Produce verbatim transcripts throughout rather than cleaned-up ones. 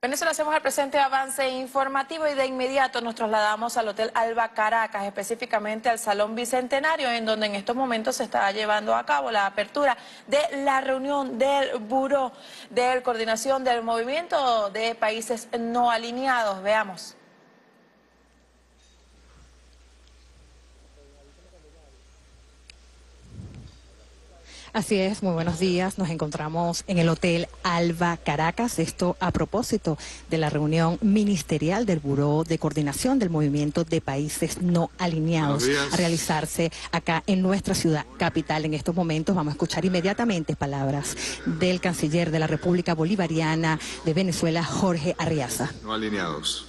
Con eso lo hacemos el presente avance informativo y de inmediato nos trasladamos al Hotel Alba Caracas, específicamente al Salón Bicentenario, en donde en estos momentos se está llevando a cabo la apertura de la reunión del Buró de Coordinación del Movimiento de Países No Alineados. Veamos. Así es, muy buenos días. Nos encontramos en el Hotel Alba Caracas, esto a propósito de la reunión ministerial del Buró de Coordinación del Movimiento de Países No Alineados a realizarse acá en nuestra ciudad capital. En estos momentos vamos a escuchar inmediatamente palabras del canciller de la República Bolivariana de Venezuela, Jorge Arriaza. No alineados.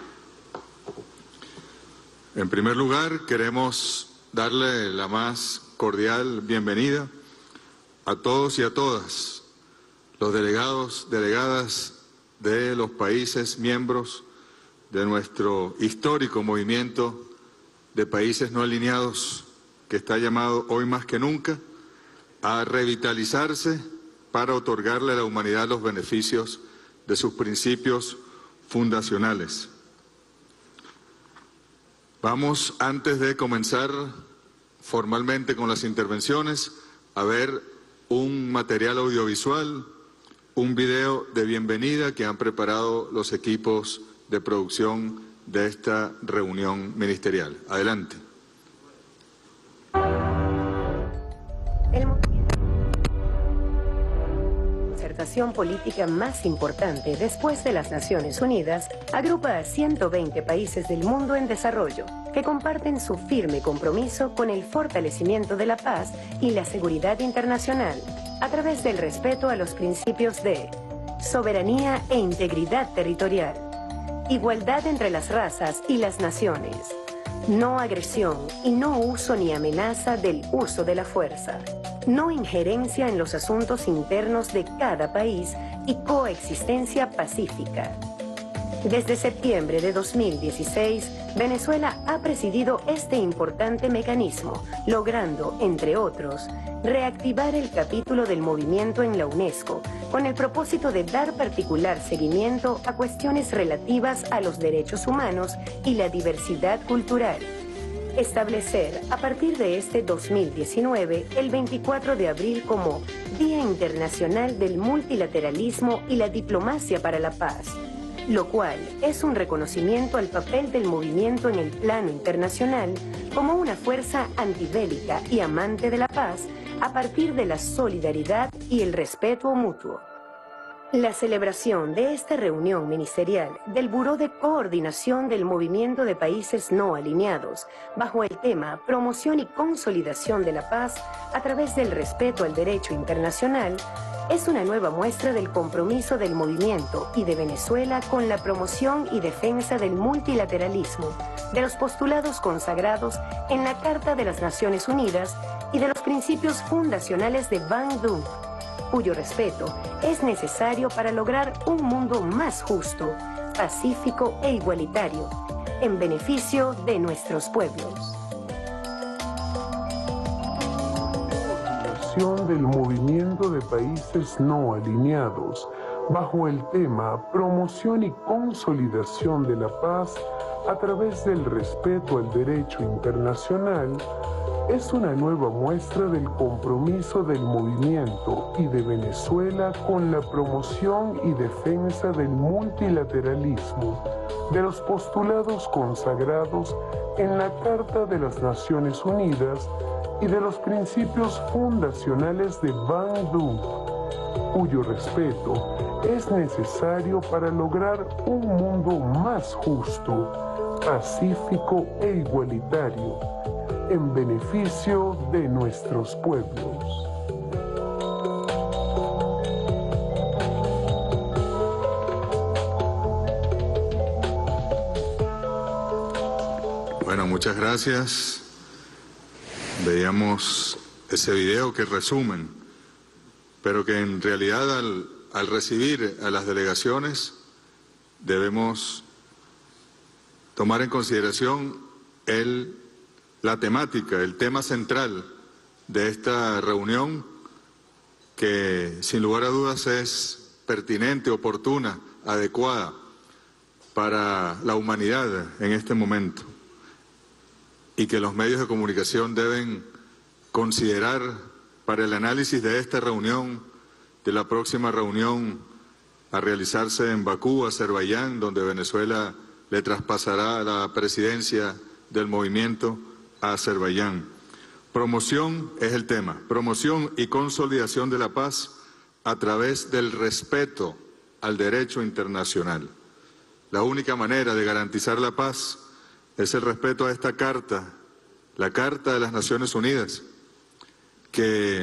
En primer lugar, queremos darle la más cordial bienvenida a todos y a todas los delegados, delegadas de los países miembros de nuestro histórico movimiento de países no alineados, que está llamado hoy más que nunca a revitalizarse para otorgarle a la humanidad los beneficios de sus principios fundacionales. Vamos, antes de comenzar formalmente con las intervenciones, a ver un material audiovisual, un video de bienvenida que han preparado los equipos de producción de esta reunión ministerial. Adelante. La concertación política más importante después de las Naciones Unidas agrupa a ciento veinte países del mundo en desarrollo que comparten su firme compromiso con el fortalecimiento de la paz y la seguridad internacional a través del respeto a los principios de soberanía e integridad territorial, igualdad entre las razas y las naciones, no agresión y no uso ni amenaza del uso de la fuerza, no injerencia en los asuntos internos de cada país y coexistencia pacífica. Desde septiembre de dos mil dieciséis, Venezuela ha presidido este importante mecanismo, logrando, entre otros, reactivar el capítulo del movimiento en la UNESCO, con el propósito de dar particular seguimiento a cuestiones relativas a los derechos humanos y la diversidad cultural. Establecer, a partir de este dos mil diecinueve, el veinticuatro de abril como Día Internacional del Multilateralismo y la Diplomacia para la Paz, lo cual es un reconocimiento al papel del movimiento en el plano internacional como una fuerza antibélica y amante de la paz a partir de la solidaridad y el respeto mutuo. La celebración de esta reunión ministerial del Buró de Coordinación del Movimiento de Países No Alineados, bajo el tema Promoción y Consolidación de la Paz a través del respeto al derecho internacional, es una nueva muestra del compromiso del movimiento y de Venezuela con la promoción y defensa del multilateralismo, de los postulados consagrados en la Carta de las Naciones Unidas y de los principios fundacionales de Bandung, cuyo respeto es necesario para lograr un mundo más justo, pacífico e igualitario, en beneficio de nuestros pueblos. Del movimiento de países no alineados, bajo el tema Promoción y Consolidación de la Paz a través del respeto al derecho internacional, es una nueva muestra del compromiso del movimiento y de Venezuela con la promoción y defensa del multilateralismo, de los postulados consagrados en la Carta de las Naciones Unidas y de los principios fundacionales de Bandung, cuyo respeto es necesario para lograr un mundo más justo, pacífico e igualitario, en beneficio de nuestros pueblos. Bueno, muchas gracias. Veíamos ese video que resumen, pero que en realidad al, al recibir a las delegaciones debemos tomar en consideración el, la temática, el tema central de esta reunión, que sin lugar a dudas es pertinente, oportuna adecuada para la humanidad en este momento y que los medios de comunicación deben considerar para el análisis de esta reunión, de la próxima reunión a realizarse en Bakú, Azerbaiyán, donde Venezuela le traspasará la presidencia del movimiento a Azerbaiyán. Promoción es el tema, promoción y consolidación de la paz a través del respeto al derecho internacional. La única manera de garantizar la paz es el respeto a esta carta, la Carta de las Naciones Unidas, que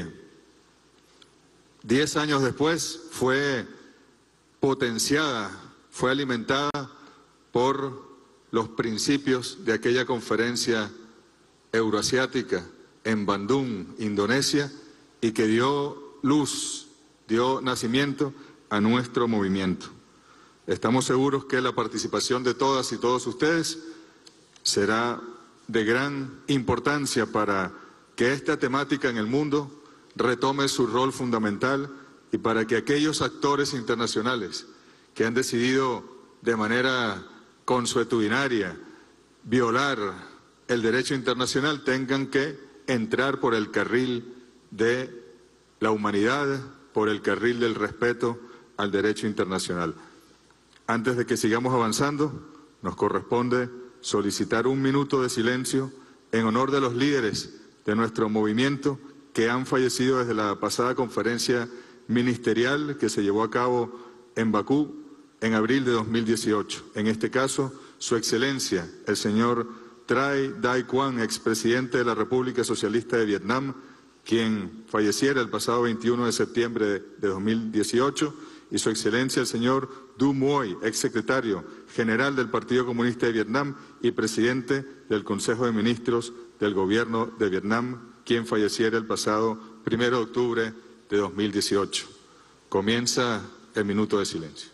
diez años después fue potenciada, fue alimentada por los principios de aquella conferencia euroasiática en Bandung, Indonesia, y que dio luz, dio nacimiento a nuestro movimiento. Estamos seguros que la participación de todas y todos ustedes será de gran importancia para que esta temática en el mundo retome su rol fundamental y para que aquellos actores internacionales que han decidido de manera consuetudinaria violar el derecho internacional tengan que entrar por el carril de la humanidad, por el carril del respeto al derecho internacional. Antes de que sigamos avanzando, nos corresponde solicitar un minuto de silencio en honor de los líderes de nuestro movimiento que han fallecido desde la pasada conferencia ministerial que se llevó a cabo en Bakú en abril de dos mil dieciocho. En este caso, Su Excelencia, el señor Trai Dai Quan, expresidente de la República Socialista de Vietnam, quien falleciera el pasado veintiuno de septiembre de dos mil dieciocho, y Su Excelencia el señor Du Muoi, exsecretario general del Partido Comunista de Vietnam y presidente del Consejo de Ministros del Gobierno de Vietnam, quien falleciera el pasado primero de octubre de dos mil dieciocho. Comienza el minuto de silencio.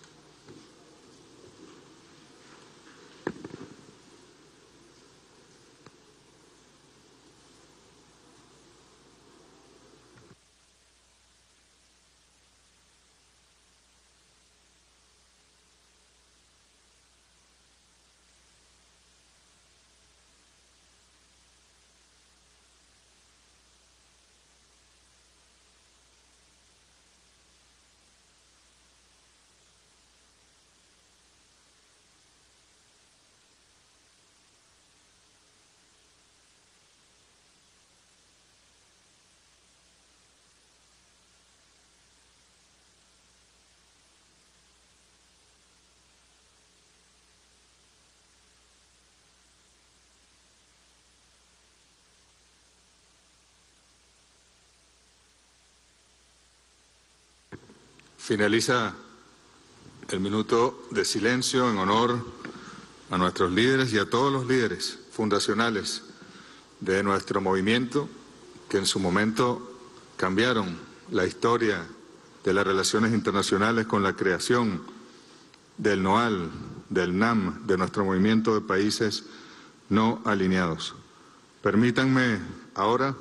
Finaliza el minuto de silencio en honor a nuestros líderes y a todos los líderes fundacionales de nuestro movimiento que en su momento cambiaron la historia de las relaciones internacionales con la creación del NOAL, del NAM, de nuestro movimiento de países no alineados. Permítanme ahora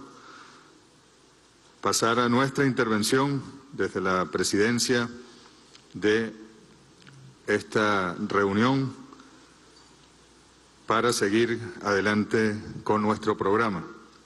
pasar a nuestra intervención desde la presidencia de esta reunión para seguir adelante con nuestro programa.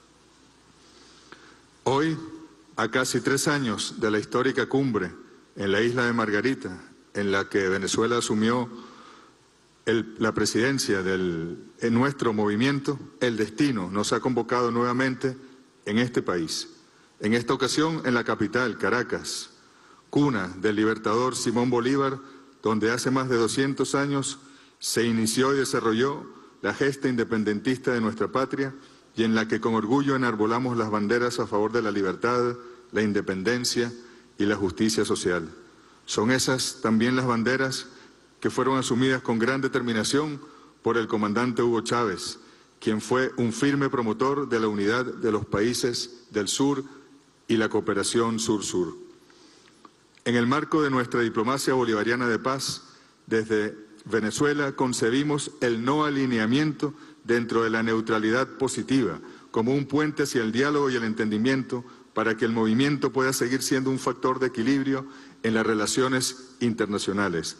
Hoy, a casi tres años de la histórica cumbre en la isla de Margarita, en la que Venezuela asumió el, la presidencia del, en nuestro movimiento, el destino nos ha convocado nuevamente en este país. En esta ocasión en la capital, Caracas, cuna del libertador Simón Bolívar, donde hace más de doscientos años se inició y desarrolló la gesta independentista de nuestra patria y en la que con orgullo enarbolamos las banderas a favor de la libertad, la independencia y la justicia social. Son esas también las banderas que fueron asumidas con gran determinación por el comandante Hugo Chávez, quien fue un firme promotor de la unidad de los países del sur y la cooperación sur-sur. En el marco de nuestra diplomacia bolivariana de paz, desde Venezuela concebimos el no alineamiento dentro de la neutralidad positiva, como un puente hacia el diálogo y el entendimiento para que el movimiento pueda seguir siendo un factor de equilibrio en las relaciones internacionales.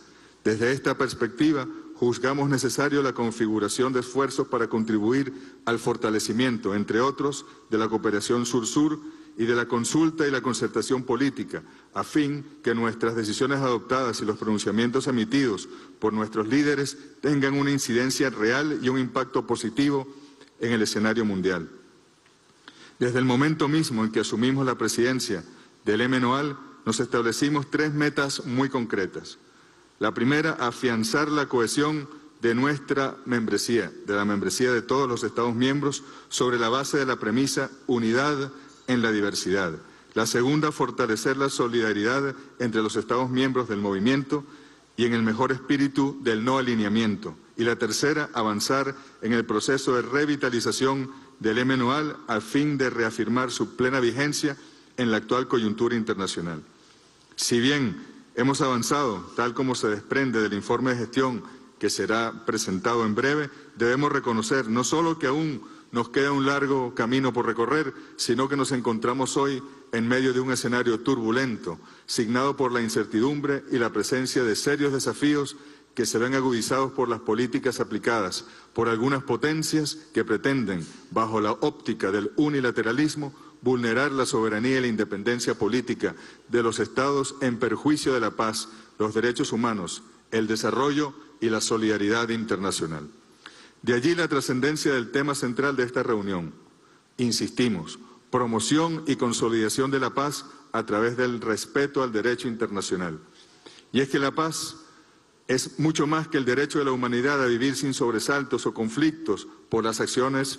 Desde esta perspectiva, juzgamos necesario la configuración de esfuerzos para contribuir al fortalecimiento, entre otros, de la cooperación sur-sur y de la consulta y la concertación política, a fin que nuestras decisiones adoptadas y los pronunciamientos emitidos por nuestros líderes tengan una incidencia real y un impacto positivo en el escenario mundial. Desde el momento mismo en que asumimos la presidencia del M N O A L, nos establecimos tres metas muy concretas. La primera, afianzar la cohesión de nuestra membresía, de la membresía de todos los Estados miembros, sobre la base de la premisa unidad en la diversidad. La segunda, fortalecer la solidaridad entre los Estados miembros del movimiento y en el mejor espíritu del no alineamiento. Y la tercera, avanzar en el proceso de revitalización del M N O A L a fin de reafirmar su plena vigencia en la actual coyuntura internacional. Si bien hemos avanzado, tal como se desprende del informe de gestión que será presentado en breve, debemos reconocer no solo que aún nos queda un largo camino por recorrer, sino que nos encontramos hoy en medio de un escenario turbulento, signado por la incertidumbre y la presencia de serios desafíos que se ven agudizados por las políticas aplicadas por algunas potencias que pretenden, bajo la óptica del unilateralismo, vulnerar la soberanía y la independencia política de los Estados en perjuicio de la paz, los derechos humanos, el desarrollo y la solidaridad internacional. De allí la trascendencia del tema central de esta reunión. Insistimos, promoción y consolidación de la paz a través del respeto al derecho internacional. Y es que la paz es mucho más que el derecho de la humanidad a vivir sin sobresaltos o conflictos por las acciones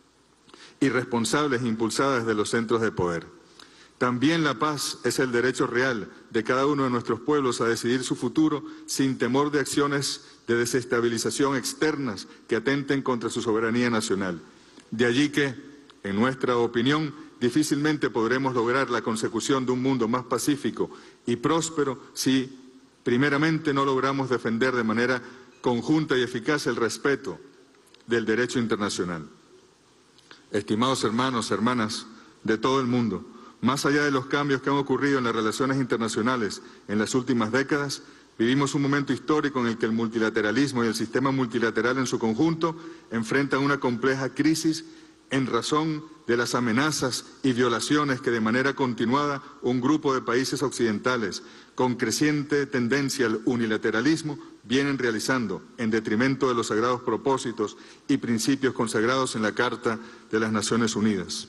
irresponsables impulsadas de los centros de poder. También la paz es el derecho real de cada uno de nuestros pueblos a decidir su futuro sin temor de acciones de desestabilización externas que atenten contra su soberanía nacional. De allí que, en nuestra opinión, difícilmente podremos lograr la consecución de un mundo más pacífico y próspero si, primeramente, no logramos defender de manera conjunta y eficaz el respeto del derecho internacional. Estimados hermanos, hermanas de todo el mundo, más allá de los cambios que han ocurrido en las relaciones internacionales en las últimas décadas, vivimos un momento histórico en el que el multilateralismo y el sistema multilateral en su conjunto enfrentan una compleja crisis en razón de las amenazas y violaciones que de manera continuada un grupo de países occidentales con creciente tendencia al unilateralismo vienen realizando en detrimento de los sagrados propósitos y principios consagrados en la Carta de las Naciones Unidas.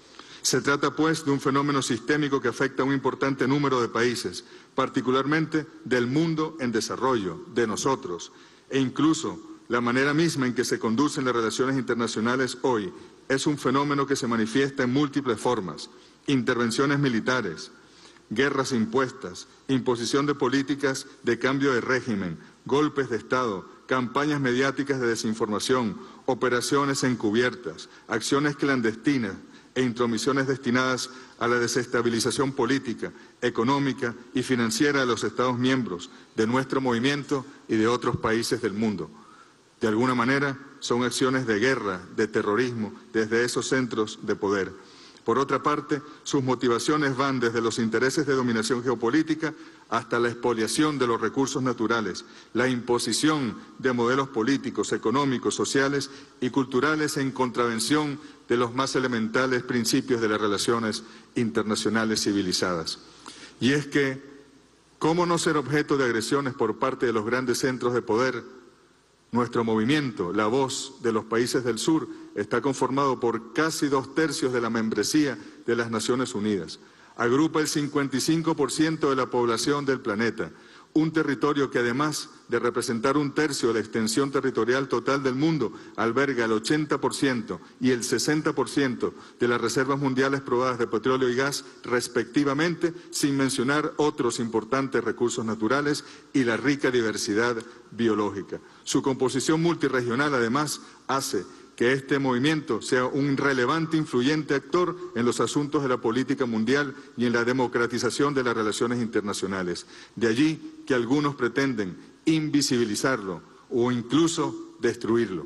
Se trata, pues, de un fenómeno sistémico que afecta a un importante número de países, particularmente del mundo en desarrollo, de nosotros, e incluso la manera misma en que se conducen las relaciones internacionales hoy es un fenómeno que se manifiesta en múltiples formas: intervenciones militares, guerras impuestas, imposición de políticas de cambio de régimen, golpes de Estado, campañas mediáticas de desinformación, operaciones encubiertas, acciones clandestinas e intromisiones destinadas a la desestabilización política, económica y financiera de los Estados miembros, de nuestro movimiento y de otros países del mundo. De alguna manera, son acciones de guerra, de terrorismo, desde esos centros de poder. Por otra parte, sus motivaciones van desde los intereses de dominación geopolítica hasta la expoliación de los recursos naturales, la imposición de modelos políticos, económicos, sociales y culturales en contravención de los más elementales principios de las relaciones internacionales civilizadas. Y es que, ¿cómo no ser objeto de agresiones por parte de los grandes centros de poder? Nuestro movimiento, la voz de los países del sur, está conformado por casi dos tercios de la membresía de las Naciones Unidas. Agrupa el cincuenta y cinco por ciento de la población del planeta, un territorio que además de representar un tercio de la extensión territorial total del mundo, alberga el ochenta por ciento y el sesenta por ciento de las reservas mundiales probadas de petróleo y gas, respectivamente, sin mencionar otros importantes recursos naturales y la rica diversidad biológica. Su composición multirregional, además, hace que este movimiento sea un relevante, influyente actor en los asuntos de la política mundial y en la democratización de las relaciones internacionales. De allí que algunos pretenden invisibilizarlo o incluso destruirlo.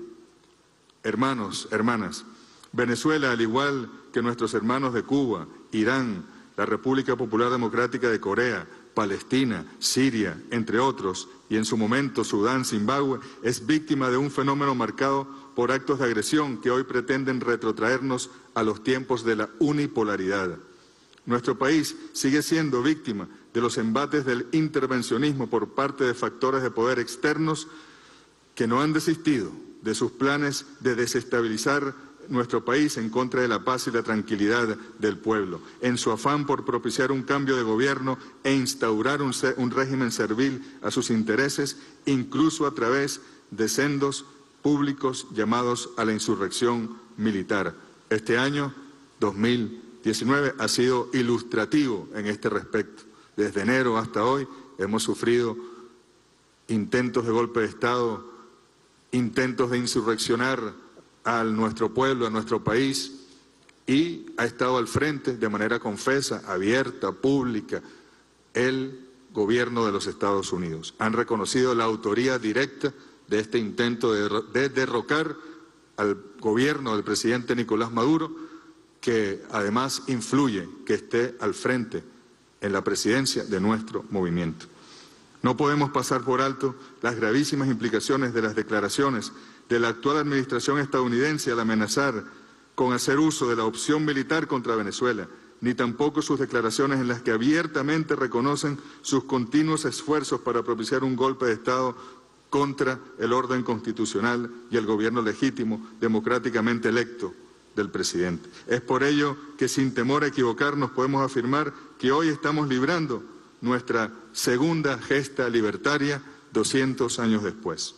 Hermanos, hermanas, Venezuela, al igual que nuestros hermanos de Cuba, Irán, la República Popular Democrática de Corea, Palestina, Siria, entre otros, y en su momento Sudán, Zimbabue, es víctima de un fenómeno marcado por actos de agresión que hoy pretenden retrotraernos a los tiempos de la unipolaridad. Nuestro país sigue siendo víctima de los embates del intervencionismo por parte de factores de poder externos que no han desistido de sus planes de desestabilizar nuestro país en contra de la paz y la tranquilidad del pueblo, en su afán por propiciar un cambio de gobierno e instaurar un, un régimen servil a sus intereses, incluso a través de sendos públicos llamados a la insurrección militar. Este año, dos mil diecinueve, ha sido ilustrativo en este respecto. Desde enero hasta hoy hemos sufrido intentos de golpe de Estado, intentos de insurreccionar a nuestro pueblo, a nuestro país, y ha estado al frente de manera confesa, abierta, pública, el gobierno de los Estados Unidos. Han reconocido la autoría directa de este intento de, de derrocar al gobierno del presidente Nicolás Maduro, que además influye que esté al frente en la presidencia de nuestro movimiento. No podemos pasar por alto las gravísimas implicaciones de las declaraciones de la actual administración estadounidense al amenazar con hacer uso de la opción militar contra Venezuela, ni tampoco sus declaraciones en las que abiertamente reconocen sus continuos esfuerzos para propiciar un golpe de Estado contra el orden constitucional y el gobierno legítimo, democráticamente electo del presidente. Es por ello que, sin temor a equivocarnos, podemos afirmar que hoy estamos librando nuestra segunda gesta libertaria doscientos años después.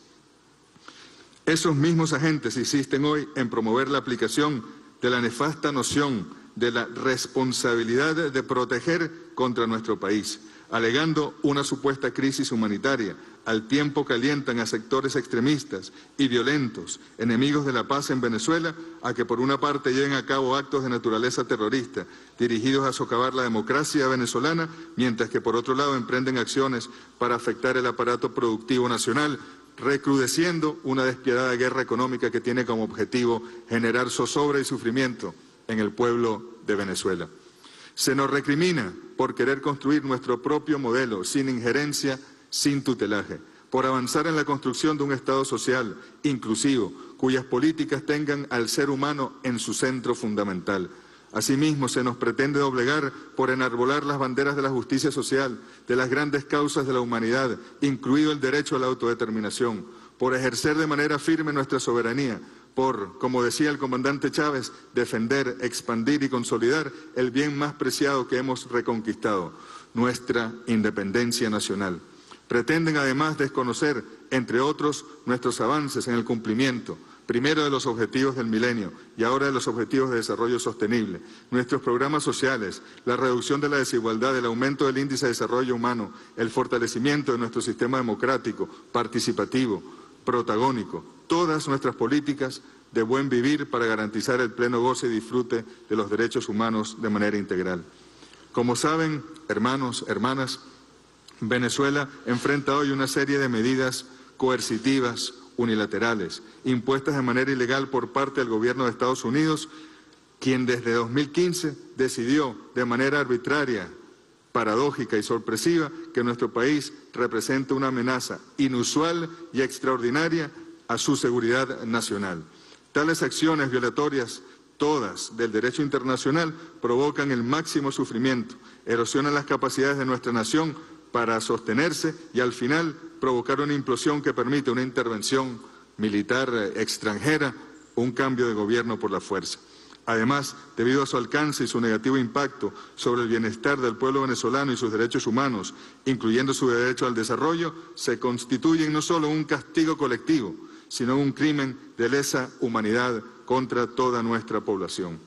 Esos mismos agentes insisten hoy en promover la aplicación de la nefasta noción de la responsabilidad de proteger contra nuestro país, alegando una supuesta crisis humanitaria, al tiempo que alientan a sectores extremistas y violentos, enemigos de la paz en Venezuela, a que por una parte lleven a cabo actos de naturaleza terrorista dirigidos a socavar la democracia venezolana, mientras que por otro lado emprenden acciones para afectar el aparato productivo nacional, recrudeciendo una despiadada guerra económica que tiene como objetivo generar zozobra y sufrimiento en el pueblo de Venezuela. Se nos recrimina por querer construir nuestro propio modelo, sin injerencia, sin tutelaje, por avanzar en la construcción de un Estado social, inclusivo, cuyas políticas tengan al ser humano en su centro fundamental. Asimismo, se nos pretende doblegar por enarbolar las banderas de la justicia social, de las grandes causas de la humanidad, incluido el derecho a la autodeterminación, por ejercer de manera firme nuestra soberanía, por, como decía el comandante Chávez, defender, expandir y consolidar el bien más preciado que hemos reconquistado, nuestra independencia nacional. Pretenden además desconocer, entre otros, nuestros avances en el cumplimiento, primero de los objetivos del milenio y ahora de los objetivos de desarrollo sostenible, nuestros programas sociales, la reducción de la desigualdad, el aumento del índice de desarrollo humano, el fortalecimiento de nuestro sistema democrático, participativo, protagónico, todas nuestras políticas de buen vivir para garantizar el pleno goce y disfrute de los derechos humanos de manera integral. Como saben, hermanos, hermanas, Venezuela enfrenta hoy una serie de medidas coercitivas, unilaterales, impuestas de manera ilegal por parte del gobierno de Estados Unidos, quien desde dos mil quince decidió de manera arbitraria, paradójica y sorpresiva que nuestro país representa una amenaza inusual y extraordinaria a su seguridad nacional. Tales acciones violatorias, todas del derecho internacional, provocan el máximo sufrimiento, erosionan las capacidades de nuestra nación para sostenerse y al final provocar una implosión que permite una intervención militar extranjera, un cambio de gobierno por la fuerza. Además, debido a su alcance y su negativo impacto sobre el bienestar del pueblo venezolano y sus derechos humanos, incluyendo su derecho al desarrollo, se constituyen no solo un castigo colectivo, sino un crimen de lesa humanidad contra toda nuestra población.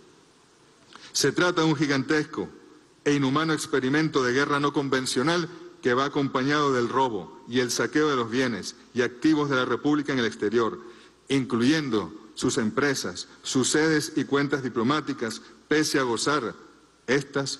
Se trata de un gigantesco e inhumano experimento de guerra no convencional que va acompañado del robo y el saqueo de los bienes y activos de la República en el exterior, incluyendo sus empresas, sus sedes y cuentas diplomáticas, pese a gozar estas.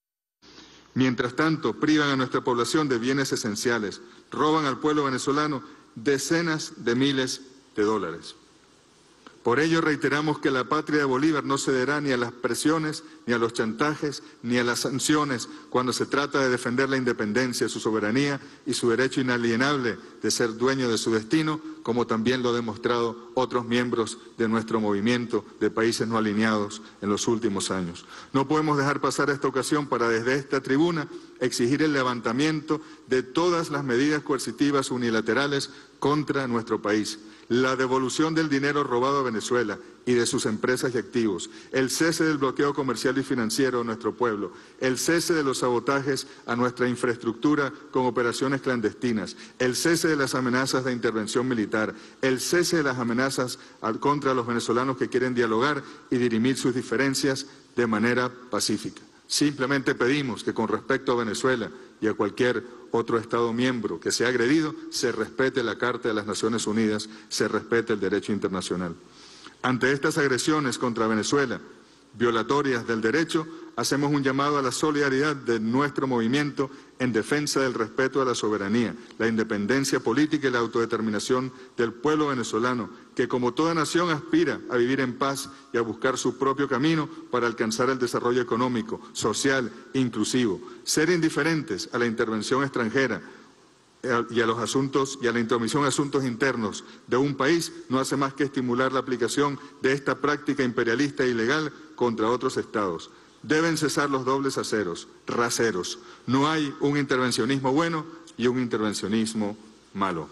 Mientras tanto, privan a nuestra población de bienes esenciales, roban al pueblo venezolano decenas de miles de dólares. Por ello reiteramos que la patria de Bolívar no cederá ni a las presiones, ni a los chantajes, ni a las sanciones cuando se trata de defender la independencia, su soberanía y su derecho inalienable de ser dueño de su destino, como también lo han demostrado otros miembros de nuestro movimiento de países no alineados en los últimos años. No podemos dejar pasar esta ocasión para desde esta tribuna exigir el levantamiento de todas las medidas coercitivas unilaterales contra nuestro país, la devolución del dinero robado a Venezuela y de sus empresas y activos, el cese del bloqueo comercial y financiero a nuestro pueblo, el cese de los sabotajes a nuestra infraestructura con operaciones clandestinas, el cese de las amenazas de intervención militar, el cese de las amenazas contra los venezolanos que quieren dialogar y dirimir sus diferencias de manera pacífica. Simplemente pedimos que con respecto a Venezuela y a cualquier otro Estado miembro que sea agredido, se respete la Carta de las Naciones Unidas, se respete el derecho internacional. Ante estas agresiones contra Venezuela, violatorias del derecho, hacemos un llamado a la solidaridad de nuestro movimiento en defensa del respeto a la soberanía, la independencia política y la autodeterminación del pueblo venezolano, que como toda nación aspira a vivir en paz y a buscar su propio camino para alcanzar el desarrollo económico, social e inclusivo. Ser indiferentes a la intervención extranjera y a los asuntos y a la intromisión en asuntos internos de un país no hace más que estimular la aplicación de esta práctica imperialista e ilegal contra otros estados. Deben cesar los dobles aceros, raseros. No hay un intervencionismo bueno y un intervencionismo malo.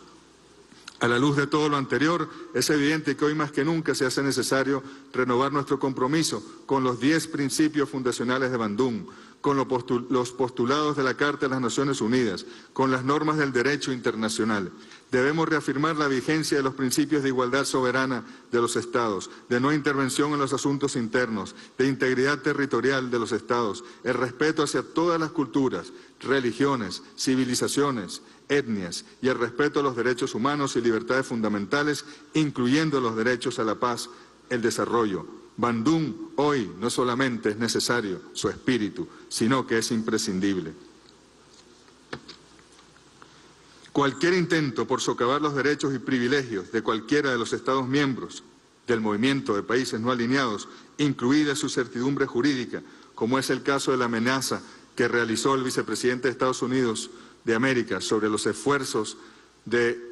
A la luz de todo lo anterior, es evidente que hoy más que nunca se hace necesario renovar nuestro compromiso con los diez principios fundacionales de Bandung, con los postulados de la Carta de las Naciones Unidas, con las normas del derecho internacional. Debemos reafirmar la vigencia de los principios de igualdad soberana de los Estados, de no intervención en los asuntos internos, de integridad territorial de los Estados, el respeto hacia todas las culturas, religiones, civilizaciones, etnias y el respeto a los derechos humanos y libertades fundamentales, incluyendo los derechos a la paz, el desarrollo. Bandung hoy no solamente es necesario su espíritu, sino que es imprescindible. Cualquier intento por socavar los derechos y privilegios de cualquiera de los Estados miembros del movimiento de países no alineados, incluida su certidumbre jurídica, como es el caso de la amenaza que realizó el vicepresidente de Estados Unidos de América sobre los esfuerzos de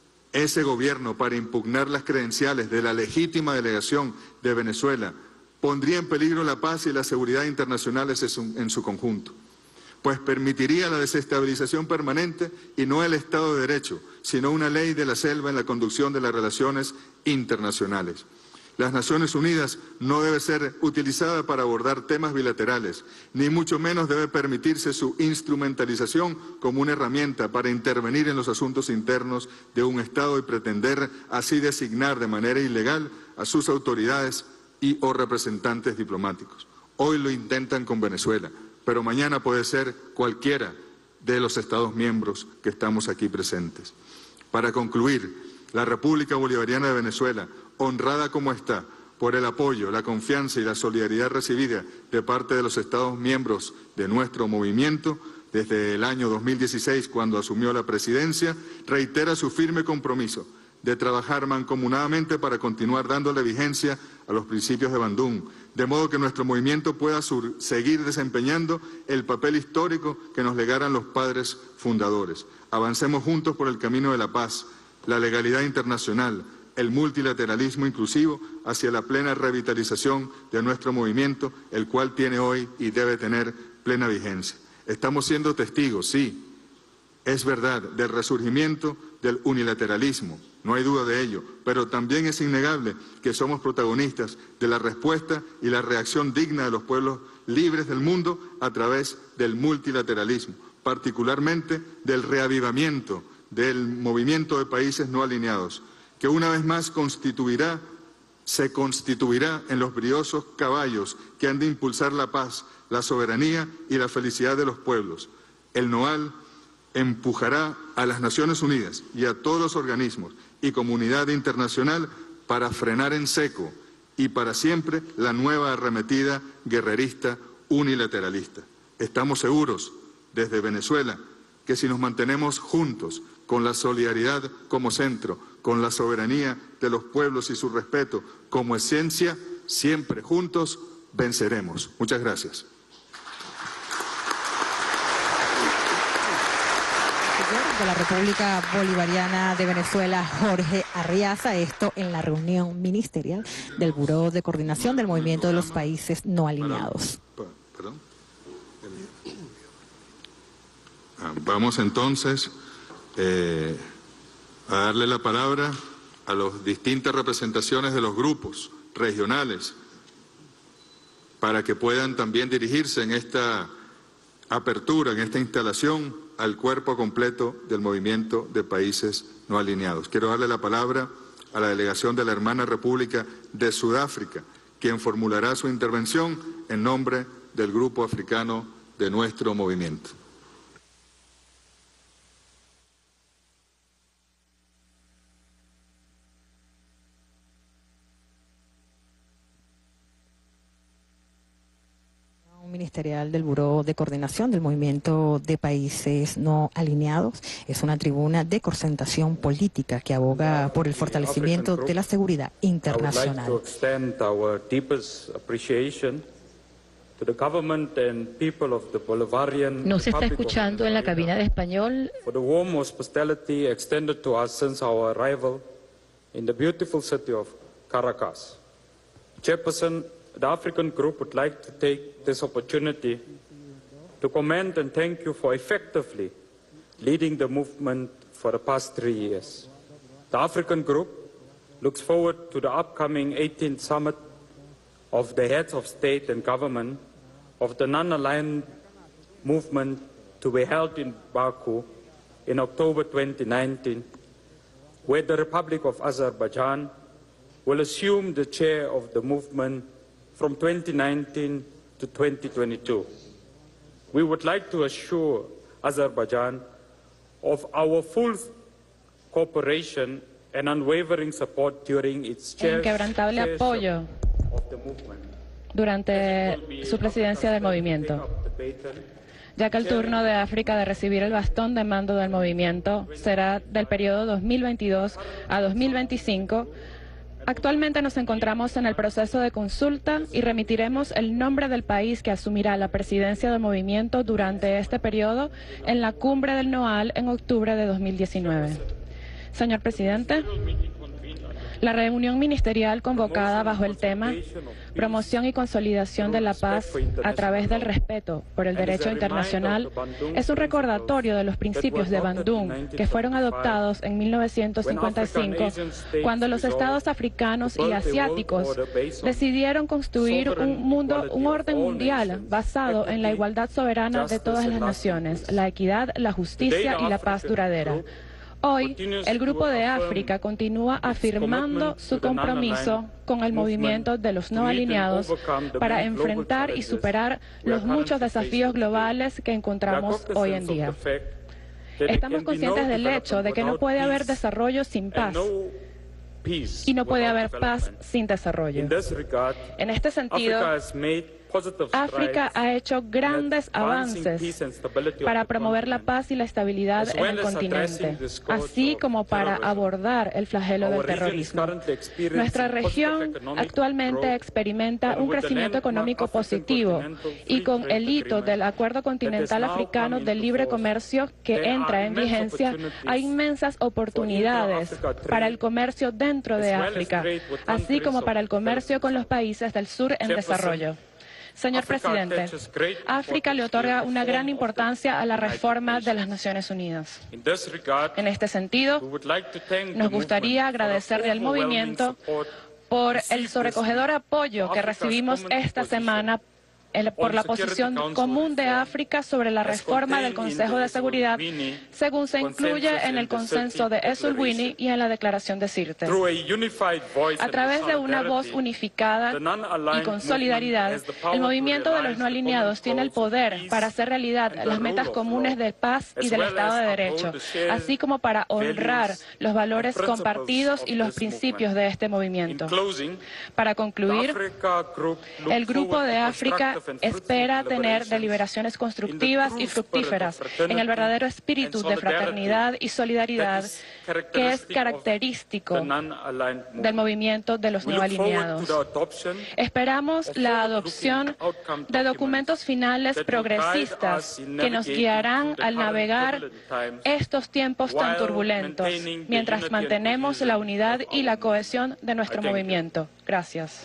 ese gobierno para impugnar las credenciales de la legítima delegación de Venezuela, pondría en peligro la paz y la seguridad internacionales en su conjunto, pues permitiría la desestabilización permanente y no el Estado de Derecho, sino una ley de la selva en la conducción de las relaciones internacionales. Las Naciones Unidas no debe ser utilizada para abordar temas bilaterales, ni mucho menos debe permitirse su instrumentalización como una herramienta para intervenir en los asuntos internos de un Estado y pretender así designar de manera ilegal a sus autoridades y o representantes diplomáticos. Hoy lo intentan con Venezuela, pero mañana puede ser cualquiera de los Estados miembros que estamos aquí presentes. Para concluir, la República Bolivariana de Venezuela, honrada como está por el apoyo, la confianza y la solidaridad recibida de parte de los Estados miembros de nuestro movimiento desde el año dos mil dieciséis, cuando asumió la presidencia, reitera su firme compromiso de trabajar mancomunadamente para continuar dándole vigencia a los principios de Bandung, de modo que nuestro movimiento pueda seguir desempeñando el papel histórico que nos legaran los padres fundadores. Avancemos juntos por el camino de la paz, la legalidad internacional, el multilateralismo inclusivo hacia la plena revitalización de nuestro movimiento, el cual tiene hoy y debe tener plena vigencia. Estamos siendo testigos, sí, es verdad, del resurgimiento del unilateralismo, no hay duda de ello, pero también es innegable que somos protagonistas de la respuesta y la reacción digna de los pueblos libres del mundo a través del multilateralismo, particularmente del reavivamiento del movimiento de países no alineados, que una vez más constituirá, se constituirá en los briosos caballos que han de impulsar la paz, la soberanía y la felicidad de los pueblos. El NOAL empujará a las Naciones Unidas y a todos los organismos y comunidad internacional para frenar en seco y para siempre la nueva arremetida guerrerista unilateralista. Estamos seguros, desde Venezuela, que si nos mantenemos juntos, con la solidaridad como centro, con la soberanía de los pueblos y su respeto como esencia, siempre juntos venceremos. Muchas gracias. De la República Bolivariana de Venezuela, Jorge Arriaza, esto en la reunión ministerial del Buró de Coordinación del Movimiento de los Países No Alineados. Perdón. Vamos entonces eh, a darle la palabra a las distintas representaciones de los grupos regionales para que puedan también dirigirse en esta apertura, en esta instalación, al cuerpo completo del Movimiento de Países No Alineados. Quiero darle la palabra a la delegación de la hermana República de Sudáfrica, quien formulará su intervención en nombre del Grupo Africano de nuestro movimiento. Ministerial del Buró de Coordinación del Movimiento de Países No Alineados es una tribuna de concentración política que aboga por el fortalecimiento de la seguridad internacional. Nos está escuchando en la cabina de español. The African Group would like to take this opportunity to commend and thank you for effectively leading the movement for the past three years. The African Group looks forward to the upcoming eighteenth Summit of the Heads of State and Government of the Non-Aligned Movement to be held in Baku in October twenty nineteen, where the Republic of Azerbaijan will assume the chair of the movement from twenty nineteen to twenty twenty-two. We would like to assure Azerbaijan of our full cooperation and unwavering support during its inquebrantable apoyo durante su presidencia del movimiento, ya que el turno de África de recibir el bastón de mando del movimiento será del periodo dos mil veintidós a dos mil veinticinco. Actualmente nos encontramos en el proceso de consulta y remitiremos el nombre del país que asumirá la presidencia del movimiento durante este periodo en la cumbre del NOAL en octubre de dos mil diecinueve. Señor presidente, la reunión ministerial convocada bajo el tema Promoción y consolidación de la paz a través del respeto por el derecho internacional es un recordatorio de los principios de Bandung que fueron adoptados en mil novecientos cincuenta y cinco cuando los estados africanos y asiáticos decidieron construir un mundo, un orden mundial basado en la igualdad soberana de todas las naciones, la equidad, la justicia y la paz duradera. Hoy, el Grupo de África continúa afirmando su compromiso con el movimiento de los no alineados para enfrentar y superar los muchos desafíos globales que encontramos hoy en día. Estamos conscientes del hecho de que no puede haber desarrollo sin paz y no puede haber paz sin desarrollo. En este sentido, África ha hecho grandes avances para promover la paz y la estabilidad en el continente, así como para abordar el flagelo del terrorismo. Nuestra región actualmente experimenta un crecimiento económico positivo y con el hito del Acuerdo Continental Africano de Libre Comercio que entra en vigencia, hay inmensas oportunidades para el comercio dentro de África, así como para el comercio con los países del sur en desarrollo. Señor presidente, África le otorga una gran importancia a la reforma de las Naciones Unidas. En este sentido, nos gustaría agradecerle al movimiento por el sobrecogedor apoyo que recibimos esta semana por la posición común de África sobre la reforma del Consejo de Seguridad, según se incluye en el consenso de Eswatini y en la declaración de Sirte. A través de una voz unificada y con solidaridad, el movimiento de los no alineados tiene el poder para hacer realidad las metas comunes de paz y del Estado de Derecho, así como para honrar los valores compartidos y los principios de este movimiento. Para concluir, el Grupo de África espera tener deliberaciones constructivas y fructíferas en el verdadero espíritu de fraternidad y solidaridad que es característico del movimiento de los no alineados. Esperamos la adopción de documentos finales progresistas que nos guiarán al navegar estos tiempos tan turbulentos, mientras mantenemos la unidad y la cohesión de nuestro movimiento. Gracias.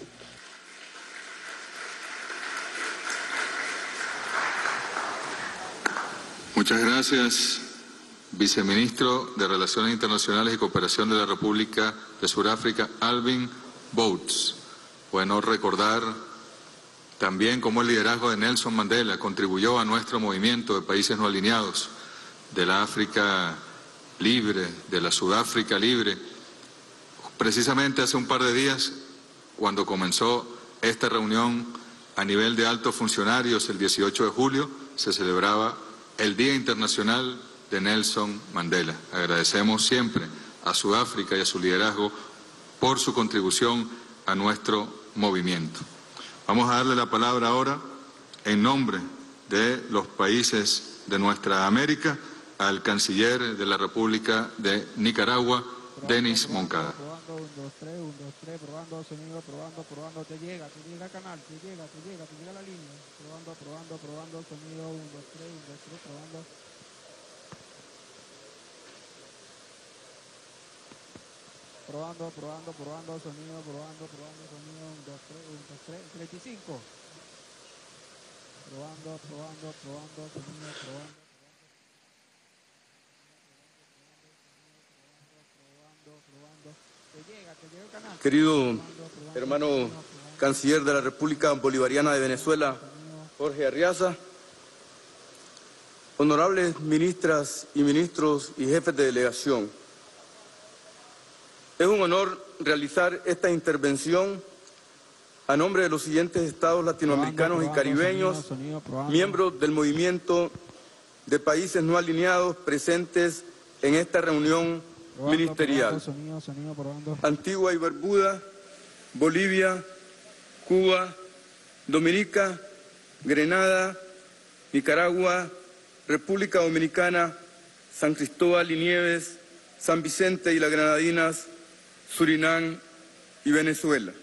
Muchas gracias, viceministro de Relaciones Internacionales y Cooperación de la República de Sudáfrica, Alvin Botha. Bueno recordar también cómo el liderazgo de Nelson Mandela contribuyó a nuestro movimiento de países no alineados, de la África libre, de la Sudáfrica libre. Precisamente hace un par de días, cuando comenzó esta reunión a nivel de altos funcionarios, el dieciocho de julio, se celebraba el Día Internacional de Nelson Mandela. Agradecemos siempre a Sudáfrica y a su liderazgo por su contribución a nuestro movimiento. Vamos a darle la palabra ahora, en nombre de los países de nuestra América, al canciller de la República de Nicaragua, Denis Moncada. Probando, un, dos, tres, un, dos, tres, probando, sonido, probando, probando, te llega, te llega canal, te llega, te llega, te llega la línea. Probando, probando, probando, sonido, un, dos, tres, un, dos, tres, probando. Probando, probando, probando, sonido, probando, probando, sonido, un, dos, tres, un, dos, tres, treinta y cinco. Probando, probando, probando, sonido, probando. Querido hermano canciller de la República Bolivariana de Venezuela, Jorge Arriaza, honorables ministras y ministros y jefes de delegación, es un honor realizar esta intervención a nombre de los siguientes estados latinoamericanos y caribeños, miembros del movimiento de países no alineados presentes en esta reunión ministerial: Antigua y Barbuda, Bolivia, Cuba, Dominica, Grenada, Nicaragua, República Dominicana, San Cristóbal y Nieves, San Vicente y las Granadinas, Surinam y Venezuela.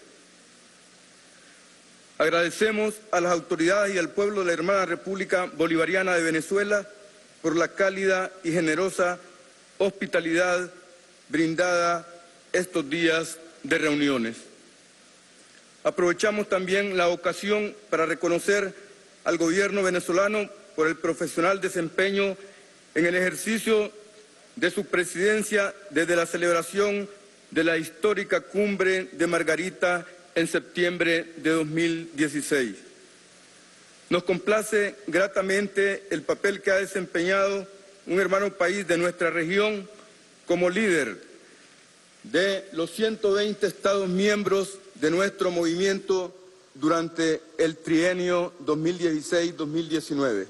Agradecemos a las autoridades y al pueblo de la hermana República Bolivariana de Venezuela por la cálida y generosa hospitalidad brindada estos días de reuniones. Aprovechamos también la ocasión para reconocer al gobierno venezolano por el profesional desempeño en el ejercicio de su presidencia desde la celebración de la histórica cumbre de Margarita en septiembre de dos mil dieciséis. Nos complace gratamente el papel que ha desempeñado un hermano país de nuestra región como líder de los ciento veinte estados miembros de nuestro movimiento durante el trienio dos mil dieciséis dos mil diecinueve.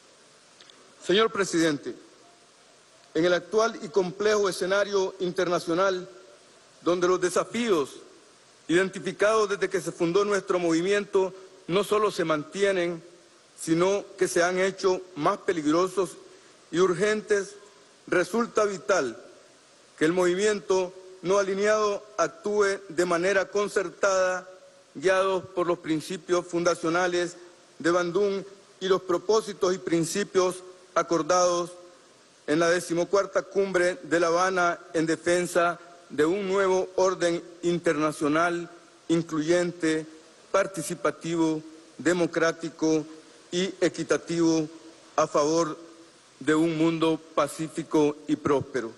Señor presidente, en el actual y complejo escenario internacional, donde los desafíos identificados desde que se fundó nuestro movimiento no solo se mantienen, sino que se han hecho más peligrosos y urgentes, resulta vital que el movimiento no alineado actúe de manera concertada, guiados por los principios fundacionales de Bandung y los propósitos y principios acordados en la decimocuarta cumbre de La Habana en defensa de un nuevo orden internacional incluyente, participativo, democrático y equitativo a favor de un mundo pacífico y próspero.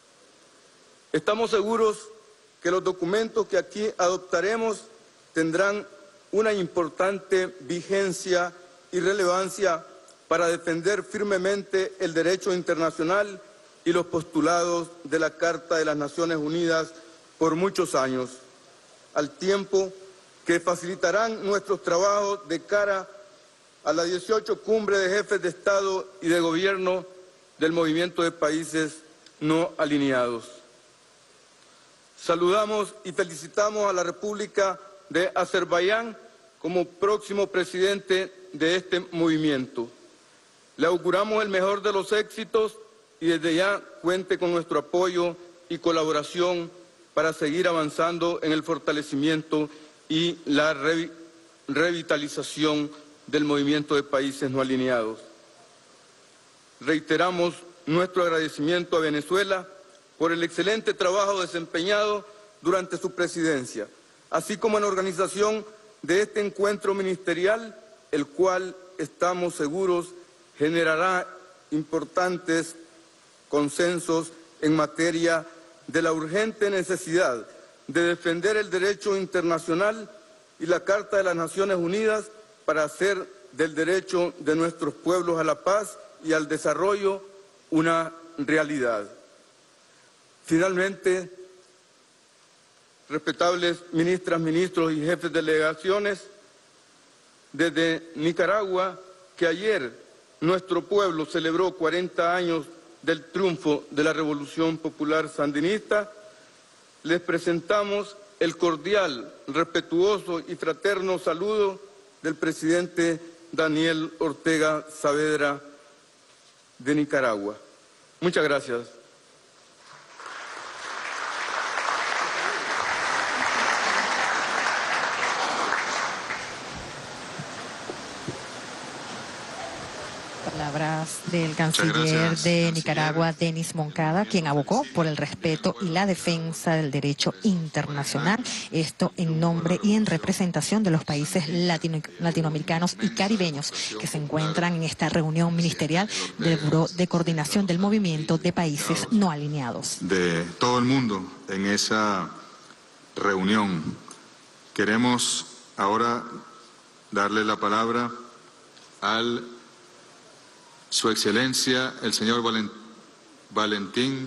Estamos seguros que los documentos que aquí adoptaremos tendrán una importante vigencia y relevancia para defender firmemente el derecho internacional y los postulados de la Carta de las Naciones Unidas por muchos años, al tiempo que facilitarán nuestros trabajos de cara a la dieciocho Cumbre de Jefes de Estado y de Gobierno del Movimiento de Países No Alineados. Saludamos y felicitamos a la República de Azerbaiyán como próximo presidente de este movimiento. Le auguramos el mejor de los éxitos y desde ya cuente con nuestro apoyo y colaboración para seguir avanzando en el fortalecimiento y la re revitalización del movimiento de países no alineados. Reiteramos nuestro agradecimiento a Venezuela por el excelente trabajo desempeñado durante su presidencia, así como en la organización de este encuentro ministerial, el cual estamos seguros generará importantes consensos en materia de la urgente necesidad de defender el derecho internacional y la Carta de las Naciones Unidas para hacer del derecho de nuestros pueblos a la paz y al desarrollo una realidad. Finalmente, respetables ministras, ministros y jefes de delegaciones, desde Nicaragua, que ayer nuestro pueblo celebró cuarenta años del triunfo de la Revolución Popular Sandinista, les presentamos el cordial, respetuoso y fraterno saludo del presidente Daniel Ortega Saavedra de Nicaragua. Muchas gracias. Palabras del canciller gracias, de canciller. Nicaragua, Denis Moncada, quien abogó por el respeto y la defensa del derecho internacional, esto en nombre y en representación de los países latino, latinoamericanos y caribeños que se encuentran en esta reunión ministerial del Buró de Coordinación del Movimiento de Países No Alineados. De todo el mundo en esa reunión. Queremos ahora darle la palabra al Su Excelencia, el señor Valentín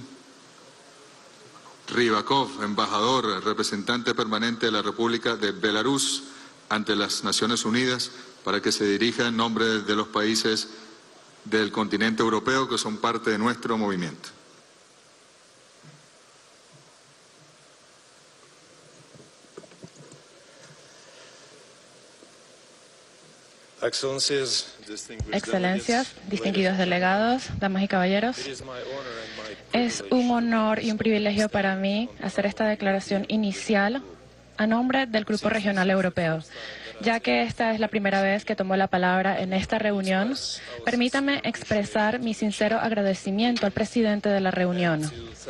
Rybakov, embajador, representante permanente de la República de Belarus ante las Naciones Unidas, para que se dirija en nombre de los países del continente europeo que son parte de nuestro movimiento. Excelencias, distinguidos delegados, damas y caballeros, es un honor y un privilegio para mí hacer esta declaración inicial a nombre del Grupo Regional Europeo. Ya que esta es la primera vez que tomo la palabra en esta reunión, permítame expresar mi sincero agradecimiento al presidente de la reunión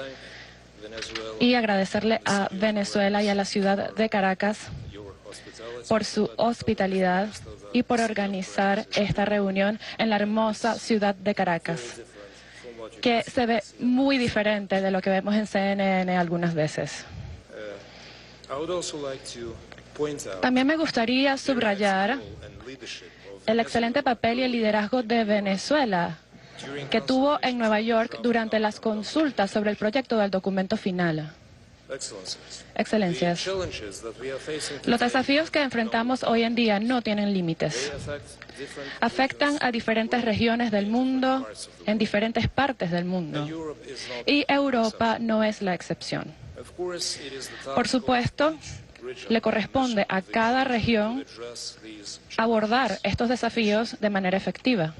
y agradecerle a Venezuela y a la ciudad de Caracas por su hospitalidad y por organizar esta reunión en la hermosa ciudad de Caracas, que se ve muy diferente de lo que vemos en C N N algunas veces. También me gustaría subrayar el excelente papel y el liderazgo de Venezuela que tuvo en Nueva York durante las consultas sobre el proyecto del documento final. Excelencias, los desafíos que enfrentamos hoy en día no tienen límites. Afectan a diferentes regiones del mundo, en diferentes partes del mundo. Y Europa no es la excepción. Por supuesto, le corresponde a cada región abordar estos desafíos de manera efectiva.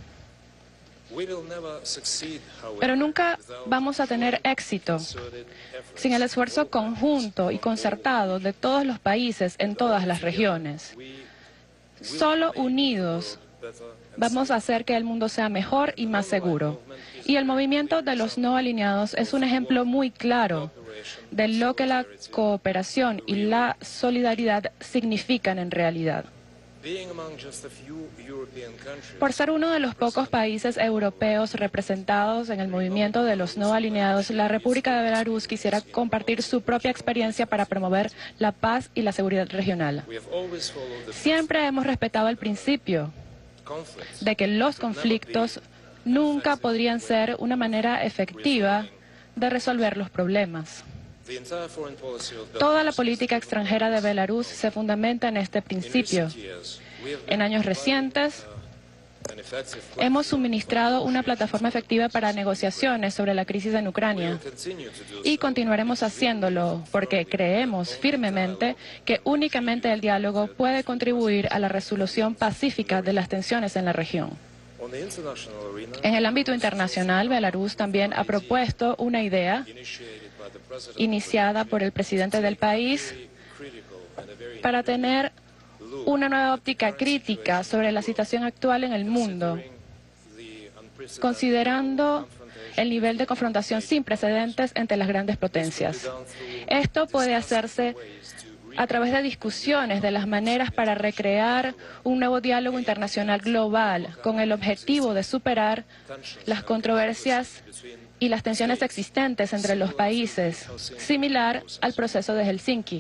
Pero nunca vamos a tener éxito sin el esfuerzo conjunto y concertado de todos los países en todas las regiones. Solo unidos vamos a hacer que el mundo sea mejor y más seguro. Y el movimiento de los no alineados es un ejemplo muy claro de lo que la cooperación y la solidaridad significan en realidad. Por ser uno de los pocos países europeos representados en el movimiento de los no alineados, la República de Belarus quisiera compartir su propia experiencia para promover la paz y la seguridad regional. Siempre hemos respetado el principio de que los conflictos nunca podrían ser una manera efectiva de resolver los problemas. Toda la política extranjera de Belarus se fundamenta en este principio. En años recientes, Hemos suministrado una plataforma efectiva para negociaciones sobre la crisis en Ucrania y continuaremos haciéndolo porque creemos firmemente que únicamente el diálogo puede contribuir a la resolución pacífica de las tensiones en la región. En el ámbito internacional, Belarus también ha propuesto una idea iniciada por el presidente del país para tener una nueva óptica crítica sobre la situación actual en el mundo, considerando el nivel de confrontación sin precedentes entre las grandes potencias. Esto puede hacerse a través de discusiones de las maneras para recrear un nuevo diálogo internacional global con el objetivo de superar las controversias y las tensiones existentes entre los países, similar al proceso de Helsinki.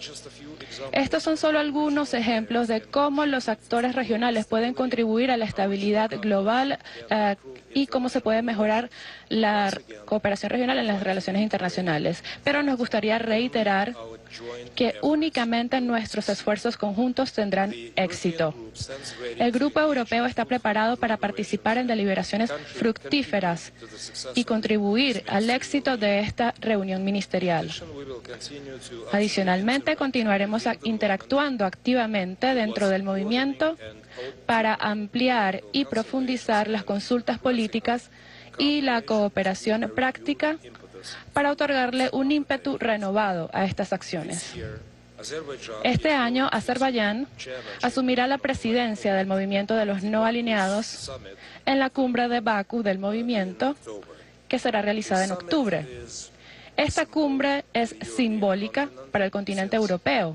Estos son solo algunos ejemplos de cómo los actores regionales pueden contribuir a la estabilidad global uh, y cómo se puede mejorar la cooperación regional en las relaciones internacionales. Pero nos gustaría reiterar que únicamente nuestros esfuerzos conjuntos tendrán éxito. El Grupo Europeo está preparado para participar en deliberaciones fructíferas y contribuir al éxito de esta reunión ministerial. Adicionalmente, continuaremos interactuando activamente dentro del movimiento para ampliar y profundizar las consultas políticas y la cooperación práctica para otorgarle un ímpetu renovado a estas acciones. Este año, Azerbaiyán asumirá la presidencia del movimiento de los no alineados en la cumbre de Bakú del movimiento, que será realizada en octubre. Esta cumbre es simbólica para el continente europeo,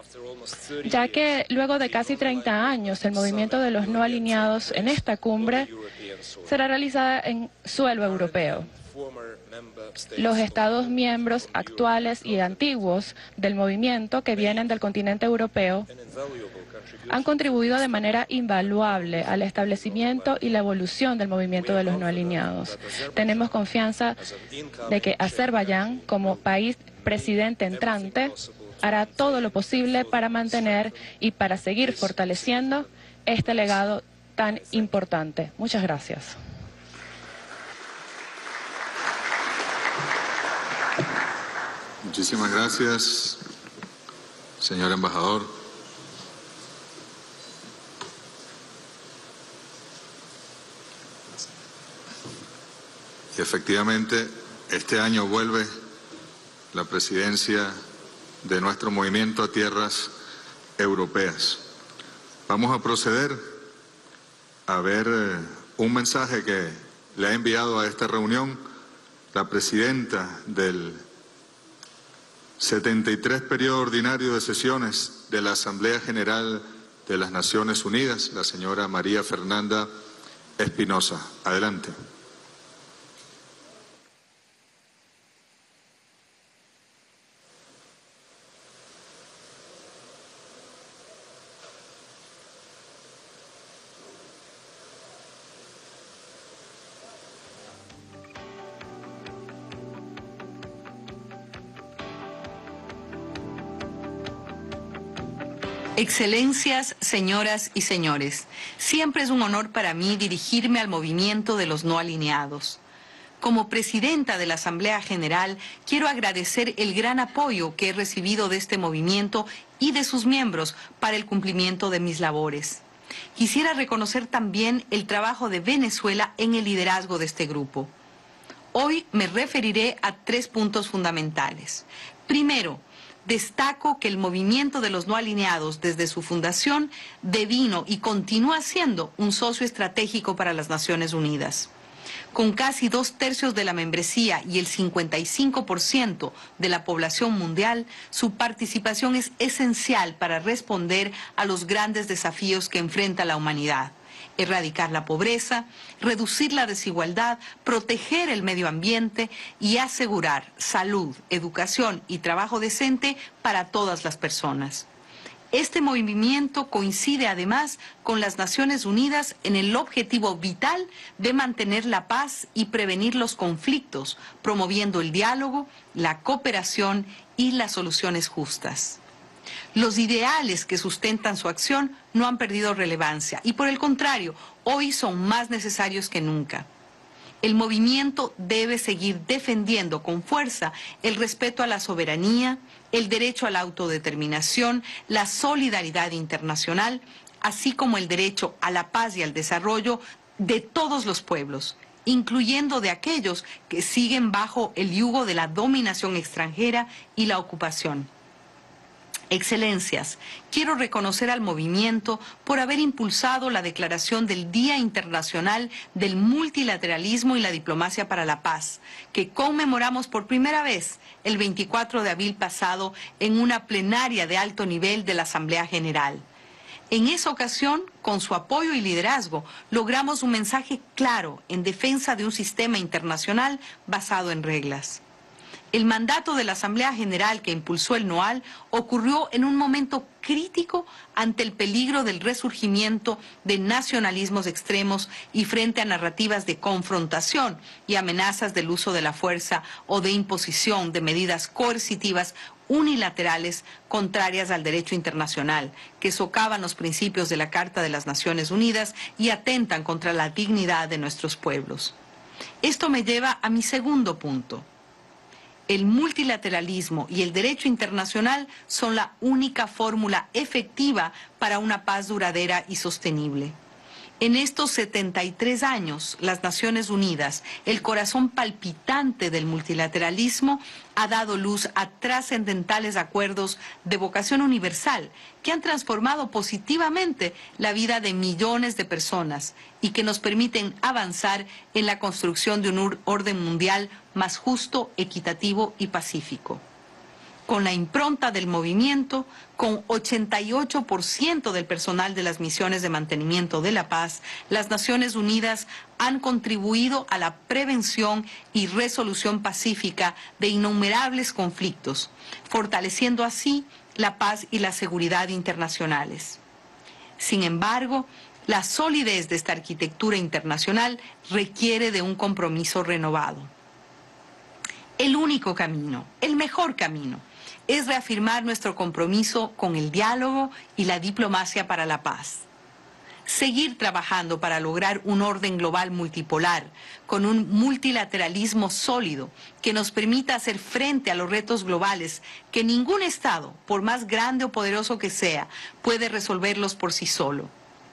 ya que luego de casi treinta años el movimiento de los no alineados en esta cumbre será realizada en suelo europeo. Los Estados miembros actuales y antiguos del movimiento que vienen del continente europeo han contribuido de manera invaluable al establecimiento y la evolución del movimiento de los no alineados. Tenemos confianza de que Azerbaiyán, como país presidente entrante, hará todo lo posible para mantener y para seguir fortaleciendo este legado tan importante. Muchas gracias. Muchísimas gracias, señor embajador. Y efectivamente, este año vuelve la presidencia de nuestro movimiento a tierras europeas. Vamos a proceder a ver un mensaje que le ha enviado a esta reunión la presidenta del setenta y tres periodo ordinario de sesiones de la Asamblea General de las Naciones Unidas, la señora María Fernanda Espinosa. Adelante. Excelencias, señoras y señores, siempre es un honor para mí dirigirme al movimiento de los no alineados. Como presidenta de la Asamblea General, quiero agradecer el gran apoyo que he recibido de este movimiento y de sus miembros para el cumplimiento de mis labores. Quisiera reconocer también el trabajo de Venezuela en el liderazgo de este grupo. Hoy me referiré a tres puntos fundamentales. Primero, destaco que el movimiento de los no alineados desde su fundación devino y continúa siendo un socio estratégico para las Naciones Unidas. Con casi dos tercios de la membresía y el cincuenta y cinco por ciento de la población mundial, su participación es esencial para responder a los grandes desafíos que enfrenta la humanidad. Erradicar la pobreza, reducir la desigualdad, proteger el medio ambiente y asegurar salud, educación y trabajo decente para todas las personas. Este movimiento coincide además con las Naciones Unidas en el objetivo vital de mantener la paz y prevenir los conflictos, promoviendo el diálogo, la cooperación y las soluciones justas. Los ideales que sustentan su acción no han perdido relevancia y, por el contrario, hoy son más necesarios que nunca. El movimiento debe seguir defendiendo con fuerza el respeto a la soberanía, el derecho a la autodeterminación, la solidaridad internacional, así como el derecho a la paz y al desarrollo de todos los pueblos, incluyendo de aquellos que siguen bajo el yugo de la dominación extranjera y la ocupación. Excelencias, quiero reconocer al movimiento por haber impulsado la declaración del Día Internacional del Multilateralismo y la Diplomacia para la Paz, que conmemoramos por primera vez el veinticuatro de abril pasado en una plenaria de alto nivel de la Asamblea General. En esa ocasión, con su apoyo y liderazgo, logramos un mensaje claro en defensa de un sistema internacional basado en reglas. El mandato de la Asamblea General que impulsó el NOAL ocurrió en un momento crítico ante el peligro del resurgimiento de nacionalismos extremos y frente a narrativas de confrontación y amenazas del uso de la fuerza o de imposición de medidas coercitivas unilaterales contrarias al derecho internacional, que socavan los principios de la Carta de las Naciones Unidas y atentan contra la dignidad de nuestros pueblos. Esto me lleva a mi segundo punto. El multilateralismo y el derecho internacional son la única fórmula efectiva para una paz duradera y sostenible. En estos setenta y tres años, las Naciones Unidas, el corazón palpitante del multilateralismo, ha dado luz a trascendentales acuerdos de vocación universal que han transformado positivamente la vida de millones de personas y que nos permiten avanzar en la construcción de un orden mundial más justo, equitativo y pacífico. Con la impronta del movimiento, con ochenta y ocho por ciento del personal de las misiones de mantenimiento de la paz, las Naciones Unidas han contribuido a la prevención y resolución pacífica de innumerables conflictos, fortaleciendo así la paz y la seguridad internacionales. Sin embargo, la solidez de esta arquitectura internacional requiere de un compromiso renovado. El único camino, el mejor camino, es reafirmar nuestro compromiso con el diálogo y la diplomacia para la paz. Seguir trabajando para lograr un orden global multipolar, con un multilateralismo sólido que nos permita hacer frente a los retos globales que ningún Estado, por más grande o poderoso que sea, puede resolverlos por sí solo.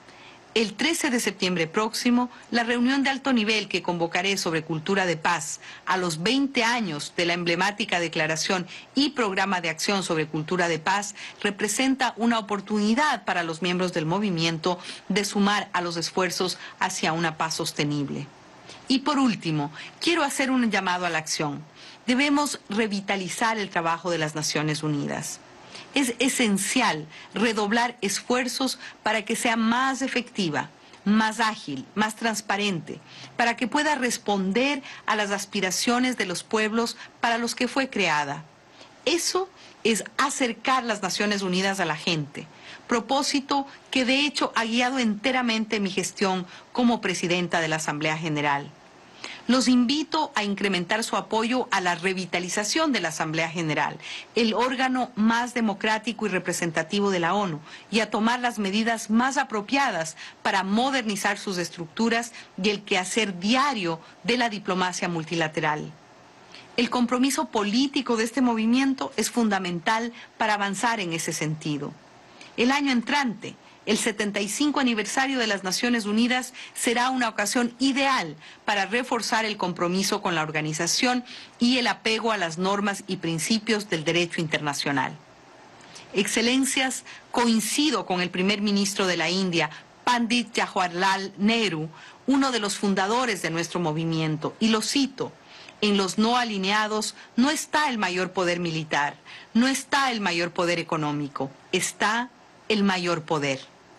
El trece de septiembre próximo, la reunión de alto nivel que convocaré sobre cultura de paz a los veinte años de la emblemática declaración y programa de acción sobre cultura de paz representa una oportunidad para los miembros del movimiento de sumar a los esfuerzos hacia una paz sostenible. Y por último, quiero hacer un llamado a la acción. Debemos revitalizar el trabajo de las Naciones Unidas. Es esencial redoblar esfuerzos para que sea más efectiva, más ágil, más transparente, para que pueda responder a las aspiraciones de los pueblos para los que fue creada. Eso es acercar las Naciones Unidas a la gente, propósito que de hecho ha guiado enteramente mi gestión como presidenta de la Asamblea General. Los invito a incrementar su apoyo a la revitalización de la Asamblea General, el órgano más democrático y representativo de la ONU, y a tomar las medidas más apropiadas para modernizar sus estructuras y el quehacer diario de la diplomacia multilateral. El compromiso político de este movimiento es fundamental para avanzar en ese sentido. El año entrante, el setenta y cinco aniversario de las Naciones Unidas, será una ocasión ideal para reforzar el compromiso con la organización y el apego a las normas y principios del derecho internacional. Excelencias, coincido con el primer ministro de la India, Pandit Jawaharlal Nehru, uno de los fundadores de nuestro movimiento, y lo cito: en los no alineados no está el mayor poder militar, no está el mayor poder económico, está el mayor poder.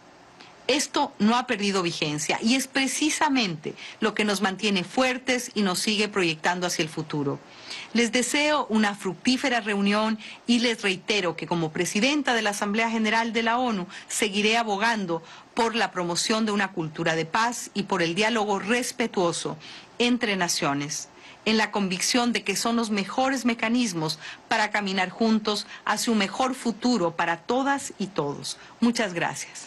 Esto no ha perdido vigencia y es precisamente lo que nos mantiene fuertes y nos sigue proyectando hacia el futuro. Les deseo una fructífera reunión y les reitero que como presidenta de la Asamblea General de la ONU seguiré abogando por la promoción de una cultura de paz y por el diálogo respetuoso entre naciones. en la convicción de que son los mejores mecanismos para caminar juntos hacia un mejor futuro para todas y todos. Muchas gracias.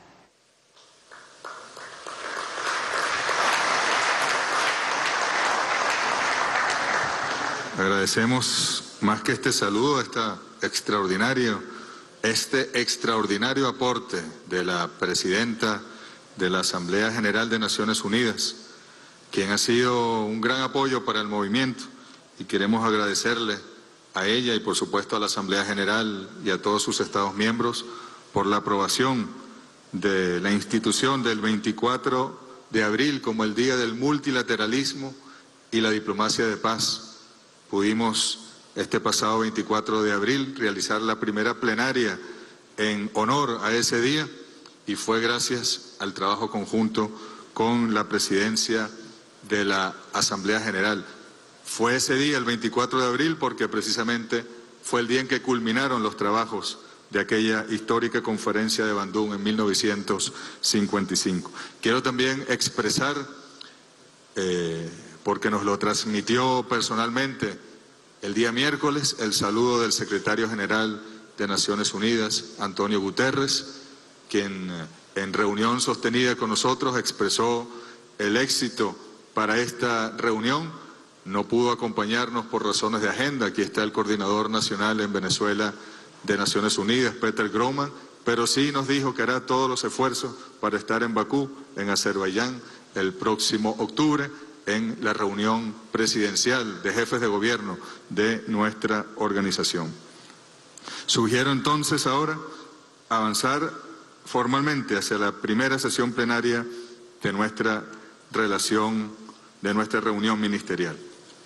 Agradecemos más que este saludo, esta extraordinario, este extraordinario aporte de la presidenta de la Asamblea General de Naciones Unidas, quien ha sido un gran apoyo para el movimiento, y queremos agradecerle a ella y por supuesto a la Asamblea General y a todos sus Estados miembros por la aprobación de la institución del veinticuatro de abril como el Día del Multilateralismo y la Diplomacia de Paz. Pudimos este pasado veinticuatro de abril realizar la primera plenaria en honor a ese día, y fue gracias al trabajo conjunto con la presidencia de la Asamblea General. Fue ese día, el veinticuatro de abril, porque precisamente fue el día en que culminaron los trabajos de aquella histórica conferencia de Bandung en mil novecientos cincuenta y cinco. Quiero también expresar, eh, porque nos lo transmitió personalmente el día miércoles, el saludo del secretario general de Naciones Unidas, Antonio Guterres, quien en reunión sostenida con nosotros expresó el éxito para esta reunión. No pudo acompañarnos por razones de agenda. Aquí está el coordinador nacional en Venezuela de Naciones Unidas, Peter Groman, pero sí nos dijo que hará todos los esfuerzos para estar en Bakú, en Azerbaiyán, el próximo octubre, en la reunión presidencial de jefes de gobierno de nuestra organización. Sugiero entonces ahora avanzar formalmente hacia la primera sesión plenaria de nuestra relación, de nuestra reunión ministerial.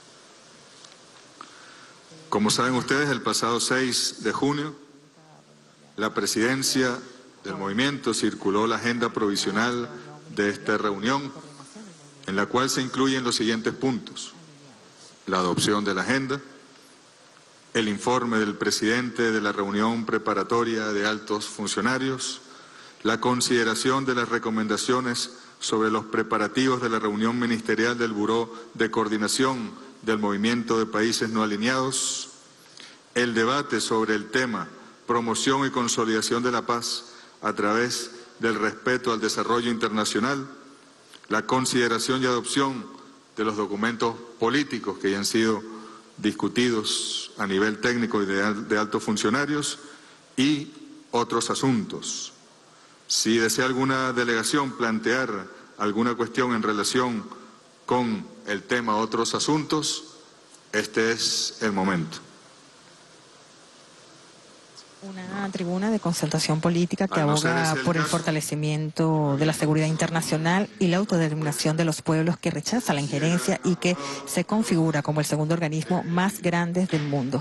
Como saben ustedes, el pasado seis de junio, la presidencia del movimiento circuló la agenda provisional de esta reunión, en la cual se incluyen los siguientes puntos: la adopción de la agenda, el informe del presidente de la reunión preparatoria de altos funcionarios, la consideración de las recomendaciones sobre los preparativos de la reunión ministerial del Buró de Coordinación del Movimiento de Países No Alineados, el debate sobre el tema promoción y consolidación de la paz a través del respeto al desarrollo internacional, la consideración y adopción de los documentos políticos que ya han sido discutidos a nivel técnico y de, de altos funcionarios, y otros asuntos. Si desea alguna delegación plantear alguna cuestión en relación con el tema otros asuntos, este es el momento. Una tribuna de concertación política que no aboga el por el caso. fortalecimiento de la seguridad internacional y la autodeterminación de los pueblos, que rechaza la injerencia y que se configura como el segundo organismo más grande del mundo.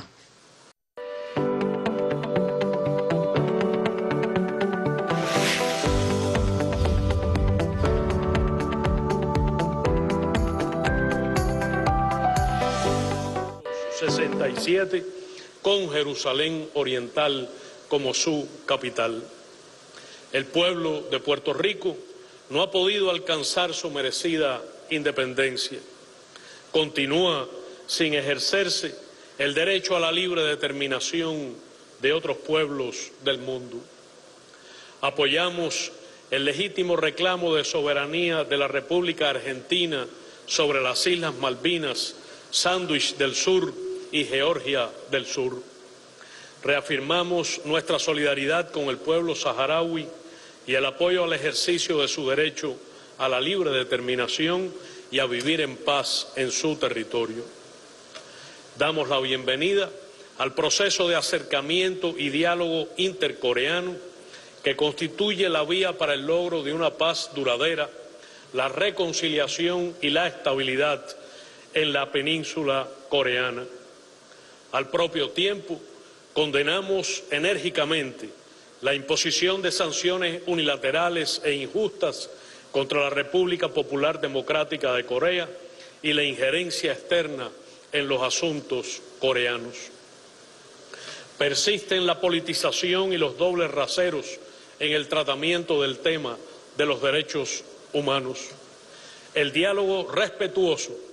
sesenta y siete, con Jerusalén Oriental como su capital. El pueblo de Puerto Rico no ha podido alcanzar su merecida independencia. Continúa sin ejercerse el derecho a la libre determinación de otros pueblos del mundo. Apoyamos el legítimo reclamo de soberanía de la República Argentina sobre las Islas Malvinas, Sándwich del Sur y Georgia del Sur. Reafirmamos nuestra solidaridad con el pueblo saharaui y el apoyo al ejercicio de su derecho a la libre determinación y a vivir en paz en su territorio. Damos la bienvenida al proceso de acercamiento y diálogo intercoreano que constituye la vía para el logro de una paz duradera, la reconciliación y la estabilidad en la península coreana. Al propio tiempo, condenamos enérgicamente la imposición de sanciones unilaterales e injustas contra la República Popular Democrática de Corea y la injerencia externa en los asuntos coreanos. Persisten la politización y los dobles raseros en el tratamiento del tema de los derechos humanos. El diálogo respetuoso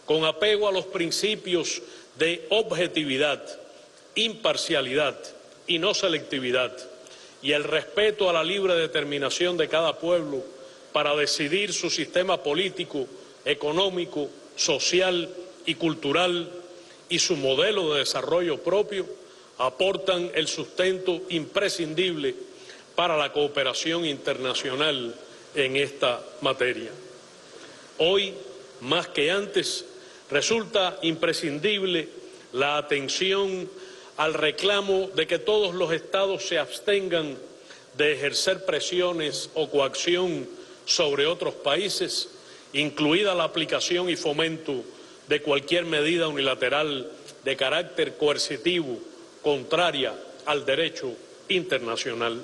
con apego a los principios de objetividad, imparcialidad y no selectividad, y el respeto a la libre determinación de cada pueblo para decidir su sistema político, económico, social y cultural y su modelo de desarrollo propio, aportan el sustento imprescindible para la cooperación internacional en esta materia. Hoy, más que antes, resulta imprescindible la atención al reclamo de que todos los Estados se abstengan de ejercer presiones o coacción sobre otros países, incluida la aplicación y fomento de cualquier medida unilateral de carácter coercitivo contraria al derecho internacional.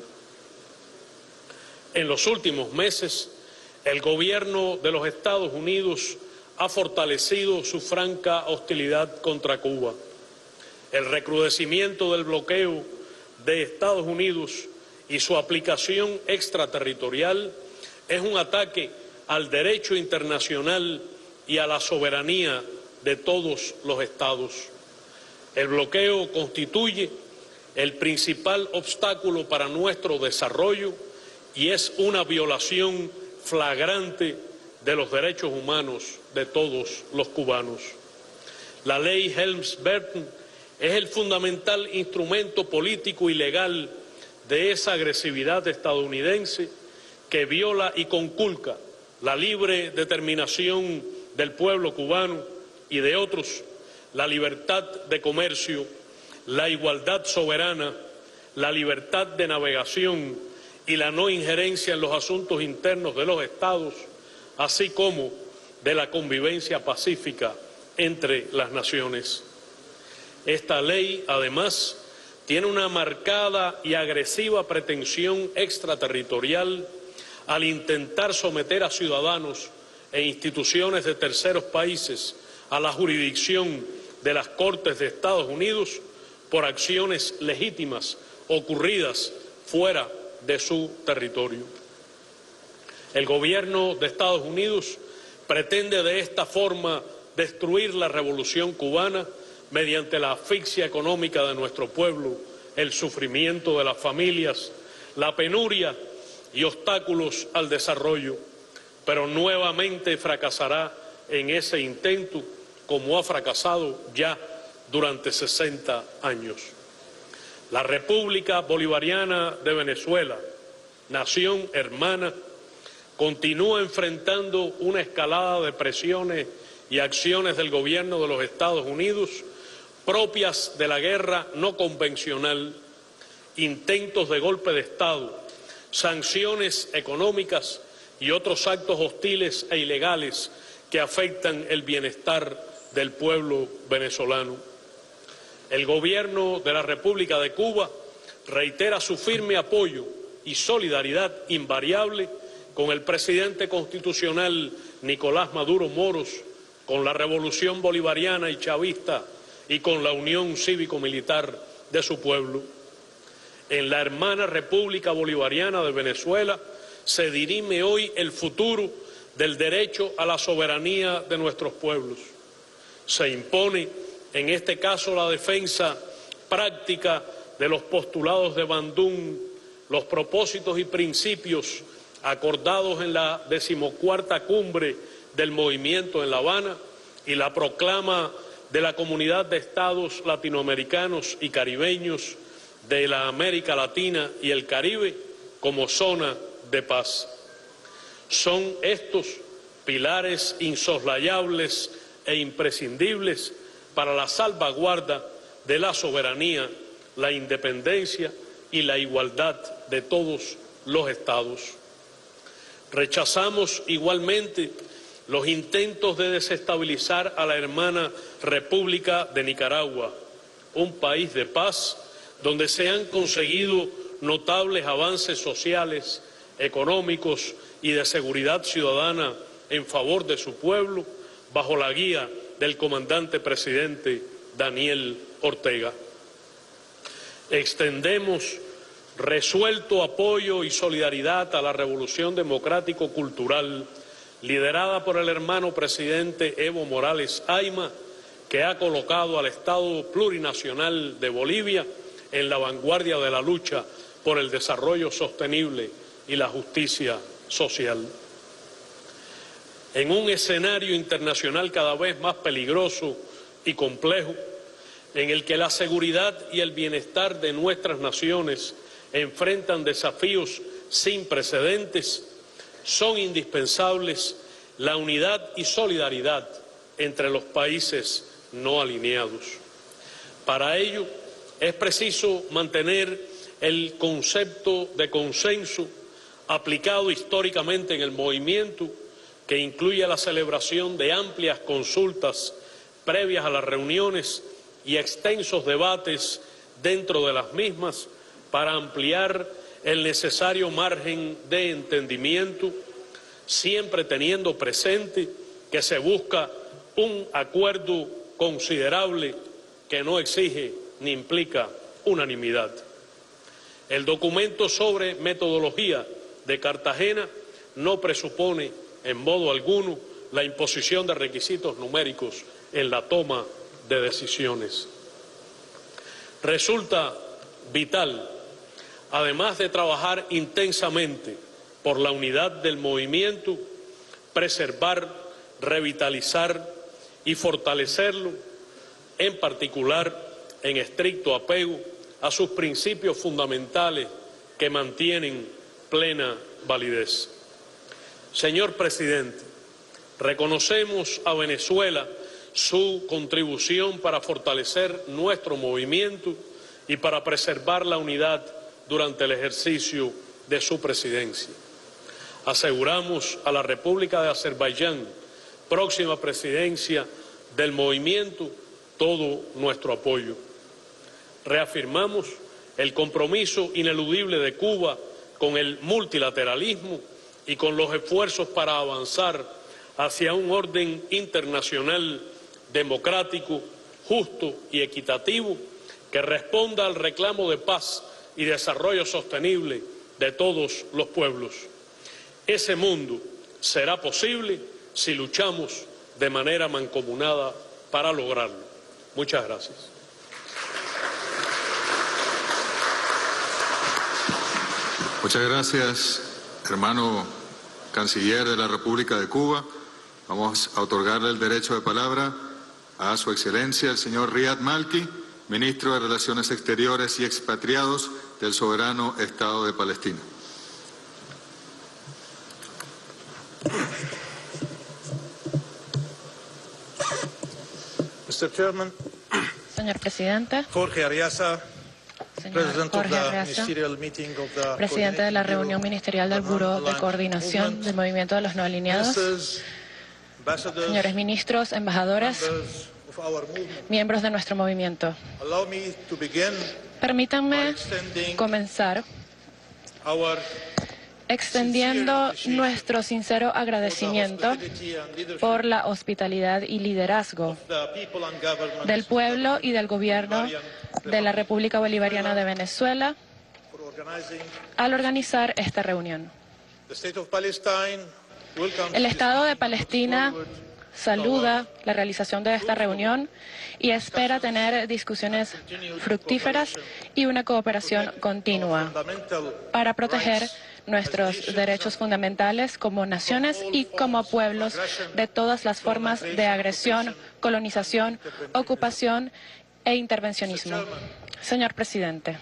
En los últimos meses, el gobierno de los Estados Unidos ha fortalecido su franca hostilidad contra Cuba. El recrudecimiento del bloqueo de Estados Unidos y su aplicación extraterritorial es un ataque al derecho internacional y a la soberanía de todos los Estados. El bloqueo constituye el principal obstáculo para nuestro desarrollo y es una violación flagrante de los derechos humanos de todos los cubanos. La ley Helms-Burton es el fundamental instrumento político y legal de esa agresividad estadounidense que viola y conculca la libre determinación del pueblo cubano y de otros, la libertad de comercio, la igualdad soberana, la libertad de navegación y la no injerencia en los asuntos internos de los Estados, así como de la convivencia pacífica entre las naciones. Esta ley, además, tiene una marcada y agresiva pretensión extraterritorial al intentar someter a ciudadanos e instituciones de terceros países a la jurisdicción de las Cortes de Estados Unidos por acciones legítimas ocurridas fuera de su territorio. El gobierno de Estados Unidos pretende de esta forma destruir la revolución cubana mediante la asfixia económica de nuestro pueblo, el sufrimiento de las familias, la penuria y obstáculos al desarrollo, pero nuevamente fracasará en ese intento como ha fracasado ya durante sesenta años. La República Bolivariana de Venezuela, nación hermana, continúa enfrentando una escalada de presiones y acciones del gobierno de los Estados Unidos propias de la guerra no convencional, intentos de golpe de Estado, sanciones económicas y otros actos hostiles e ilegales que afectan el bienestar del pueblo venezolano. El gobierno de la República de Cuba reitera su firme apoyo y solidaridad invariable con el presidente constitucional Nicolás Maduro Moros, con la revolución bolivariana y chavista y con la unión cívico-militar de su pueblo. En la hermana República Bolivariana de Venezuela se dirime hoy el futuro del derecho a la soberanía de nuestros pueblos. Se impone, en este caso, la defensa práctica de los postulados de Bandung, los propósitos y principios acordados en la decimocuarta cumbre del movimiento en La Habana y la proclama de la Comunidad de Estados Latinoamericanos y Caribeños de la América Latina y el Caribe como zona de paz. Son estos pilares insoslayables e imprescindibles para la salvaguarda de la soberanía, la independencia y la igualdad de todos los estados. Rechazamos igualmente los intentos de desestabilizar a la hermana República de Nicaragua, un país de paz donde se han conseguido notables avances sociales, económicos y de seguridad ciudadana en favor de su pueblo, bajo la guía del comandante presidente Daniel Ortega. Extendemos resuelto apoyo y solidaridad a la revolución democrático-cultural liderada por el hermano presidente Evo Morales Ayma, que ha colocado al Estado plurinacional de Bolivia en la vanguardia de la lucha por el desarrollo sostenible y la justicia social. En un escenario internacional cada vez más peligroso y complejo, en el que la seguridad y el bienestar de nuestras naciones enfrentan desafíos sin precedentes, son indispensables la unidad y solidaridad entre los países no alineados. Para ello, es preciso mantener el concepto de consenso aplicado históricamente en el movimiento, que incluye la celebración de amplias consultas previas a las reuniones y extensos debates dentro de las mismas para ampliar el necesario margen de entendimiento, siempre teniendo presente que se busca un acuerdo considerable que no exige ni implica unanimidad. El documento sobre metodología de Cartagena no presupone en modo alguno la imposición de requisitos numéricos en la toma de decisiones. Resulta vital, además de trabajar intensamente por la unidad del movimiento, preservar, revitalizar y fortalecerlo, en particular en estricto apego a sus principios fundamentales que mantienen plena validez. Señor presidente, reconocemos a Venezuela su contribución para fortalecer nuestro movimiento y para preservar la unidad durante el ejercicio de su presidencia. Aseguramos a la República de Azerbaiyán, próxima presidencia del movimiento, todo nuestro apoyo. Reafirmamos el compromiso ineludible de Cuba con el multilateralismo y con los esfuerzos para avanzar hacia un orden internacional democrático, justo y equitativo que responda al reclamo de paz y desarrollo sostenible de todos los pueblos. Ese mundo será posible si luchamos de manera mancomunada para lograrlo. Muchas gracias. Muchas gracias, hermano canciller de la República de Cuba. Vamos a otorgarle el derecho de palabra a su excelencia el señor Riyad Malki, ministro de Relaciones Exteriores y Expatriados del soberano Estado de Palestina. mister Chairman, Señor presidente, Jorge Ariasa, señor Jorge Arreaza, presidente de la reunión ministerial del Buró de Coordinación del Movimiento de los No Alineados, señores ministros, embajadores, miembros de nuestro movimiento. Permítanme comenzar extendiendo nuestro sincero agradecimiento por la hospitalidad y liderazgo del pueblo y del gobierno de la República Bolivariana de Venezuela al organizar esta reunión. El Estado de Palestina saluda la realización de esta reunión y espera tener discusiones fructíferas y una cooperación continua para proteger nuestros derechos fundamentales como naciones y como pueblos de todas las formas de agresión, colonización, ocupación e intervencionismo. Señor presidente,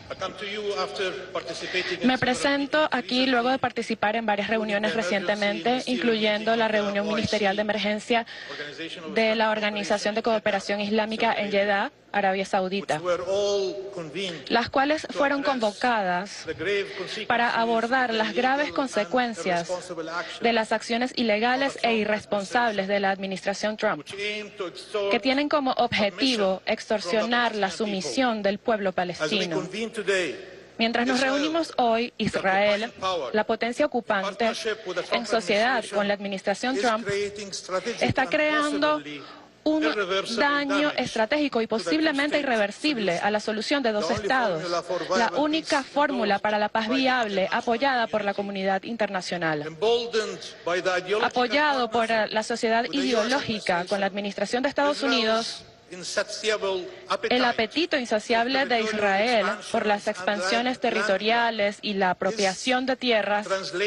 me presento aquí luego de participar en varias reuniones recientemente, incluyendo la reunión ministerial de emergencia de la Organización de Cooperación Islámica en Jeddah, Arabia Saudita, las cuales fueron convocadas para abordar las graves consecuencias de las acciones ilegales e irresponsables de la administración Trump, que tienen como objetivo extorsionar la sumisión del pueblo palestino. Mientras nos reunimos hoy, Israel, la potencia ocupante, en sociedad con la administración Trump, está creando un daño estratégico y posiblemente irreversible a la solución de dos estados, la única fórmula para la paz viable apoyada por la comunidad internacional. Apoyado por la sociedad ideológica con la administración de Estados Unidos, el apetito insaciable de Israel por las expansiones territoriales y la apropiación de tierras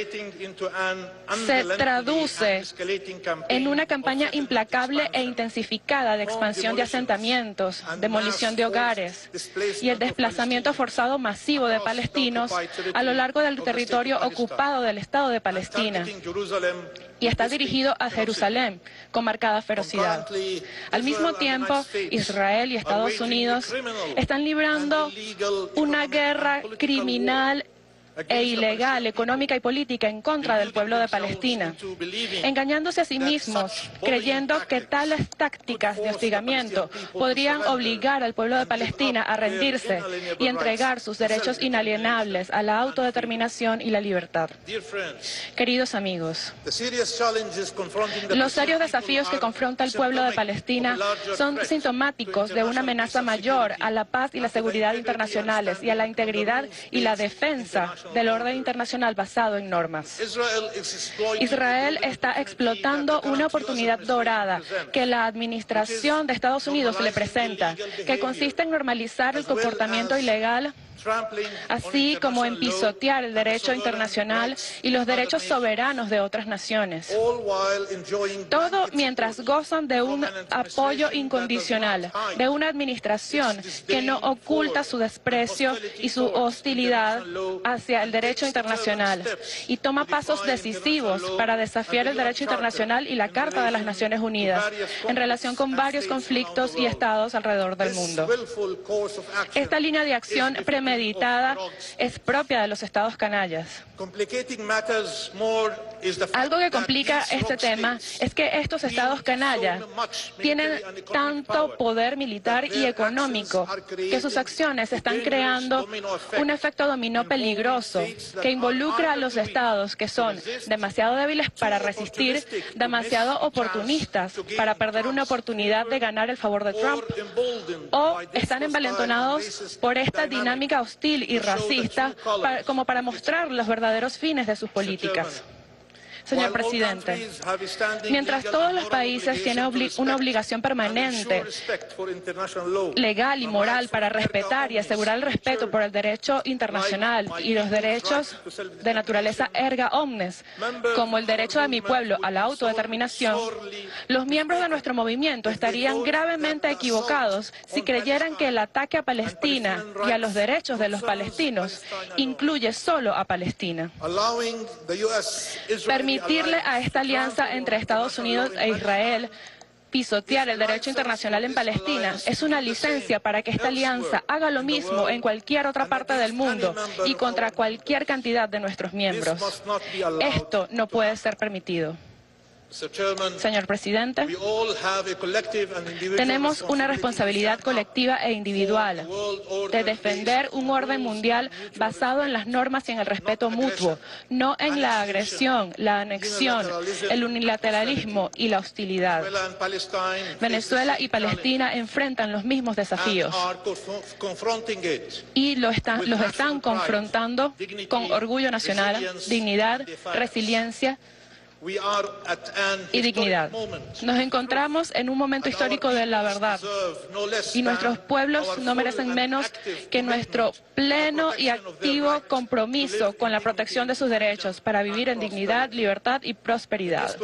se traduce en una campaña implacable e intensificada de expansión de asentamientos, demolición de hogares y el desplazamiento forzado masivo de palestinos a lo largo del territorio ocupado del Estado de Palestina. Y está dirigido a Jerusalén con marcada ferocidad. Al mismo tiempo, Israel y Estados Unidos están librando una guerra criminal e ilegal, económica y política en contra del pueblo de Palestina, engañándose a sí mismos, creyendo que tales tácticas de hostigamiento podrían obligar al pueblo de Palestina a rendirse y entregar sus derechos inalienables a la autodeterminación y la libertad. Queridos amigos, los serios desafíos que confronta el pueblo de Palestina son sintomáticos de una amenaza mayor a la paz y la seguridad internacionales y a la integridad y la defensa del orden internacional basado en normas. Israel está explotando una oportunidad dorada que la administración de Estados Unidos le presenta, que consiste en normalizar el comportamiento ilegal, así como en pisotear el derecho internacional y los derechos soberanos de otras naciones. Todo mientras gozan de un apoyo incondicional, de una administración que no oculta su desprecio y su hostilidad hacia el derecho internacional y toma pasos decisivos para desafiar el derecho internacional y la Carta de las Naciones Unidas en relación con varios conflictos y estados alrededor del mundo. Esta línea de acción premeditada es propia de los estados canallas. Algo que complica este tema es que estos estados canallas tienen tanto poder militar y económico que sus acciones están creando un efecto dominó peligroso que involucra a los estados que son demasiado débiles para resistir, demasiado oportunistas para perder una oportunidad de ganar el favor de Trump, o están envalentonados por esta dinámica hostil y racista para, como para mostrar los verdaderos fines de sus políticas. Señor presidente, mientras todos los países tienen obli una obligación permanente, legal y moral para respetar y asegurar el respeto por el derecho internacional y los derechos de naturaleza erga omnes, como el derecho de mi pueblo a la autodeterminación, los miembros de nuestro movimiento estarían gravemente equivocados si creyeran que el ataque a Palestina y a los derechos de los palestinos incluye solo a Palestina. Permitirle a esta alianza entre Estados Unidos e Israel pisotear el derecho internacional en Palestina es una licencia para que esta alianza haga lo mismo en cualquier otra parte del mundo y contra cualquier cantidad de nuestros miembros. Esto no puede ser permitido. Señor presidente, tenemos una responsabilidad colectiva e individual de defender un orden mundial basado en las normas y en el respeto mutuo, no en la agresión, la anexión, el unilateralismo y la hostilidad. Venezuela y Palestina enfrentan los mismos desafíos y lo están, los están confrontando con orgullo nacional, dignidad, resiliencia y dignidad. Nos encontramos en un momento histórico de la verdad y nuestros pueblos no merecen menos que nuestro pleno y activo compromiso con la protección de sus derechos para vivir en dignidad, libertad y prosperidad.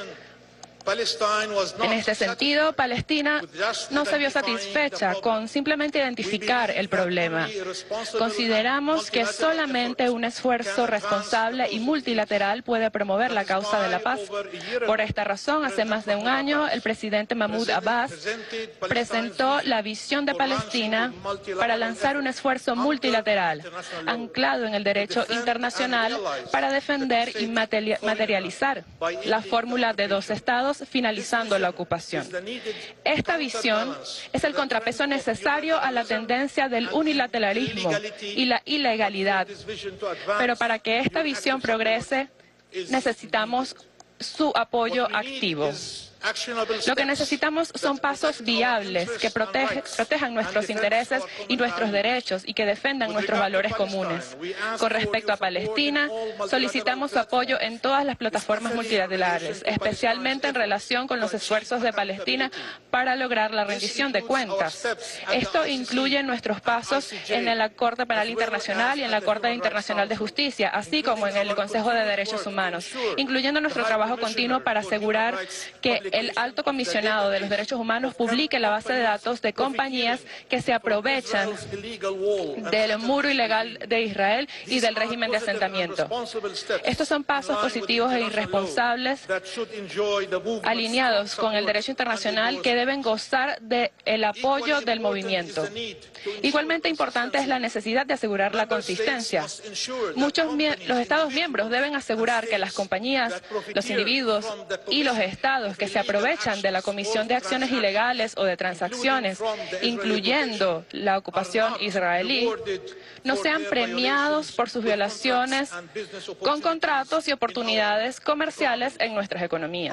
En este sentido, Palestina no se vio satisfecha con simplemente identificar el problema. Consideramos que solamente un esfuerzo responsable y multilateral puede promover la causa de la paz. Por esta razón, hace más de un año, el presidente Mahmoud Abbas presentó la visión de Palestina para lanzar un esfuerzo multilateral, anclado en el derecho internacional, para defender y materializar la fórmula de dos estados, finalizando la ocupación. Esta visión es el contrapeso necesario a la tendencia del unilateralismo y la ilegalidad. Pero para que esta visión progrese, necesitamos su apoyo activo. Lo que necesitamos son pasos viables que protege, protejan nuestros intereses y nuestros derechos y que defendan nuestros valores comunes. Con respecto a Palestina, solicitamos su apoyo en todas las plataformas multilaterales, especialmente en relación con los esfuerzos de Palestina para lograr la rendición de cuentas. Esto incluye nuestros pasos en la Corte Penal Internacional y en la Corte Internacional de Justicia, así como en el Consejo de Derechos Humanos, incluyendo nuestro trabajo continuo para asegurar que el Alto Comisionado de los Derechos Humanos publique la base de datos de compañías que se aprovechan del muro ilegal de Israel y del régimen de asentamiento. Estos son pasos positivos e irresponsables alineados con el derecho internacional que deben gozar del apoyo del movimiento. Igualmente importante es la necesidad de asegurar la consistencia. Muchos los Estados miembros deben asegurar que las compañías, los individuos y los estados que se aprovechan de la comisión de acciones ilegales o de transacciones, incluyendo la ocupación israelí, no sean premiados por sus violaciones con contratos y oportunidades comerciales en nuestras economías.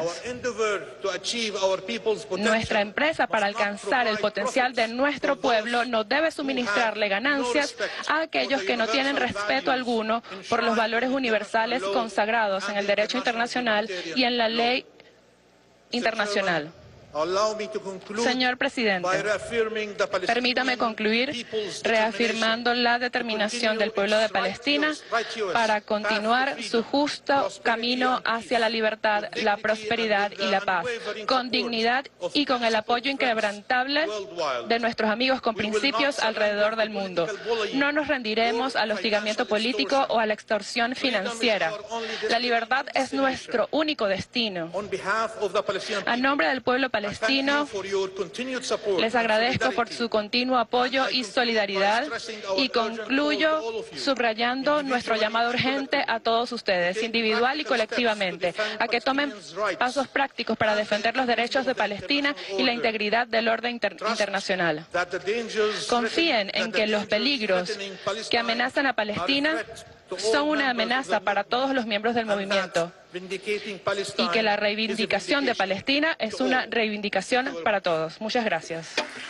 Nuestra empresa, para alcanzar el potencial de nuestro pueblo, no debe suministrarle ganancias a aquellos que no tienen respeto alguno por los valores universales consagrados en el derecho internacional y en la ley internacional. Señor presidente, permítame concluir reafirmando la determinación del pueblo de Palestina para continuar su justo camino hacia la libertad, la prosperidad y la paz, con dignidad y con el apoyo inquebrantable de nuestros amigos con principios alrededor del mundo. No nos rendiremos al hostigamiento político o a la extorsión financiera. La libertad es nuestro único destino. A nombre del pueblo palestino, les agradezco por su continuo apoyo y solidaridad y concluyo subrayando nuestro llamado urgente a todos ustedes, individual y colectivamente, a que tomen pasos prácticos para defender los derechos de Palestina y la integridad del orden inter internacional. Confíen en que los peligros que amenazan a Palestina son una amenaza para todos los miembros del movimiento y que la reivindicación de Palestina es una reivindicación para todos. Muchas gracias.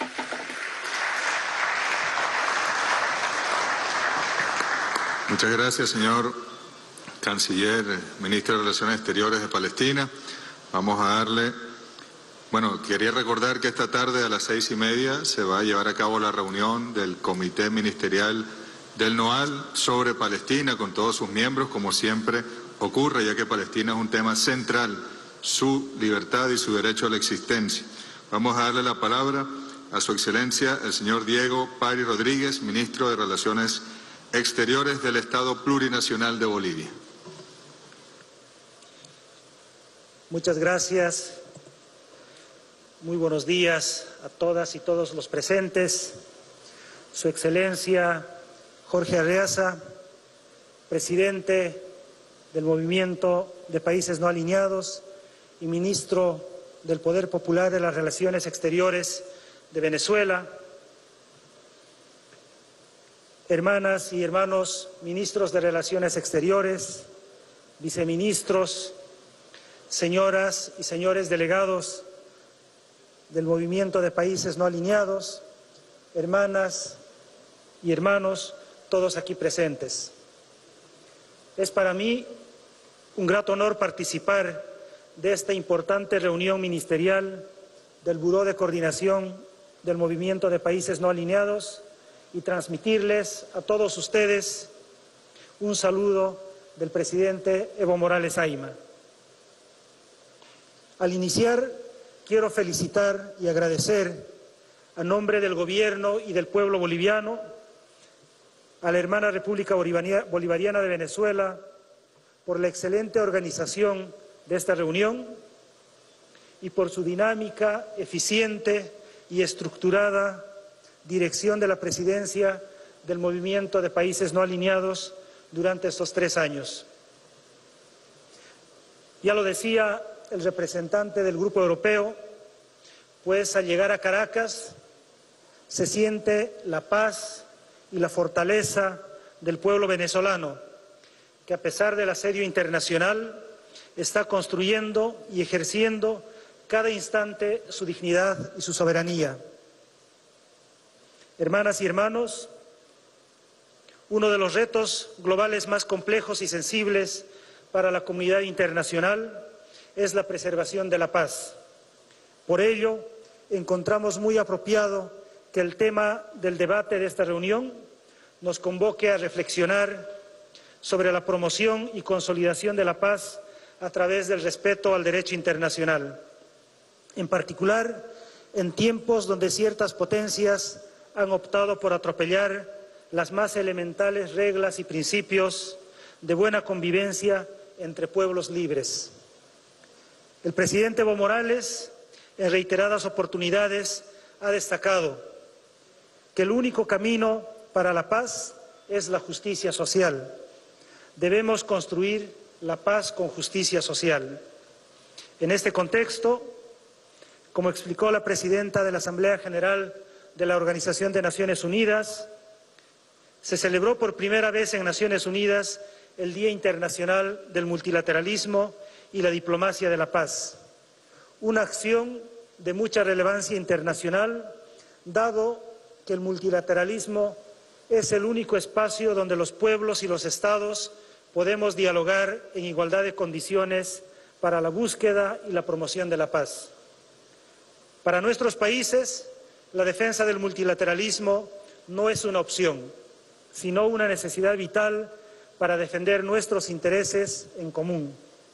Muchas gracias, señor canciller, ministro de Relaciones Exteriores de Palestina. Vamos a darle... Bueno, quería recordar que esta tarde a las seis y media se va a llevar a cabo la reunión del Comité Ministerial del NOAL sobre Palestina con todos sus miembros, como siempre ocurre, ya que Palestina es un tema central, su libertad y su derecho a la existencia. Vamos a darle la palabra a su excelencia el señor Diego Pari Rodríguez, ministro de Relaciones Exteriores del Estado Plurinacional de Bolivia. Muchas gracias. Muy buenos días a todas y todos los presentes. Su excelencia Jorge Arreaza, presidente del Movimiento de Países No Alineados y ministro del Poder Popular de las Relaciones Exteriores de Venezuela, hermanas y hermanos ministros de Relaciones Exteriores, viceministros, señoras y señores delegados del Movimiento de Países No Alineados, hermanas y hermanos, todos aquí presentes. Es para mí un grato honor participar de esta importante reunión ministerial del Buró de Coordinación del Movimiento de Países No Alineados y transmitirles a todos ustedes un saludo del presidente Evo Morales Ayma. Al iniciar, quiero felicitar y agradecer a nombre del gobierno y del pueblo boliviano a la hermana República Bolivariana de Venezuela por la excelente organización de esta reunión y por su dinámica, eficiente y estructurada dirección de la presidencia del Movimiento de Países No Alineados durante estos tres años. Ya lo decía el representante del Grupo Europeo, pues al llegar a Caracas se siente la paz y la fortaleza del pueblo venezolano, que a pesar del asedio internacional está construyendo y ejerciendo cada instante su dignidad y su soberanía. Hermanas y hermanos, uno de los retos globales más complejos y sensibles para la comunidad internacional es la preservación de la paz. Por ello, encontramos muy apropiado que el tema del debate de esta reunión nos convoque a reflexionar sobre la promoción y consolidación de la paz a través del respeto al derecho internacional. En particular, en tiempos donde ciertas potencias han optado por atropellar las más elementales reglas y principios de buena convivencia entre pueblos libres. El presidente Evo Morales, en reiteradas oportunidades, ha destacado que el único camino para la paz es la justicia social. Debemos construir la paz con justicia social. En este contexto, como explicó la presidenta de la Asamblea General de la Organización de Naciones Unidas, se celebró por primera vez en Naciones Unidas el Día Internacional del Multilateralismo y la Diplomacia de la Paz, una acción de mucha relevancia internacional, dado que el multilateralismo es el único espacio donde los pueblos y los estados podemos dialogar en igualdad de condiciones para la búsqueda y la promoción de la paz. Para nuestros países, la defensa del multilateralismo no es una opción, sino una necesidad vital para defender nuestros intereses en común,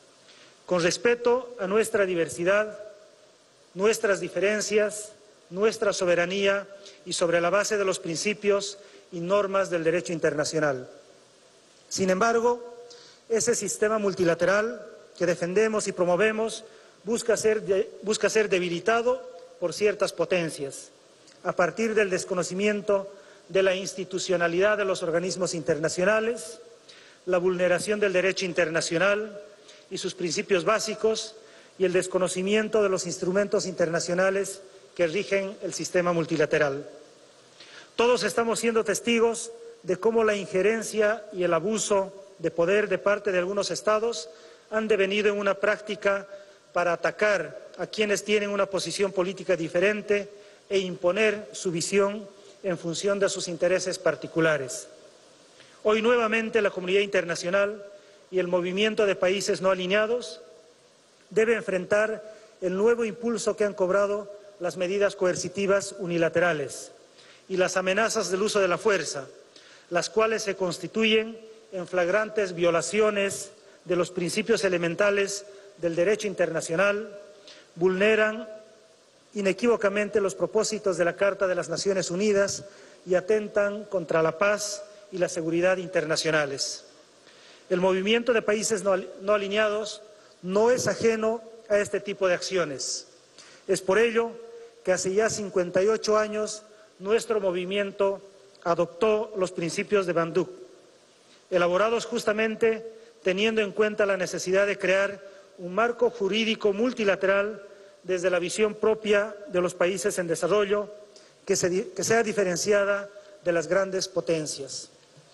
con respeto a nuestra diversidad, nuestras diferencias, nuestra soberanía y sobre la base de los principios y normas del derecho internacional. Sin embargo, ese sistema multilateral que defendemos y promovemos busca ser, de, busca ser debilitado por ciertas potencias, a partir del desconocimiento de la institucionalidad de los organismos internacionales, la vulneración del derecho internacional y sus principios básicos y el desconocimiento de los instrumentos internacionales que rigen el sistema multilateral. Todos estamos siendo testigos de cómo la injerencia y el abuso de poder de parte de algunos estados han devenido en una práctica para atacar a quienes tienen una posición política diferente e imponer su visión en función de sus intereses particulares. Hoy nuevamente la comunidad internacional y el movimiento de países no alineados debe enfrentar el nuevo impulso que han cobrado las medidas coercitivas unilaterales y las amenazas del uso de la fuerza, las cuales se constituyen en flagrantes violaciones de los principios elementales del derecho internacional, vulneran inequívocamente los propósitos de la Carta de las Naciones Unidas y atentan contra la paz y la seguridad internacionales. El movimiento de países no, no alineados no es ajeno a este tipo de acciones. Es por ello que hace ya cincuenta y ocho años nuestro movimiento adoptó los principios de Bandung, elaborados justamente teniendo en cuenta la necesidad de crear un marco jurídico multilateral desde la visión propia de los países en desarrollo, que, se, que sea diferenciada de las grandes potencias.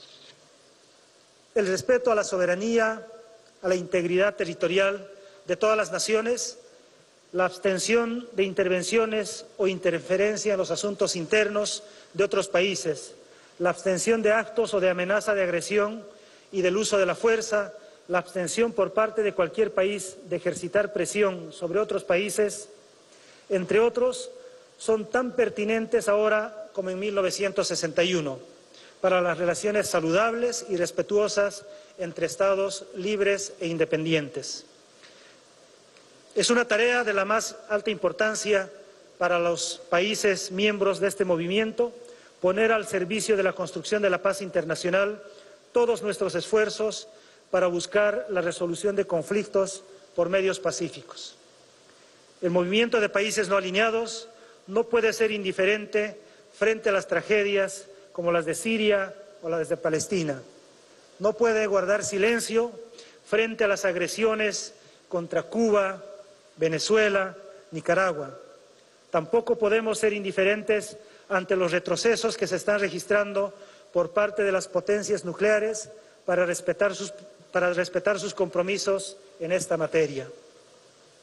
El respeto a la soberanía, a la integridad territorial de todas las naciones, la abstención de intervenciones o interferencia en los asuntos internos de otros países, la abstención de actos o de amenaza de agresión y del uso de la fuerza, la abstención por parte de cualquier país de ejercitar presión sobre otros países, entre otros, son tan pertinentes ahora como en mil novecientos sesenta y uno para las relaciones saludables y respetuosas entre Estados libres e independientes. Es una tarea de la más alta importancia para los países miembros de este movimiento poner al servicio de la construcción de la paz internacional todos nuestros esfuerzos para buscar la resolución de conflictos por medios pacíficos. El movimiento de países no alineados no puede ser indiferente frente a las tragedias como las de Siria o las de Palestina. No puede guardar silencio frente a las agresiones contra Cuba, Venezuela, Nicaragua. Tampoco podemos ser indiferentes ante los retrocesos que se están registrando por parte de las potencias nucleares para respetar sus, para respetar sus compromisos en esta materia.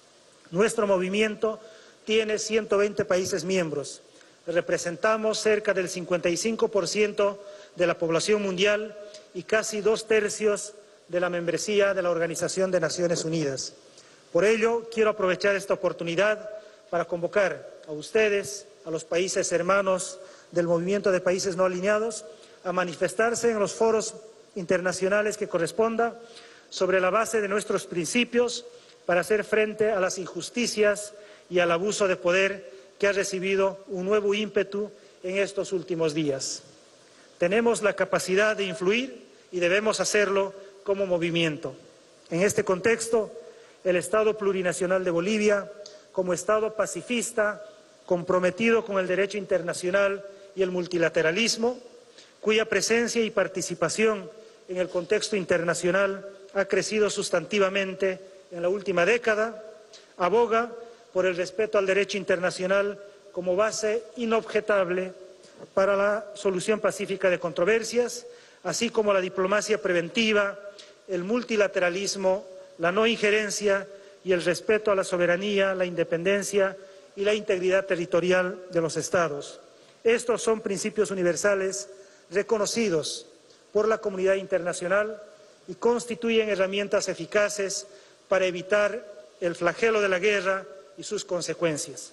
Nuestro movimiento tiene ciento veinte países miembros. Representamos cerca del cincuenta y cinco por ciento de la población mundial y casi dos tercios de la membresía de la Organización de Naciones Unidas. Por ello, quiero aprovechar esta oportunidad para convocar a ustedes, a los países hermanos del Movimiento de Países No Alineados, a manifestarse en los foros internacionales que corresponda sobre la base de nuestros principios para hacer frente a las injusticias y al abuso de poder que ha recibido un nuevo ímpetu en estos últimos días. Tenemos la capacidad de influir y debemos hacerlo como movimiento. En este contexto, el Estado plurinacional de Bolivia, como Estado pacifista, comprometido con el derecho internacional y el multilateralismo, cuya presencia y participación en el contexto internacional ha crecido sustantivamente en la última década, aboga por el respeto al derecho internacional como base inobjetable para la solución pacífica de controversias, así como la diplomacia preventiva, el multilateralismo, la no injerencia y el respeto a la soberanía, la independencia y la integridad territorial de los Estados. Estos son principios universales reconocidos por la comunidad internacional y constituyen herramientas eficaces para evitar el flagelo de la guerra y sus consecuencias.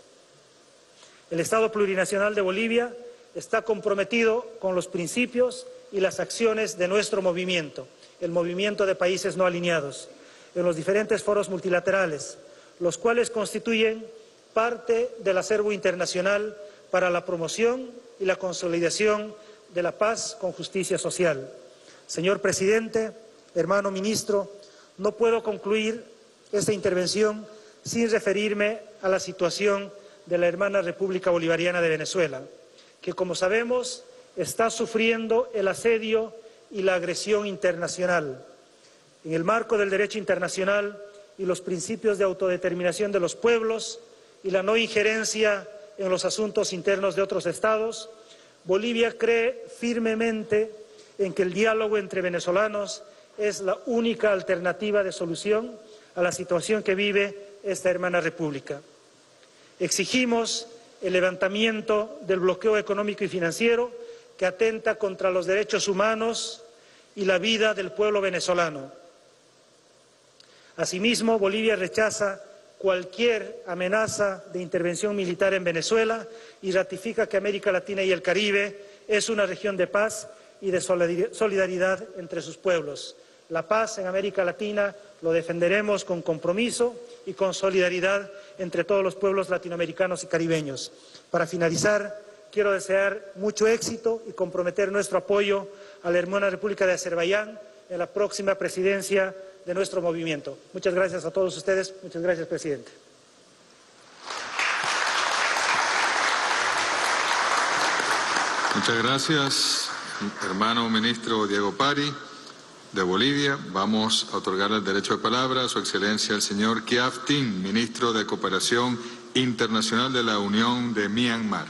El Estado plurinacional de Bolivia está comprometido con los principios y las acciones de nuestro movimiento, el Movimiento de Países No Alineados, en los diferentes foros multilaterales, los cuales constituyen parte del acervo internacional para la promoción y la consolidación de la paz con justicia social. Señor Presidente, hermano Ministro, no puedo concluir esta intervención sin referirme a la situación de la hermana República Bolivariana de Venezuela, que, como sabemos, está sufriendo el asedio y la agresión internacional. En el marco del derecho internacional y los principios de autodeterminación de los pueblos y la no injerencia en los asuntos internos de otros estados, Bolivia cree firmemente en que el diálogo entre venezolanos es la única alternativa de solución a la situación que vive esta hermana república. Exigimos el levantamiento del bloqueo económico y financiero que atenta contra los derechos humanos y la vida del pueblo venezolano. Asimismo, Bolivia rechaza cualquier amenaza de intervención militar en Venezuela y ratifica que América Latina y el Caribe es una región de paz y de solidaridad entre sus pueblos. La paz en América Latina lo defenderemos con compromiso y con solidaridad entre todos los pueblos latinoamericanos y caribeños. Para finalizar, quiero desear mucho éxito y comprometer nuestro apoyo a la hermana República de Azerbaiyán en la próxima presidencia de nuestro movimiento. Muchas gracias a todos ustedes. Muchas gracias, presidente. Muchas gracias, hermano ministro Diego Pari, de Bolivia. Vamos a otorgar el derecho de palabra a su excelencia el señor Kiaf Tin, ministro de Cooperación Internacional de la Unión de Myanmar.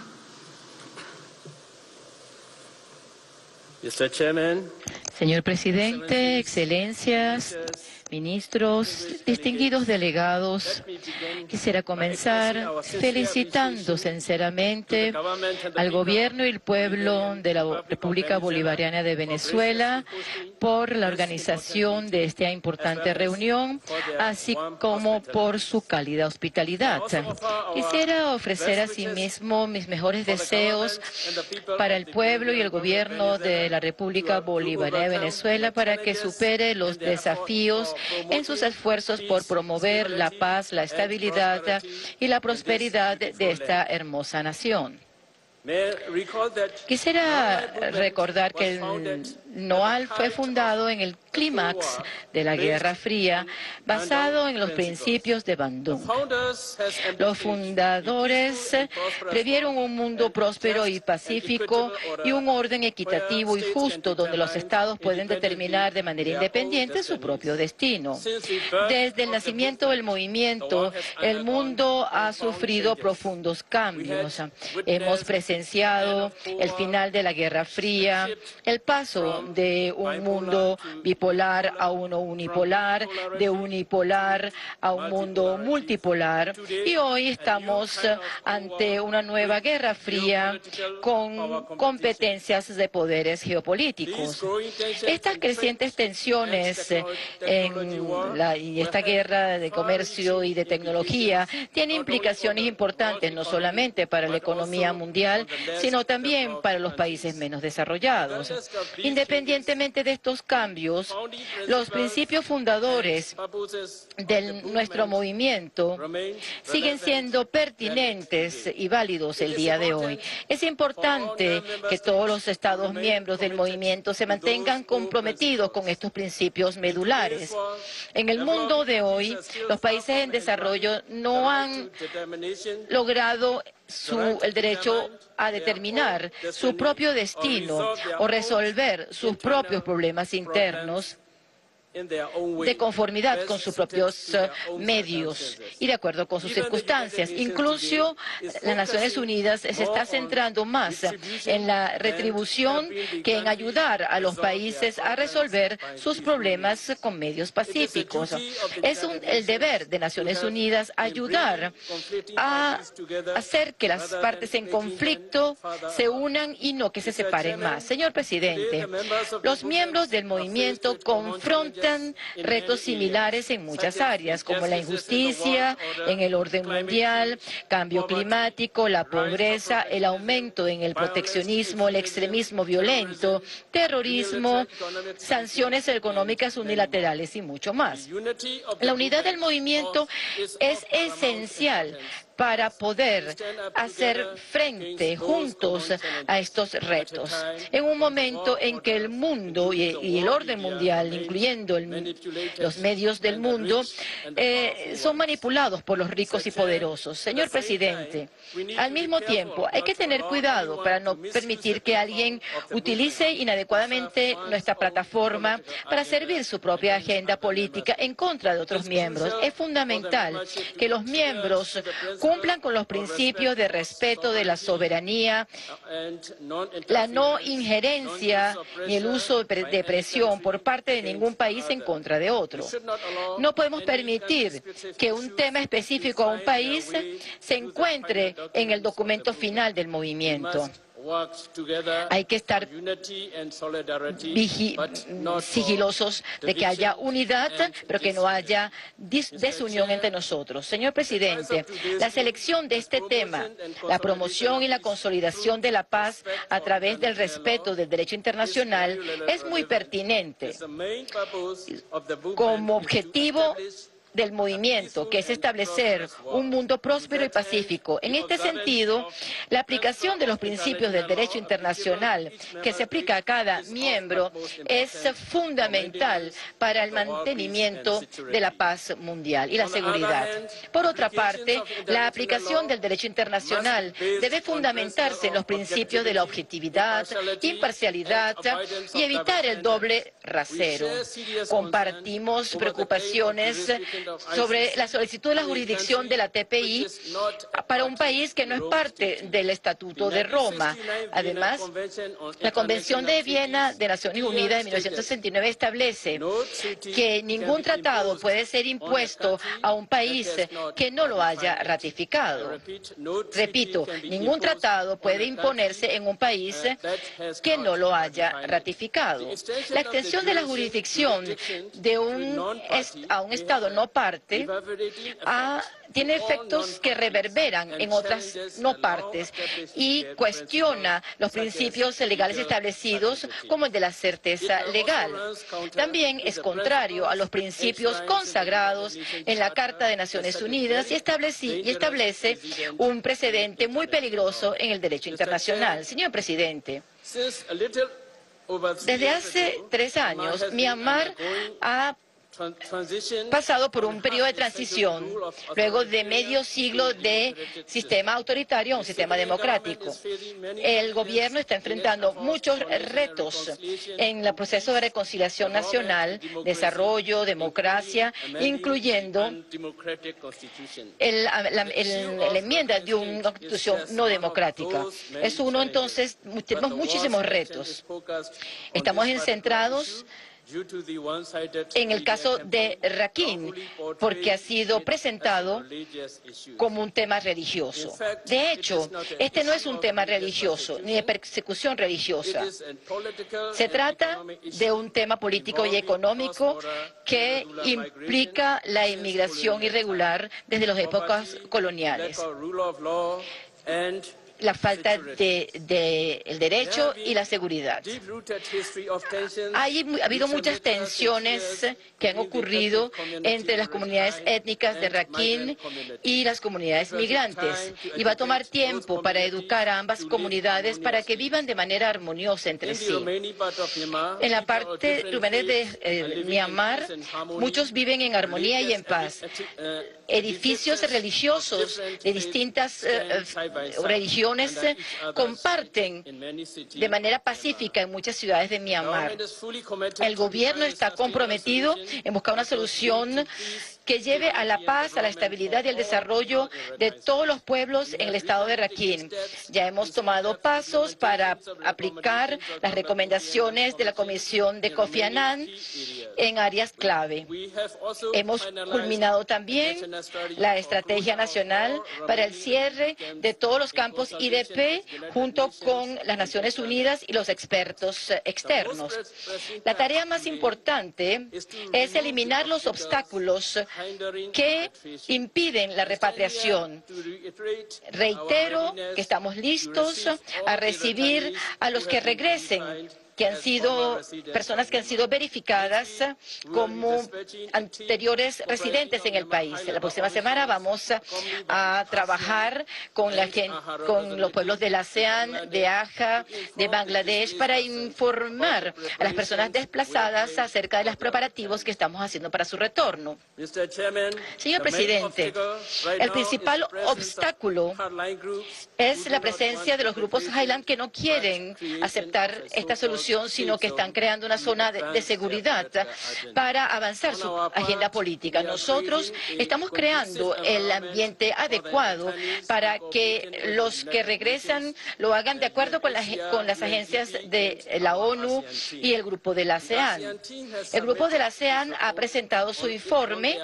mister Chairman, Señor presidente, excelencias, ministros, distinguidos delegados, quisiera comenzar felicitando sinceramente al gobierno y el pueblo de la República Bolivariana de Venezuela por la organización de esta importante reunión, así como por su cálida hospitalidad. Quisiera ofrecer asimismo mis mejores deseos para el pueblo y el gobierno de la República Bolivariana de Venezuela para que supere los desafíos en sus esfuerzos por promover la paz, la estabilidad y la prosperidad de esta hermosa nación. Quisiera recordar que el NOAL fue fundado en el clímax de la Guerra Fría, basado en los principios de Bandung. Los fundadores previeron un mundo próspero y pacífico y un orden equitativo y justo donde los estados pueden determinar de manera independiente su propio destino. Desde el nacimiento del movimiento, el mundo ha sufrido profundos cambios. Hemos presenciado presenciado el final de la Guerra Fría, el paso de un mundo bipolar a uno unipolar, de unipolar a un mundo multipolar, y hoy estamos ante una nueva Guerra Fría con competencias de poderes geopolíticos. Estas crecientes tensiones en la, y esta guerra de comercio y de tecnología tiene implicaciones importantes no solamente para la economía mundial, sino también para los países menos desarrollados. Independientemente de estos cambios, los principios fundadores de nuestro movimiento siguen siendo pertinentes y válidos el día de hoy. Es importante que todos los Estados miembros del movimiento se mantengan comprometidos con estos principios medulares. En el mundo de hoy, los países en desarrollo no han logrado Su, el derecho a determinar su propio destino o resolver sus propios problemas internos de conformidad con sus propios uh, medios y de acuerdo con sus circunstancias. Incluso las Naciones Unidas se está centrando más en la retribución que en ayudar a los países a resolver sus problemas con medios pacíficos. Es un, el deber de Naciones Unidas ayudar a hacer que las partes en conflicto se unan y no que se separen más. Señor presidente, los miembros del movimiento confrontan retos similares en muchas áreas, como la injusticia en el orden mundial, cambio climático, la pobreza, el aumento en el proteccionismo, el extremismo violento, terrorismo, sanciones económicas unilaterales y mucho más. La unidad del movimiento es esencial para poder hacer frente juntos a estos retos. En un momento en que el mundo y, y el orden mundial, incluyendo el, los medios del mundo, eh, son manipulados por los ricos y poderosos. Señor presidente, al mismo tiempo hay que tener cuidado para no permitir que alguien utilice inadecuadamente nuestra plataforma para servir su propia agenda política en contra de otros miembros. Es fundamental que los miembros cumplan con los principios de respeto de la soberanía, la no injerencia ni el uso de presión por parte de ningún país en contra de otro. No podemos permitir que un tema específico a un país se encuentre en el documento final del movimiento. Hay que estar sigilosos de que haya unidad, pero que no haya desunión entre nosotros. Señor presidente, la selección de este tema, la promoción y la consolidación de la paz a través del respeto del derecho internacional, es muy pertinente. Como objetivo del movimiento, que es establecer un mundo próspero y pacífico. En este sentido, la aplicación de los principios del derecho internacional que se aplica a cada miembro es fundamental para el mantenimiento de la paz mundial y la seguridad. Por otra parte, la aplicación del derecho internacional debe fundamentarse en los principios de la objetividad, imparcialidad y evitar el doble rasero. Compartimos preocupaciones sobre la solicitud de la jurisdicción de la T P I para un país que no es parte del Estatuto de Roma. Además, la Convención de Viena de Naciones Unidas de mil novecientos sesenta y nueve establece que ningún tratado puede ser impuesto a un país que no lo haya ratificado. Repito, ningún tratado puede imponerse en un país que no lo haya ratificado. La extensión de la jurisdicción de un, a un Estado no parte a, tiene efectos que reverberan en otras no partes y cuestiona los principios legales establecidos como el de la certeza legal. También es contrario a los principios consagrados en la Carta de Naciones Unidas y establece, y establece un precedente muy peligroso en el derecho internacional. Señor presidente, desde hace tres años, Myanmar ha pasado por un periodo de transición, luego de medio siglo de sistema autoritario a un sistema democrático. El gobierno está enfrentando muchos retos en el proceso de reconciliación nacional, desarrollo, democracia, incluyendo el, la, el, la enmienda de una constitución no democrática. Es uno, entonces, tenemos muchísimos retos. Estamos centrados en el caso de Rakhine, porque ha sido presentado como un tema religioso. De hecho, este no es un tema religioso, ni de persecución religiosa. Se trata de un tema político y económico que implica la inmigración irregular desde las épocas coloniales, la falta de, de el derecho y la seguridad. Hay, ha habido muchas tensiones que han ocurrido entre las comunidades étnicas de Rakhine y las comunidades migrantes, y va a tomar tiempo para educar a ambas comunidades para que vivan de manera armoniosa entre sí. En la parte de eh, Myanmar, muchos viven en armonía y en paz. Edificios religiosos de distintas eh, religiones comparten de manera pacífica en muchas ciudades de Myanmar. El gobierno está comprometido en buscar una solución que lleve a la paz, a la estabilidad y al desarrollo de todos los pueblos en el estado de Rakhine. Ya hemos tomado pasos para aplicar las recomendaciones de la Comisión de Kofi Annan en áreas clave. Hemos culminado también la estrategia nacional para el cierre de todos los campos I D P junto con las Naciones Unidas y los expertos externos. La tarea más importante es eliminar los obstáculos que impiden la repatriación. Reitero que estamos listos a recibir a los que regresen, que han sido personas que han sido verificadas como anteriores residentes en el país. La próxima semana vamos a trabajar con, la, con los pueblos del ASEAN, de Aja, de Bangladesh, para informar a las personas desplazadas acerca de los preparativos que estamos haciendo para su retorno. Señor presidente, el principal obstáculo es la presencia de los grupos Highland que no quieren aceptar esta solución, sino que están creando una zona de, de seguridad para avanzar su agenda política. Nosotros estamos creando el ambiente adecuado para que los que regresan lo hagan de acuerdo con, la, con las agencias de la ONU y el grupo del ASEAN. El grupo del ASEAN ha presentado su informe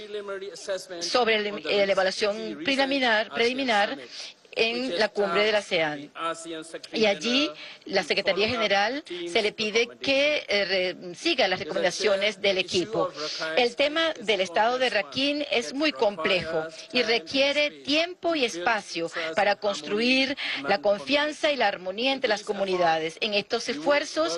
sobre la evaluación preliminar, preliminar en la cumbre del ASEAN. Y allí la Secretaría General se le pide que eh, siga las recomendaciones del equipo. El tema del estado de Rakhine es muy complejo y requiere tiempo y espacio para construir la confianza y la armonía entre las comunidades. En estos esfuerzos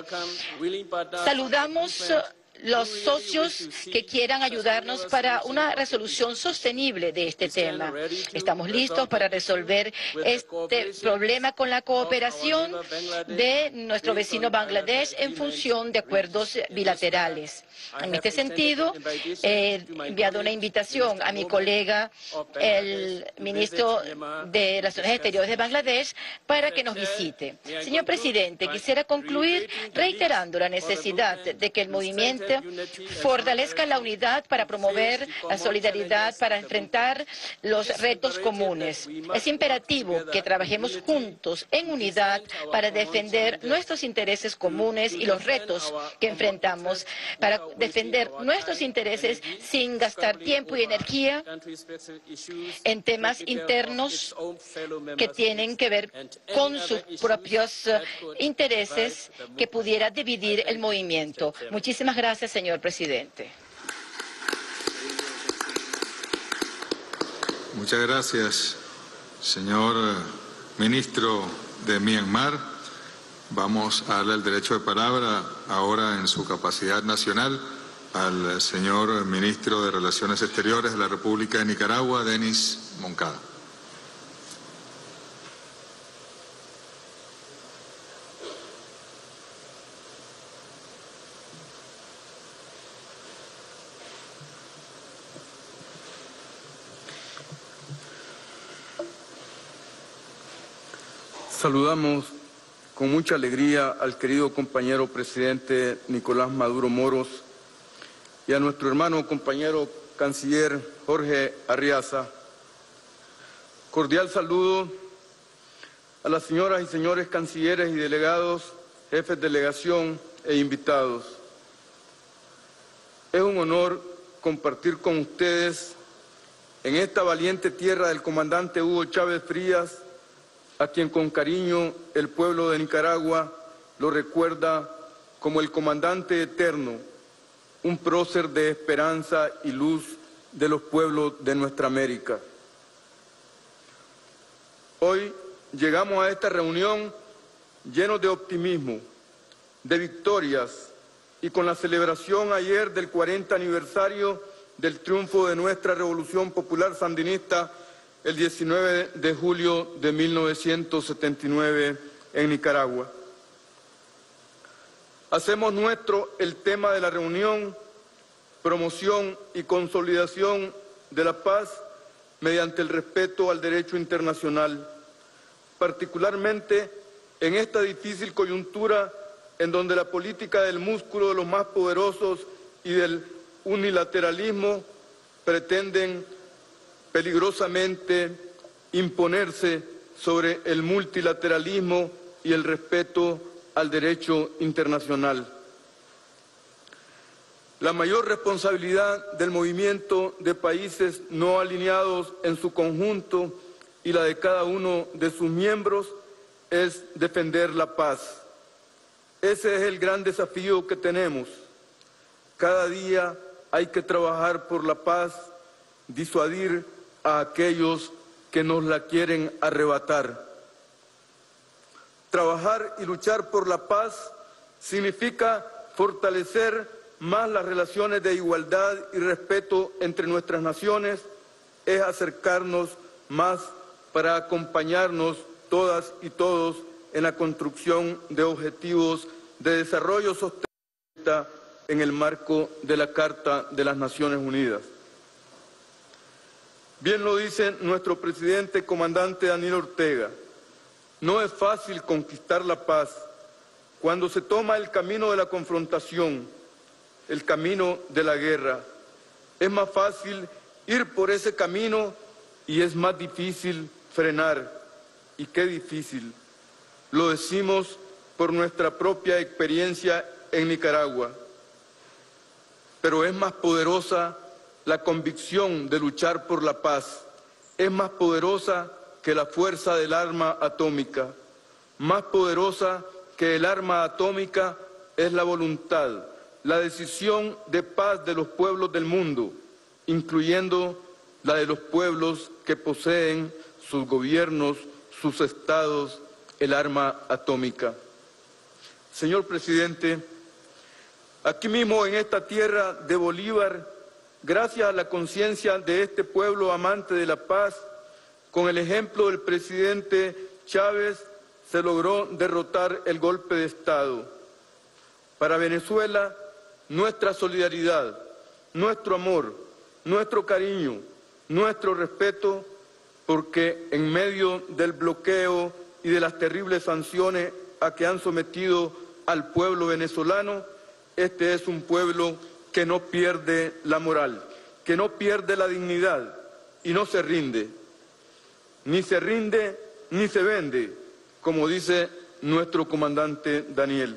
saludamos los socios que quieran ayudarnos para una resolución sostenible de este tema. Estamos listos para resolver este problema con la cooperación de nuestro vecino Bangladesh en función de acuerdos bilaterales. En este sentido, he enviado una invitación a mi colega, el ministro de Relaciones Exteriores de Bangladesh, para que nos visite. Señor presidente, quisiera concluir reiterando la necesidad de que el movimiento fortalezca la unidad para promover la solidaridad, para enfrentar los retos comunes. Es imperativo que trabajemos juntos en unidad para defender nuestros intereses comunes y los retos que enfrentamos, para defender nuestros intereses sin gastar tiempo y energía en temas internos que tienen que ver con sus propios intereses que pudiera dividir el movimiento. Muchísimas gracias, señor presidente. Muchas gracias, señor ministro de Myanmar. Vamos a darle el derecho de palabra ahora en su capacidad nacional al señor ministro de Relaciones Exteriores de la República de Nicaragua, Denis Moncada. Saludamos con mucha alegría al querido compañero presidente Nicolás Maduro Moros y a nuestro hermano compañero canciller Jorge Arriaza. Cordial saludo a las señoras y señores cancilleres y delegados, jefes de delegación e invitados. Es un honor compartir con ustedes en esta valiente tierra del comandante Hugo Chávez Frías, a quien con cariño el pueblo de Nicaragua lo recuerda como el comandante eterno, un prócer de esperanza y luz de los pueblos de nuestra América. Hoy llegamos a esta reunión llenos de optimismo, de victorias y con la celebración ayer del cuarenta aniversario del triunfo de nuestra Revolución Popular Sandinista el diecinueve de julio de mil novecientos setenta y nueve en Nicaragua. Hacemos nuestro el tema de la reunión, promoción y consolidación de la paz mediante el respeto al derecho internacional, particularmente en esta difícil coyuntura en donde la política del músculo de los más poderosos y del unilateralismo pretenden peligrosamente imponerse sobre el multilateralismo y el respeto al derecho internacional. La mayor responsabilidad del movimiento de países no alineados en su conjunto y la de cada uno de sus miembros es defender la paz. Ese es el gran desafío que tenemos. Cada día hay que trabajar por la paz, disuadir a aquellos que nos la quieren arrebatar. Trabajar y luchar por la paz significa fortalecer más las relaciones de igualdad y respeto entre nuestras naciones, es acercarnos más para acompañarnos todas y todos en la construcción de objetivos de desarrollo sostenible en el marco de la Carta de las Naciones Unidas. Bien lo dice nuestro presidente comandante Daniel Ortega, no es fácil conquistar la paz cuando se toma el camino de la confrontación, el camino de la guerra. Es más fácil ir por ese camino y es más difícil frenar. ¿Y qué difícil? Lo decimos por nuestra propia experiencia en Nicaragua. Pero es más poderosa la convicción de luchar por la paz, es más poderosa que la fuerza del arma atómica. Más poderosa que el arma atómica es la voluntad, la decisión de paz de los pueblos del mundo, incluyendo la de los pueblos que poseen sus gobiernos, sus estados, el arma atómica. Señor presidente, aquí mismo en esta tierra de Bolívar, gracias a la conciencia de este pueblo amante de la paz, con el ejemplo del presidente Chávez, se logró derrotar el golpe de Estado. Para Venezuela, nuestra solidaridad, nuestro amor, nuestro cariño, nuestro respeto, porque en medio del bloqueo y de las terribles sanciones a que han sometido al pueblo venezolano, este es un pueblo que no pierde la moral, que no pierde la dignidad y no se rinde. Ni se rinde ni se vende, como dice nuestro comandante Daniel.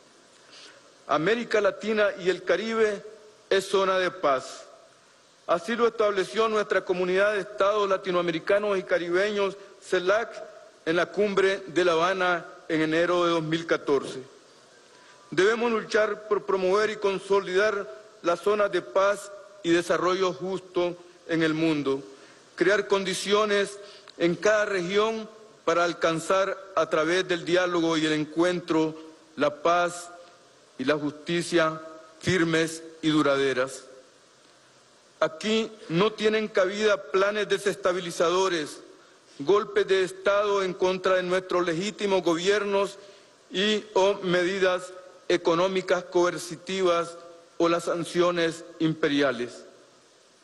América Latina y el Caribe es zona de paz. Así lo estableció nuestra comunidad de estados latinoamericanos y caribeños, CELAC, en la cumbre de La Habana en enero de dos mil catorce. Debemos luchar por promover y consolidar las zonas de paz y desarrollo justo en el mundo, crear condiciones en cada región para alcanzar a través del diálogo y el encuentro la paz y la justicia firmes y duraderas. Aquí no tienen cabida planes desestabilizadores, golpes de Estado en contra de nuestros legítimos gobiernos y o medidas económicas coercitivas o las sanciones imperiales.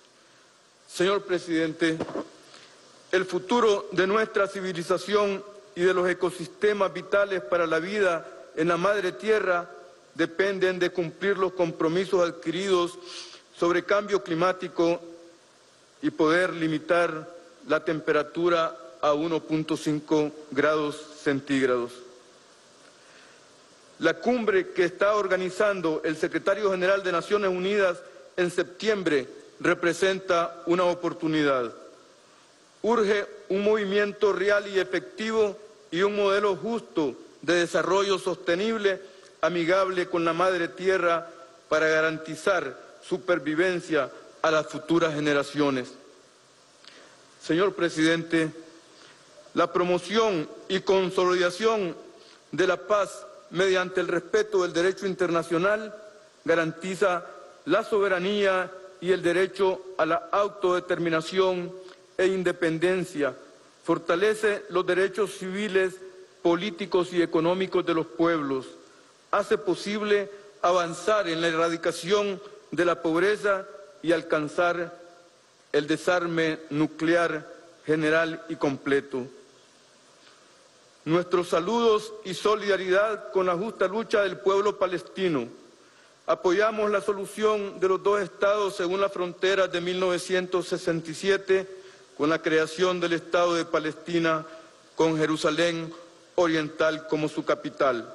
Señor presidente, el futuro de nuestra civilización y de los ecosistemas vitales para la vida en la madre tierra dependen de cumplir los compromisos adquiridos sobre cambio climático y poder limitar la temperatura a uno punto cinco grados centígrados. La cumbre que está organizando el secretario general de Naciones Unidas en septiembre representa una oportunidad. Urge un movimiento real y efectivo y un modelo justo de desarrollo sostenible, amigable con la madre tierra para garantizar supervivencia a las futuras generaciones. Señor presidente, la promoción y consolidación de la paz mediante el respeto del derecho internacional garantiza la soberanía y el derecho a la autodeterminación e independencia, fortalece los derechos civiles, políticos y económicos de los pueblos, hace posible avanzar en la erradicación de la pobreza y alcanzar el desarme nuclear general y completo. Nuestros saludos y solidaridad con la justa lucha del pueblo palestino. Apoyamos la solución de los dos estados según las fronteras de mil novecientos sesenta y siete con la creación del Estado de Palestina con Jerusalén Oriental como su capital.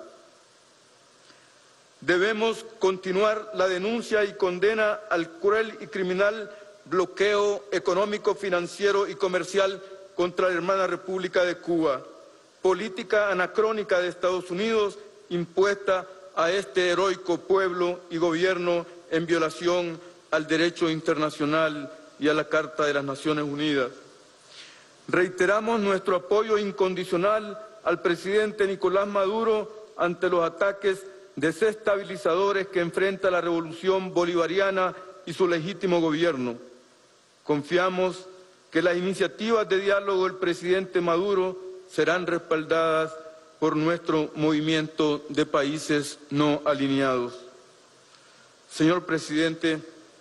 Debemos continuar la denuncia y condena al cruel y criminal bloqueo económico, financiero y comercial contra la hermana República de Cuba, política anacrónica de Estados Unidos impuesta a este heroico pueblo y gobierno en violación al derecho internacional y a la Carta de las Naciones Unidas. Reiteramos nuestro apoyo incondicional al presidente Nicolás Maduro ante los ataques desestabilizadores que enfrenta la revolución bolivariana y su legítimo gobierno. Confiamos que las iniciativas de diálogo del presidente Maduro serán respaldadas por nuestro movimiento de países no alineados. Señor presidente,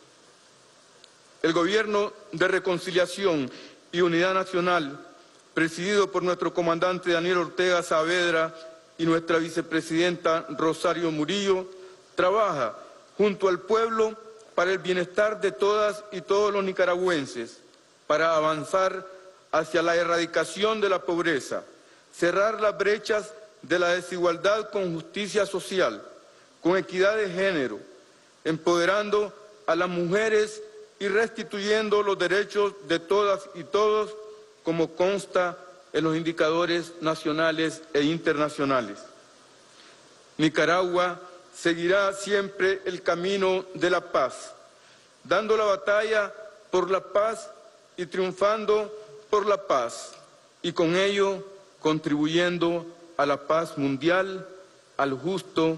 el Gobierno de Reconciliación y Unidad Nacional, presidido por nuestro comandante Daniel Ortega Saavedra y nuestra vicepresidenta Rosario Murillo, trabaja junto al pueblo para el bienestar de todas y todos los nicaragüenses, para avanzar hacia la erradicación de la pobreza, cerrar las brechas de la desigualdad con justicia social, con equidad de género, empoderando a las mujeres y restituyendo los derechos de todas y todos, como consta en los indicadores nacionales e internacionales. Nicaragua seguirá siempre el camino de la paz, dando la batalla por la paz y triunfando por la paz, y con ello contribuyendo a la paz mundial, al justo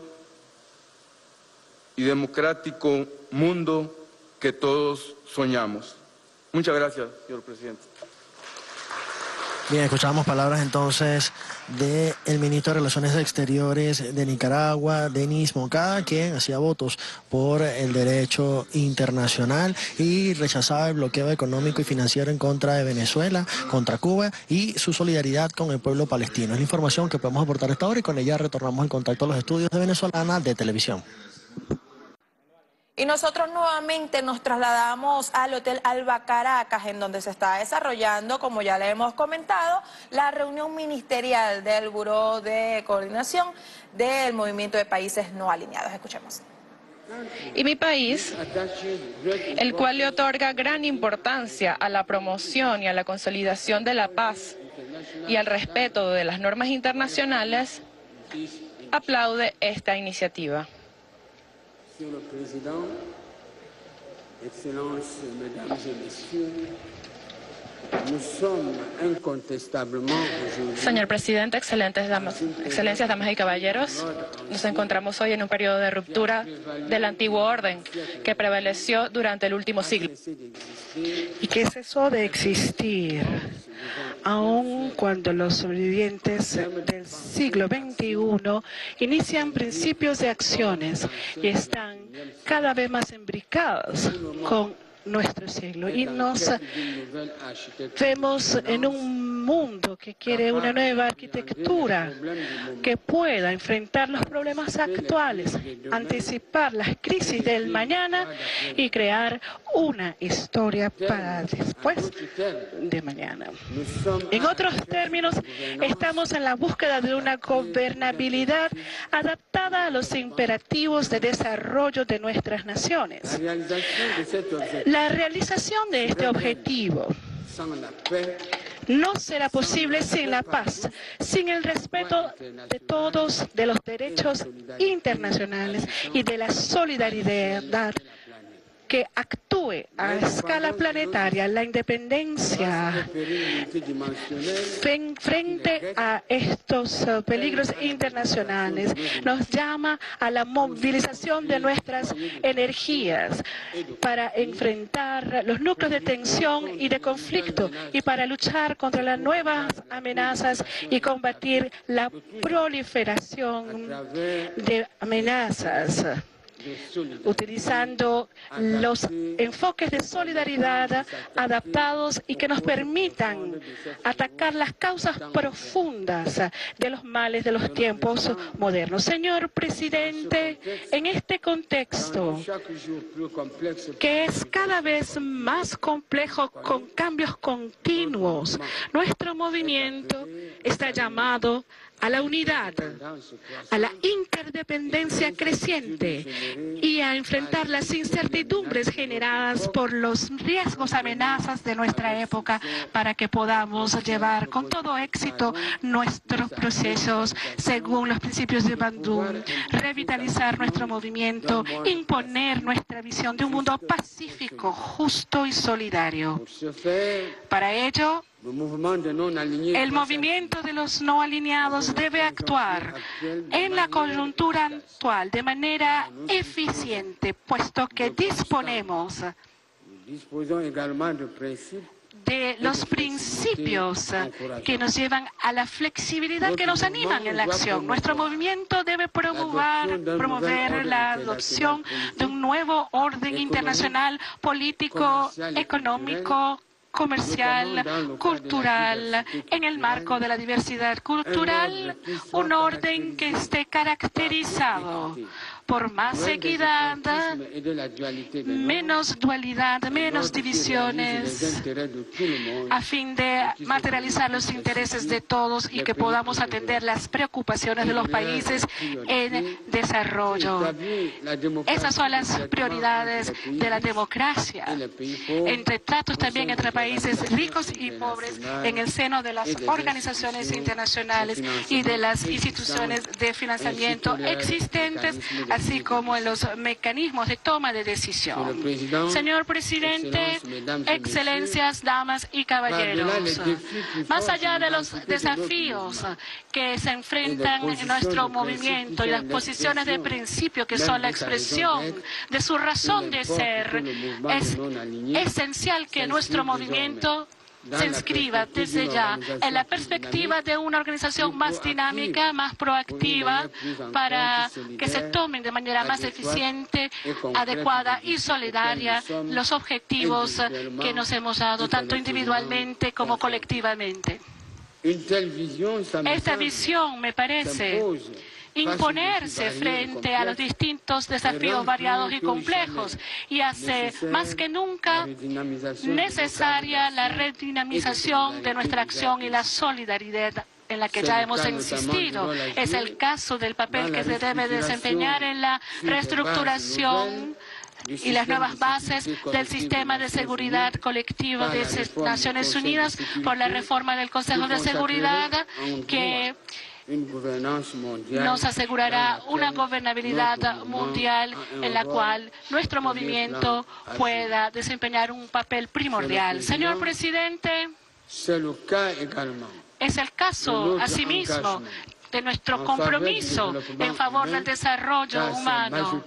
y democrático mundo que todos soñamos. Muchas gracias, señor presidente. Bien, escuchamos palabras entonces del ministro de Relaciones Exteriores de Nicaragua, Denis Moncada, quien hacía votos por el derecho internacional y rechazaba el bloqueo económico y financiero en contra de Venezuela, contra Cuba y su solidaridad con el pueblo palestino. Es la información que podemos aportar esta hora y con ella retornamos en contacto a los estudios de Venezolana de Televisión. Y nosotros nuevamente nos trasladamos al Hotel Alba Caracas, en donde se está desarrollando, como ya le hemos comentado, la reunión ministerial del Buró de Coordinación del Movimiento de Países No Alineados. Escuchemos. Y mi país, el cual le otorga gran importancia a la promoción y a la consolidación de la paz y al respeto de las normas internacionales, aplaude esta iniciativa. Monsieur le Président, Excellences, Mesdames et Messieurs, nous sommes incontestablement aujourd'hui. Señor Presidente, excelentes damas, excelencias, damas y caballeros, nos encontramos hoy en un periodo de ruptura del antiguo orden que prevaleció durante el último siglo. Y que cesó de existir, aun cuando los sobrevivientes del siglo veintiuno inician principios de acciones y están cada vez más imbricados con nuestro siglo. Y nos vemos en un mundo que quiere una nueva arquitectura que pueda enfrentar los problemas actuales, anticipar las crisis del mañana y crear una historia para después de mañana. En otros términos, estamos en la búsqueda de una gobernabilidad adaptada a los imperativos de desarrollo de nuestras naciones. La realización de este objetivo no será posible sin la paz, sin el respeto de todos de los derechos internacionales y de la solidaridad que actúe a escala planetaria. La independencia frente a estos uh, peligros internacionales nos llama a la movilización de nuestras energías para enfrentar los núcleos de tensión y de conflicto y para luchar contra las nuevas amenazas y combatir la proliferación de amenazas, utilizando los enfoques de solidaridad adaptados y que nos permitan atacar las causas profundas de los males de los tiempos modernos. Señor presidente, en este contexto, que es cada vez más complejo con cambios continuos, nuestro movimiento está llamado a la unidad, a la interdependencia creciente y a enfrentar las incertidumbres generadas por los riesgos, amenazas de nuestra época para que podamos llevar con todo éxito nuestros procesos según los principios de Bandung, revitalizar nuestro movimiento, imponer nuestra visión de un mundo pacífico, justo y solidario. Para ello, el movimiento de los no alineados debe actuar en la coyuntura actual de manera eficiente, puesto que disponemos de los principios que nos llevan a la flexibilidad, que nos animan en la acción. Nuestro movimiento debe promover, promover la adopción de un nuevo orden internacional, político, económico, comercial, cultural, en el marco de la diversidad cultural, un orden que esté caracterizado por más equidad, menos dualidad, menos divisiones, a fin de materializar los intereses de todos y que podamos atender las preocupaciones de los países en desarrollo. Esas son las prioridades de la democracia, entre tratos también entre países ricos y pobres en el seno de las organizaciones internacionales y de las instituciones de financiamiento existentes, así como en los mecanismos de toma de decisión. Señor presidente, excelencias, damas y caballeros, más allá de los desafíos que se enfrentan en nuestro movimiento y las posiciones de principio que son la expresión de su razón de ser, es esencial que nuestro movimiento se inscriba desde ya en la perspectiva de una organización más dinámica, más proactiva, para que se tomen de manera más eficiente, adecuada y solidaria los objetivos que nos hemos dado, tanto individualmente como colectivamente. Esta visión, me parece, imponerse frente a los distintos desafíos variados y complejos y hace más que nunca necesaria la redinamización de nuestra acción y la solidaridad en la que ya hemos insistido. Es el caso del papel que se debe desempeñar en la reestructuración y las nuevas bases del sistema de seguridad colectiva de Naciones Unidas por la reforma del Consejo de Seguridad, que nos asegurará una gobernabilidad mundial en la cual nuestro movimiento pueda desempeñar un papel primordial. Señor presidente, es el caso, asimismo, de nuestro compromiso en favor del desarrollo humano,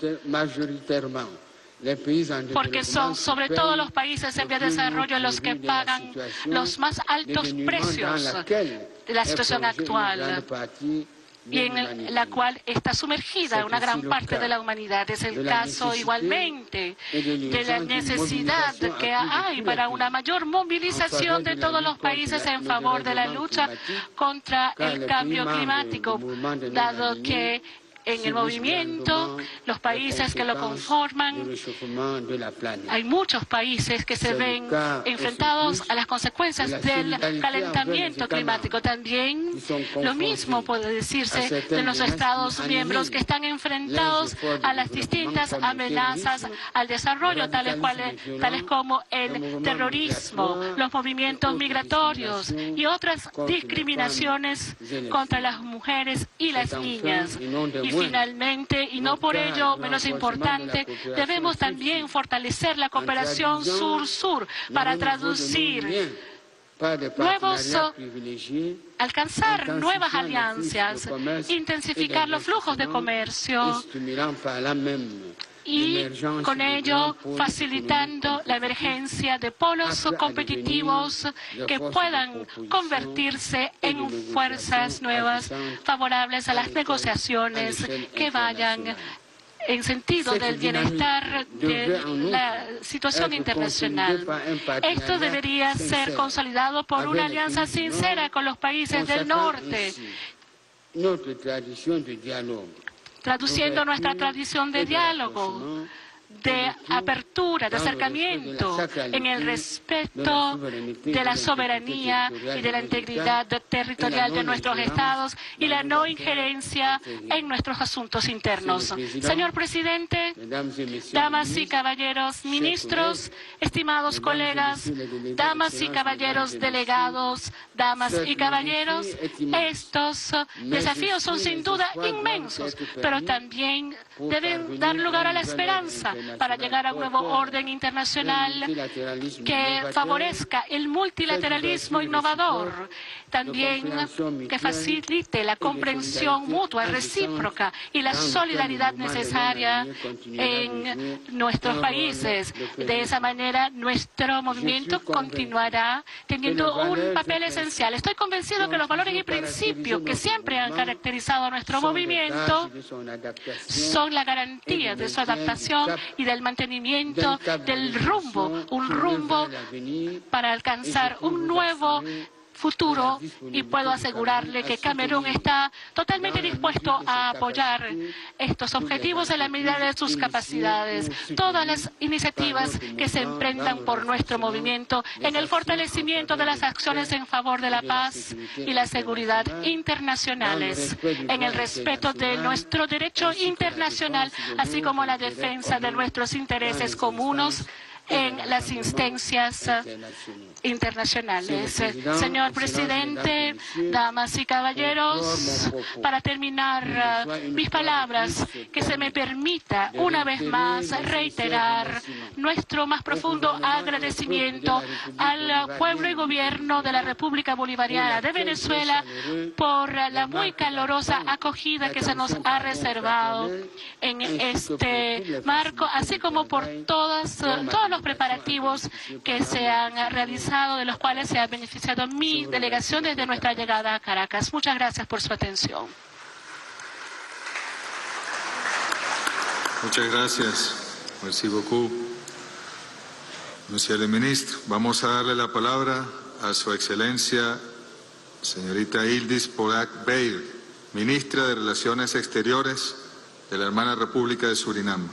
porque son sobre todo los países en vía de desarrollo los que pagan los más altos precios de la situación actual. y en la cual está sumergida una gran parte de la humanidad. Es el caso igualmente de la necesidad que hay para una mayor movilización de todos los países en favor de la lucha contra el cambio climático, dado que en el movimiento, los países que lo conforman, hay muchos países que se ven enfrentados a las consecuencias del calentamiento climático. También lo mismo puede decirse de los Estados miembros que están enfrentados a las distintas amenazas al desarrollo, tales, cuales, tales como el terrorismo, los movimientos migratorios y otras discriminaciones contra las mujeres y las niñas. Y finalmente, y no por ello menos importante, debemos también fortalecer la cooperación sur-sur para traducir nuevos, alcanzar nuevas alianzas, intensificar los flujos de comercio y con ello facilitando la emergencia de polos competitivos que puedan convertirse en fuerzas nuevas favorables a las negociaciones que vayan en sentido del bienestar de la situación internacional. Esto debería ser consolidado por una alianza sincera con los países del norte, traduciendo nuestra tradición de diálogo, de apertura, de acercamiento, en el respeto de la soberanía y de la integridad territorial de nuestros estados y la no injerencia en nuestros asuntos internos. Señor presidente, damas y caballeros ministros, estimados colegas, damas y caballeros delegados, damas y caballeros, estos desafíos son sin duda inmensos, pero también deben dar lugar a la esperanza para llegar a un nuevo orden internacional que favorezca el multilateralismo innovador, también que facilite la comprensión mutua, recíproca y la solidaridad necesaria en nuestros países. De esa manera, nuestro movimiento continuará teniendo un papel esencial. Estoy convencido que los valores y principios que siempre han caracterizado a nuestro movimiento son la garantía de su adaptación y del mantenimiento del rumbo, un rumbo para alcanzar un nuevo futuro, y puedo asegurarle que Camerún está totalmente dispuesto a apoyar estos objetivos en la medida de sus capacidades. Todas las iniciativas que se emprendan por nuestro movimiento en el fortalecimiento de las acciones en favor de la paz y la seguridad internacionales, en el respeto de nuestro derecho internacional, así como la defensa de nuestros intereses comunes en las instancias internacionales. Señor presidente, damas y caballeros, para terminar mis palabras, que se me permita una vez más reiterar nuestro más profundo agradecimiento al pueblo y gobierno de la República Bolivariana de Venezuela por la muy calurosa acogida que se nos ha reservado en este marco, así como por todas, todos los preparativos que se han realizado, de los cuales se ha beneficiado mi delegación desde nuestra llegada a Caracas. Muchas gracias por su atención. Muchas gracias. Merci beaucoup, Monsieur le Ministre. Vamos a darle la palabra a Su Excelencia, señorita Yildiz Polak-Beir, Ministra de Relaciones Exteriores de la hermana República de Surinam.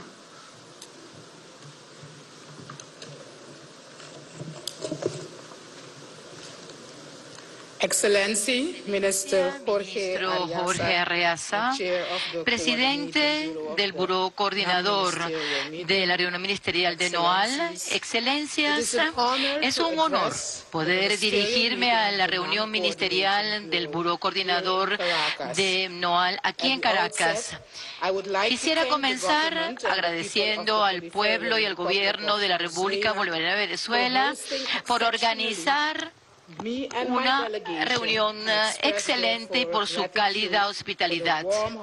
Excellency, Ministro Jorge Arreaza, presidente del Buró Coordinador de la Reunión Ministerial de NOAL. Excelencias, es un honor poder dirigirme a la reunión ministerial del Buró Coordinador de NOAL aquí en Caracas. Quisiera comenzar agradeciendo al pueblo y al gobierno de la República Bolivariana de Venezuela por organizar una reunión excelente y por su cálida hospitalidad.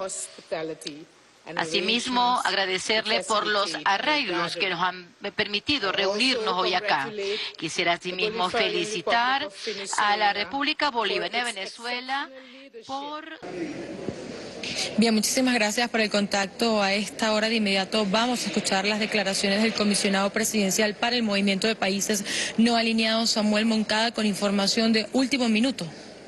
Asimismo, agradecerle por los arreglos que nos han permitido reunirnos hoy acá. Quisiera asimismo felicitar a la República Bolivariana de Venezuela por Bien, muchísimas gracias por el contacto. A esta hora de inmediato vamos a escuchar las declaraciones del comisionado presidencial para el movimiento de países no alineados, Samuel Moncada, con información de último minuto.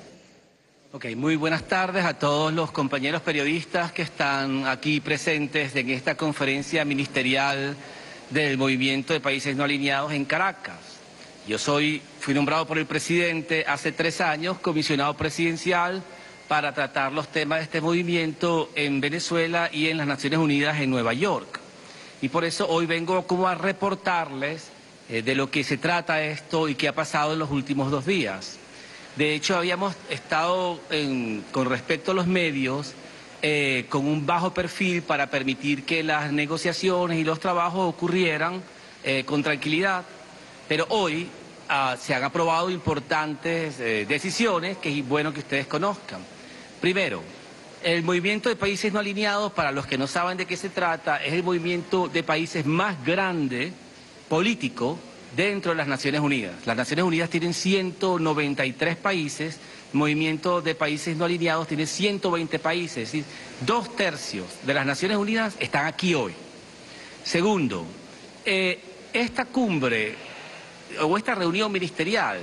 Ok, muy buenas tardes a todos los compañeros periodistas que están aquí presentes en esta conferencia ministerial del movimiento de países no alineados en Caracas. Yo soy, fui nombrado por el presidente hace tres años comisionado presidencial para tratar los temas de este movimiento en Venezuela y en las Naciones Unidas en Nueva York. Y por eso hoy vengo como a reportarles eh, de lo que se trata esto y qué ha pasado en los últimos dos días. De hecho, habíamos estado, en, con respecto a los medios, eh, con un bajo perfil para permitir que las negociaciones y los trabajos ocurrieran eh, con tranquilidad. Pero hoy ah, se han aprobado importantes eh, decisiones que es bueno que ustedes conozcan. Primero, el movimiento de países no alineados, para los que no saben de qué se trata, es el movimiento de países más grande político dentro de las Naciones Unidas. Las Naciones Unidas tienen ciento noventa y tres países, el movimiento de países no alineados tiene ciento veinte países, es decir, dos tercios de las Naciones Unidas están aquí hoy. Segundo, eh, esta cumbre o esta reunión ministerial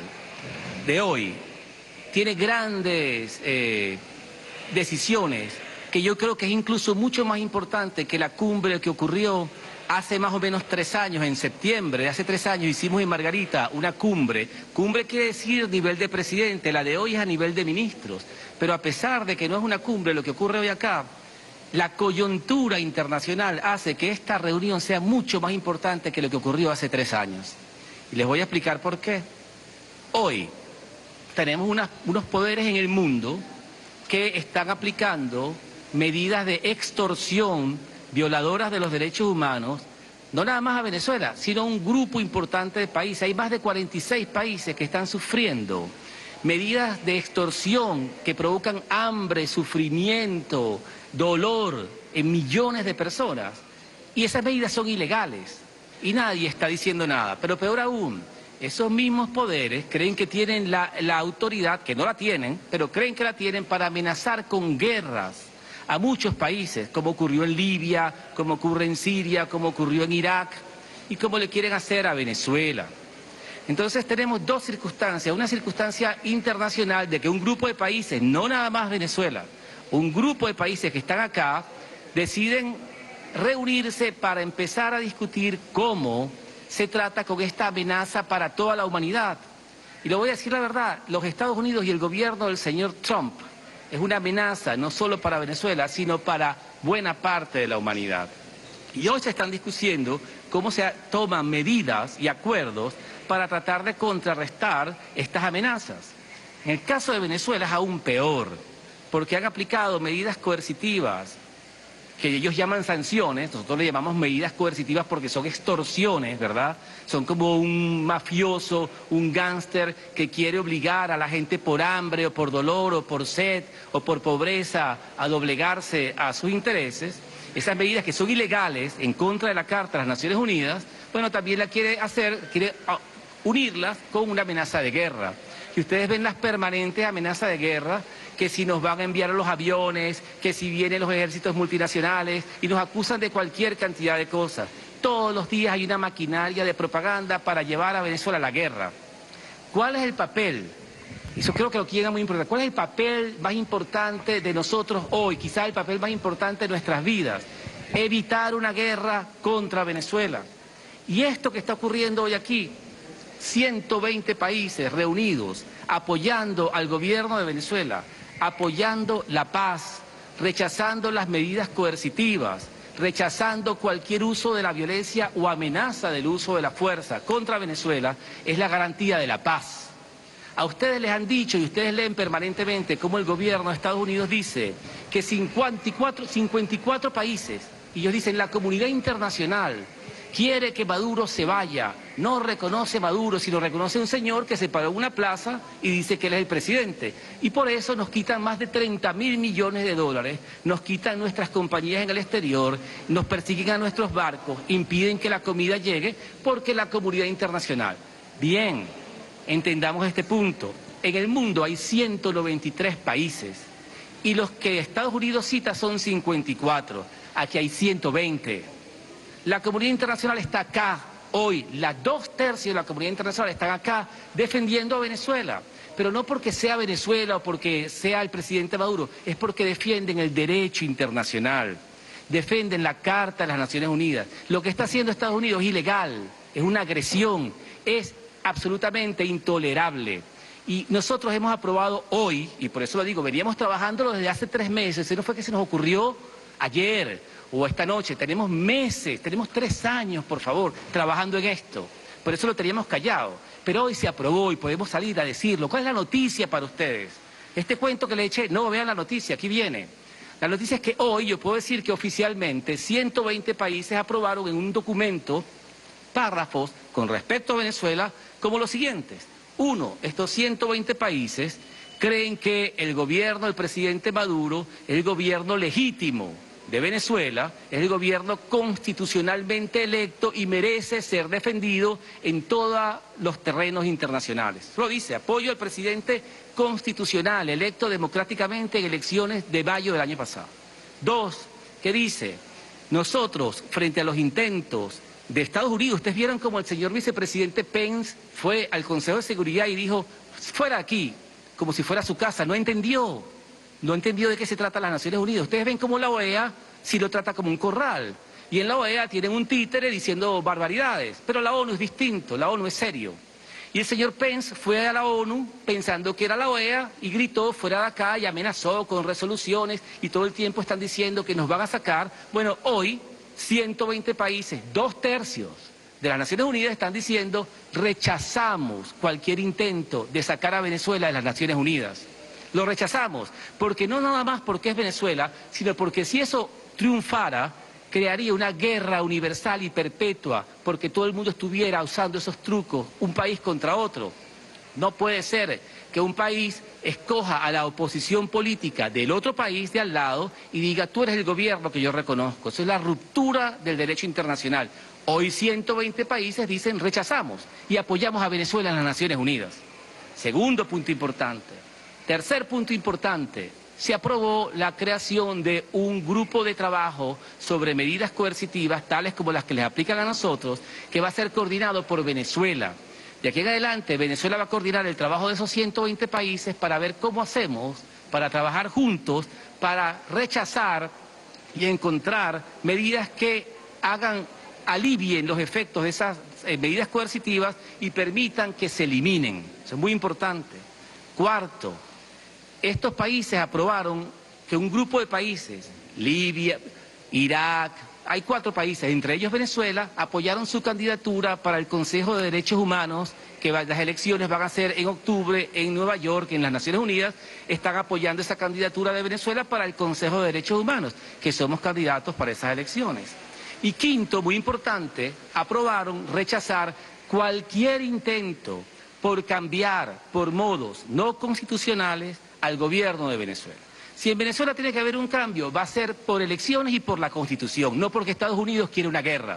de hoy tiene grandes eh, decisiones que yo creo que es incluso mucho más importante que la cumbre que ocurrió hace más o menos tres años, en septiembre de hace tres años hicimos en Margarita una cumbre. Cumbre quiere decir nivel de presidente, la de hoy es a nivel de ministros. Pero a pesar de que no es una cumbre, lo que ocurre hoy acá, la coyuntura internacional hace que esta reunión sea mucho más importante que lo que ocurrió hace tres años. Y les voy a explicar por qué. Hoy tenemos unas, unos poderes en el mundo que están aplicando medidas de extorsión violadoras de los derechos humanos, no nada más a Venezuela, sino a un grupo importante de países. Hay más de cuarenta y seis países que están sufriendo medidas de extorsión que provocan hambre, sufrimiento, dolor en millones de personas. Y esas medidas son ilegales y nadie está diciendo nada. Pero peor aún, esos mismos poderes creen que tienen la, la autoridad, que no la tienen, pero creen que la tienen para amenazar con guerras a muchos países, como ocurrió en Libia, como ocurre en Siria, como ocurrió en Irak, y como le quieren hacer a Venezuela. Entonces tenemos dos circunstancias, una circunstancia internacional de que un grupo de países, no nada más Venezuela, un grupo de países que están acá, deciden reunirse para empezar a discutir cómo se trata con esta amenaza para toda la humanidad. Y lo voy a decir la verdad, los Estados Unidos y el gobierno del señor Trump es una amenaza no solo para Venezuela, sino para buena parte de la humanidad. Y hoy se están discutiendo cómo se toman medidas y acuerdos para tratar de contrarrestar estas amenazas. En el caso de Venezuela es aún peor, porque han aplicado medidas coercitivas, que ellos llaman sanciones, nosotros le llamamos medidas coercitivas porque son extorsiones, ¿verdad? Son como un mafioso, un gángster que quiere obligar a la gente por hambre o por dolor o por sed o por pobreza a doblegarse a sus intereses. Esas medidas que son ilegales en contra de la Carta de las Naciones Unidas, bueno, también la quiere hacer, quiere unirlas con una amenaza de guerra. Y ustedes ven las permanentes amenazas de guerra, que si nos van a enviar los aviones, que si vienen los ejércitos multinacionales, y nos acusan de cualquier cantidad de cosas. Todos los días hay una maquinaria de propaganda para llevar a Venezuela a la guerra. ¿Cuál es el papel? Eso creo que lo quieren muy importante. ¿Cuál es el papel más importante de nosotros hoy? Quizás el papel más importante de nuestras vidas. Evitar una guerra contra Venezuela. Y esto que está ocurriendo hoy aquí, ciento veinte países reunidos apoyando al gobierno de Venezuela, apoyando la paz, rechazando las medidas coercitivas, rechazando cualquier uso de la violencia o amenaza del uso de la fuerza contra Venezuela, es la garantía de la paz. A ustedes les han dicho y ustedes leen permanentemente cómo el gobierno de Estados Unidos dice que cincuenta y cuatro, cincuenta y cuatro países, y ellos dicen la comunidad internacional quiere que Maduro se vaya, no reconoce a Maduro, sino reconoce a un señor que se paró en una plaza y dice que él es el presidente. Y por eso nos quitan más de treinta mil millones de dólares, nos quitan nuestras compañías en el exterior, nos persiguen a nuestros barcos, impiden que la comida llegue porque la comunidad internacional. Bien, entendamos este punto. En el mundo hay ciento noventa y tres países y los que Estados Unidos cita son cincuenta y cuatro. Aquí hay ciento veinte. La comunidad internacional está acá hoy, las dos tercios de la comunidad internacional están acá defendiendo a Venezuela, pero no porque sea Venezuela o porque sea el presidente Maduro, es porque defienden el derecho internacional, defienden la Carta de las Naciones Unidas. Lo que está haciendo Estados Unidos es ilegal, es una agresión, es absolutamente intolerable. Y nosotros hemos aprobado hoy, y por eso lo digo, veníamos trabajándolo desde hace tres meses, eso no fue que se nos ocurrió ayer o esta noche, tenemos meses, tenemos tres años, por favor, trabajando en esto. Por eso lo teníamos callado, pero hoy se aprobó y podemos salir a decirlo. ¿Cuál es la noticia para ustedes? Este cuento que le eché, no, vean la noticia, aquí viene. La noticia es que hoy yo puedo decir que oficialmente ciento veinte países aprobaron en un documento párrafos con respecto a Venezuela como los siguientes. Uno, estos ciento veinte países creen que el gobierno del presidente Maduro es el gobierno legítimo de Venezuela, es el gobierno constitucionalmente electo y merece ser defendido en todos los terrenos internacionales. Lo dice, apoyo al presidente constitucional electo democráticamente en elecciones de mayo del año pasado. Dos, que dice, nosotros frente a los intentos de Estados Unidos, ustedes vieron como el señor vicepresidente Pence fue al Consejo de Seguridad y dijo, fuera aquí, como si fuera su casa, no entendió, no entendió de qué se trata las Naciones Unidas. Ustedes ven cómo la O E A sí lo trata como un corral, y en la O E A tienen un títere diciendo barbaridades, pero la ONU es distinto, la ONU es serio. Y el señor Pence fue a la ONU pensando que era la O E A y gritó fuera de acá y amenazó con resoluciones y todo el tiempo están diciendo que nos van a sacar. Bueno, hoy ciento veinte países, dos tercios de las Naciones Unidas están diciendo rechazamos cualquier intento de sacar a Venezuela de las Naciones Unidas. Lo rechazamos, porque no nada más porque es Venezuela, sino porque si eso triunfara, crearía una guerra universal y perpetua, porque todo el mundo estuviera usando esos trucos, un país contra otro. No puede ser que un país escoja a la oposición política del otro país de al lado y diga, tú eres el gobierno que yo reconozco. Eso es la ruptura del derecho internacional. Hoy ciento veinte países dicen rechazamos y apoyamos a Venezuela en las Naciones Unidas. Segundo punto importante. Tercer punto importante. Se aprobó la creación de un grupo de trabajo sobre medidas coercitivas, tales como las que les aplican a nosotros, que va a ser coordinado por Venezuela. De aquí en adelante, Venezuela va a coordinar el trabajo de esos ciento veinte países para ver cómo hacemos, para trabajar juntos, para rechazar y encontrar medidas que hagan, alivien los efectos de esas eh, medidas coercitivas y permitan que se eliminen. Eso es muy importante. Cuarto, estos países aprobaron que un grupo de países, Libia, Irak, hay cuatro países, entre ellos Venezuela, apoyaron su candidatura para el Consejo de Derechos Humanos, que las elecciones van a ser en octubre en Nueva York, en las Naciones Unidas, están apoyando esa candidatura de Venezuela para el Consejo de Derechos Humanos, que somos candidatos para esas elecciones. Y quinto, muy importante, aprobaron rechazar cualquier intento por cambiar por modos no constitucionales al gobierno de Venezuela. Si en Venezuela tiene que haber un cambio, va a ser por elecciones y por la Constitución, no porque Estados Unidos quiere una guerra.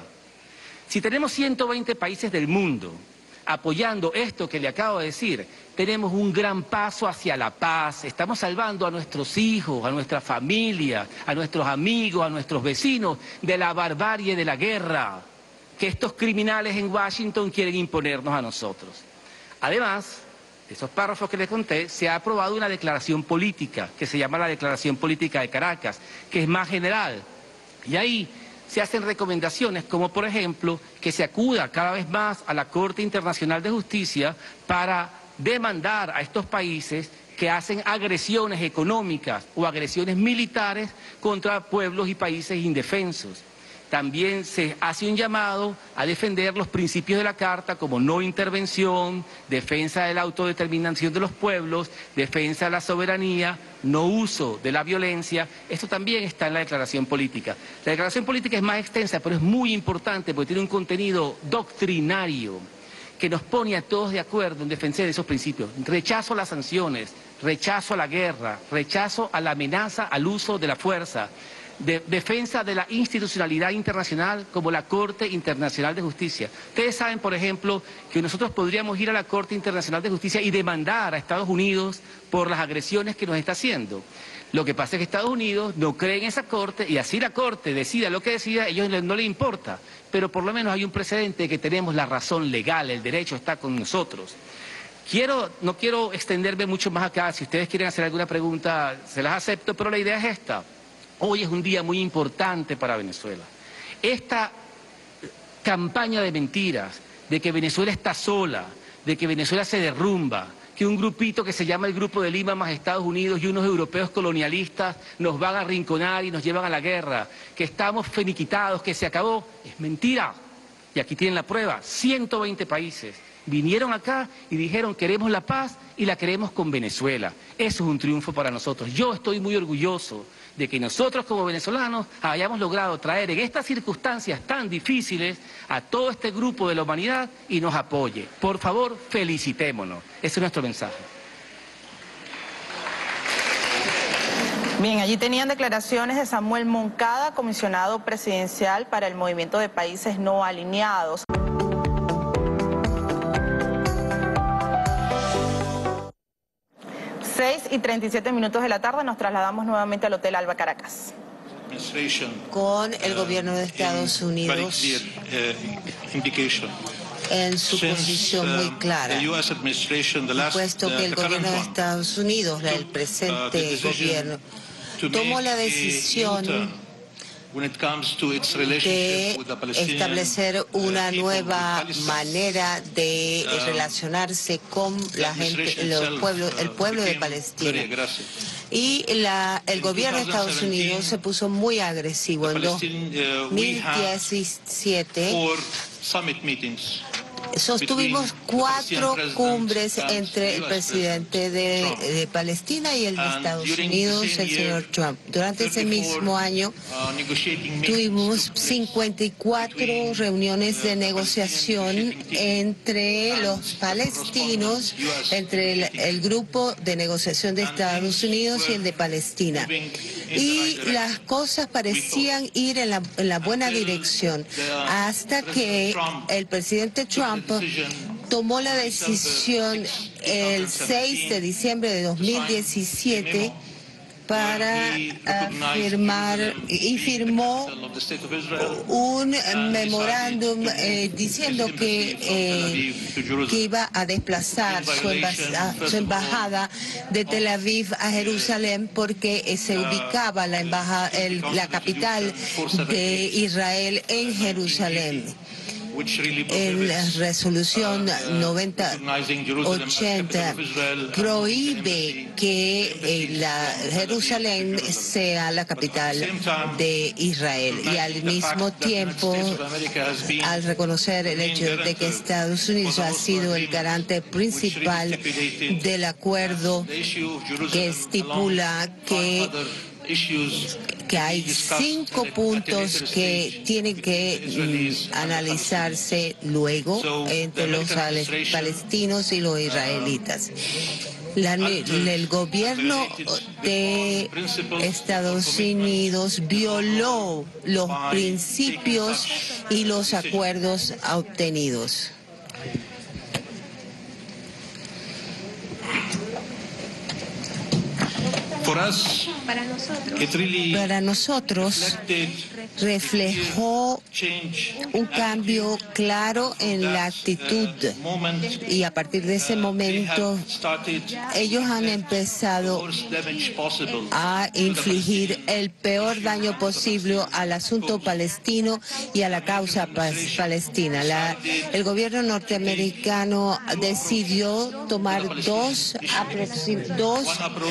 Si tenemos ciento veinte países del mundo apoyando esto que le acabo de decir, tenemos un gran paso hacia la paz, estamos salvando a nuestros hijos, a nuestra familia, a nuestros amigos, a nuestros vecinos de la barbarie de la guerra que estos criminales en Washington quieren imponernos a nosotros. Además, de esos párrafos que les conté, se ha aprobado una declaración política, que se llama la Declaración Política de Caracas, que es más general. Y ahí se hacen recomendaciones como, por ejemplo, que se acuda cada vez más a la Corte Internacional de Justicia para demandar a estos países que hacen agresiones económicas o agresiones militares contra pueblos y países indefensos. También se hace un llamado a defender los principios de la Carta como no intervención, defensa de la autodeterminación de los pueblos, defensa de la soberanía, no uso de la violencia. Esto también está en la declaración política. La declaración política es más extensa, pero es muy importante porque tiene un contenido doctrinario que nos pone a todos de acuerdo en defender esos principios. Rechazo a las sanciones, rechazo a la guerra, rechazo a la amenaza al uso de la fuerza, de defensa de la institucionalidad internacional como la Corte Internacional de Justicia. Ustedes saben, por ejemplo, que nosotros podríamos ir a la Corte Internacional de Justicia y demandar a Estados Unidos por las agresiones que nos está haciendo. Lo que pasa es que Estados Unidos no cree en esa Corte y así la Corte decida lo que decida, a ellos no les importa. Pero por lo menos hay un precedente de que tenemos la razón legal, el derecho está con nosotros. Quiero, no quiero extenderme mucho más acá, si ustedes quieren hacer alguna pregunta se las acepto, pero la idea es esta. Hoy es un día muy importante para Venezuela. Esta campaña de mentiras, de que Venezuela está sola, de que Venezuela se derrumba, que un grupito que se llama el Grupo de Lima más Estados Unidos y unos europeos colonialistas nos van a arrinconar y nos llevan a la guerra, que estamos finiquitados, que se acabó, es mentira. Y aquí tienen la prueba, ciento veinte países vinieron acá y dijeron queremos la paz y la queremos con Venezuela. Eso es un triunfo para nosotros. Yo estoy muy orgulloso de que nosotros como venezolanos hayamos logrado traer en estas circunstancias tan difíciles a todo este grupo de la humanidad y nos apoye. Por favor, felicitémonos. Ese es nuestro mensaje. Bien, allí tenían declaraciones de Samuel Moncada, comisionado presidencial para el Movimiento de Países No Alineados. seis y treinta y siete minutos de la tarde nos trasladamos nuevamente al Hotel Alba Caracas. Con el gobierno de Estados Unidos en su posición muy clara, puesto que el gobierno de Estados Unidos, el presente gobierno, tomó la decisión de establecer una nueva manera de relacionarse con la gente, los pueblos, el pueblo de Palestina. Y la, el gobierno de Estados Unidos se puso muy agresivo. En dos mil diecisiete sostuvimos cuatro cumbres entre el presidente de, de Palestina y el de Estados Unidos, el señor Trump. Durante ese mismo año tuvimos cincuenta y cuatro reuniones de negociación entre los palestinos, entre el, el grupo de negociación de Estados Unidos y el de Palestina. Y las cosas parecían ir en la, en la buena dirección, hasta que el presidente Trump tomó la decisión el seis de diciembre de dos mil diecisiete para uh, firmar y firmó un memorándum eh, diciendo que, eh, que iba a desplazar su, embajada, su embajada de Tel Aviv a Jerusalén porque eh, se ubicaba la, embajada, el, la capital de Israel en Jerusalén. En la resolución noventa ochenta prohíbe que eh, la Jerusalén sea la capital de Israel y al mismo tiempo, al reconocer el hecho de que Estados Unidos ha sido el garante principal del acuerdo que estipula que que hay cinco puntos que tienen que mm, analizarse luego entre los palestinos y los israelitas. La, el gobierno de Estados Unidos violó los principios y los acuerdos obtenidos. Para nosotros, Para nosotros reflejó un cambio claro en la actitud y a partir de ese momento ellos han empezado a infligir el peor daño posible al asunto palestino y a la causa palestina. La, el gobierno norteamericano decidió tomar dos, aproxim, dos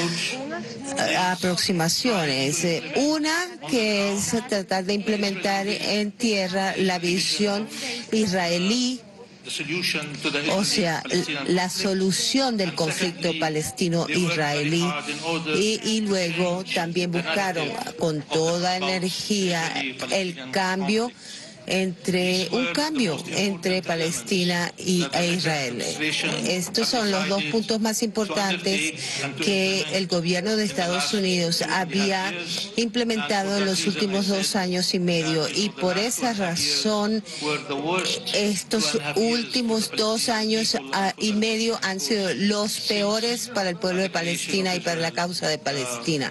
aproximaciones. Una que es tratar de implementar en tierra la visión israelí, o sea, la solución del conflicto palestino-israelí, y, y luego también buscaron con toda energía el cambio entre un cambio entre Palestina y e Israel. Estos son los dos puntos más importantes que el gobierno de Estados Unidos había implementado en los últimos dos años y medio, y por esa razón estos últimos dos años y medio han sido los peores para el pueblo de Palestina y para la causa de Palestina.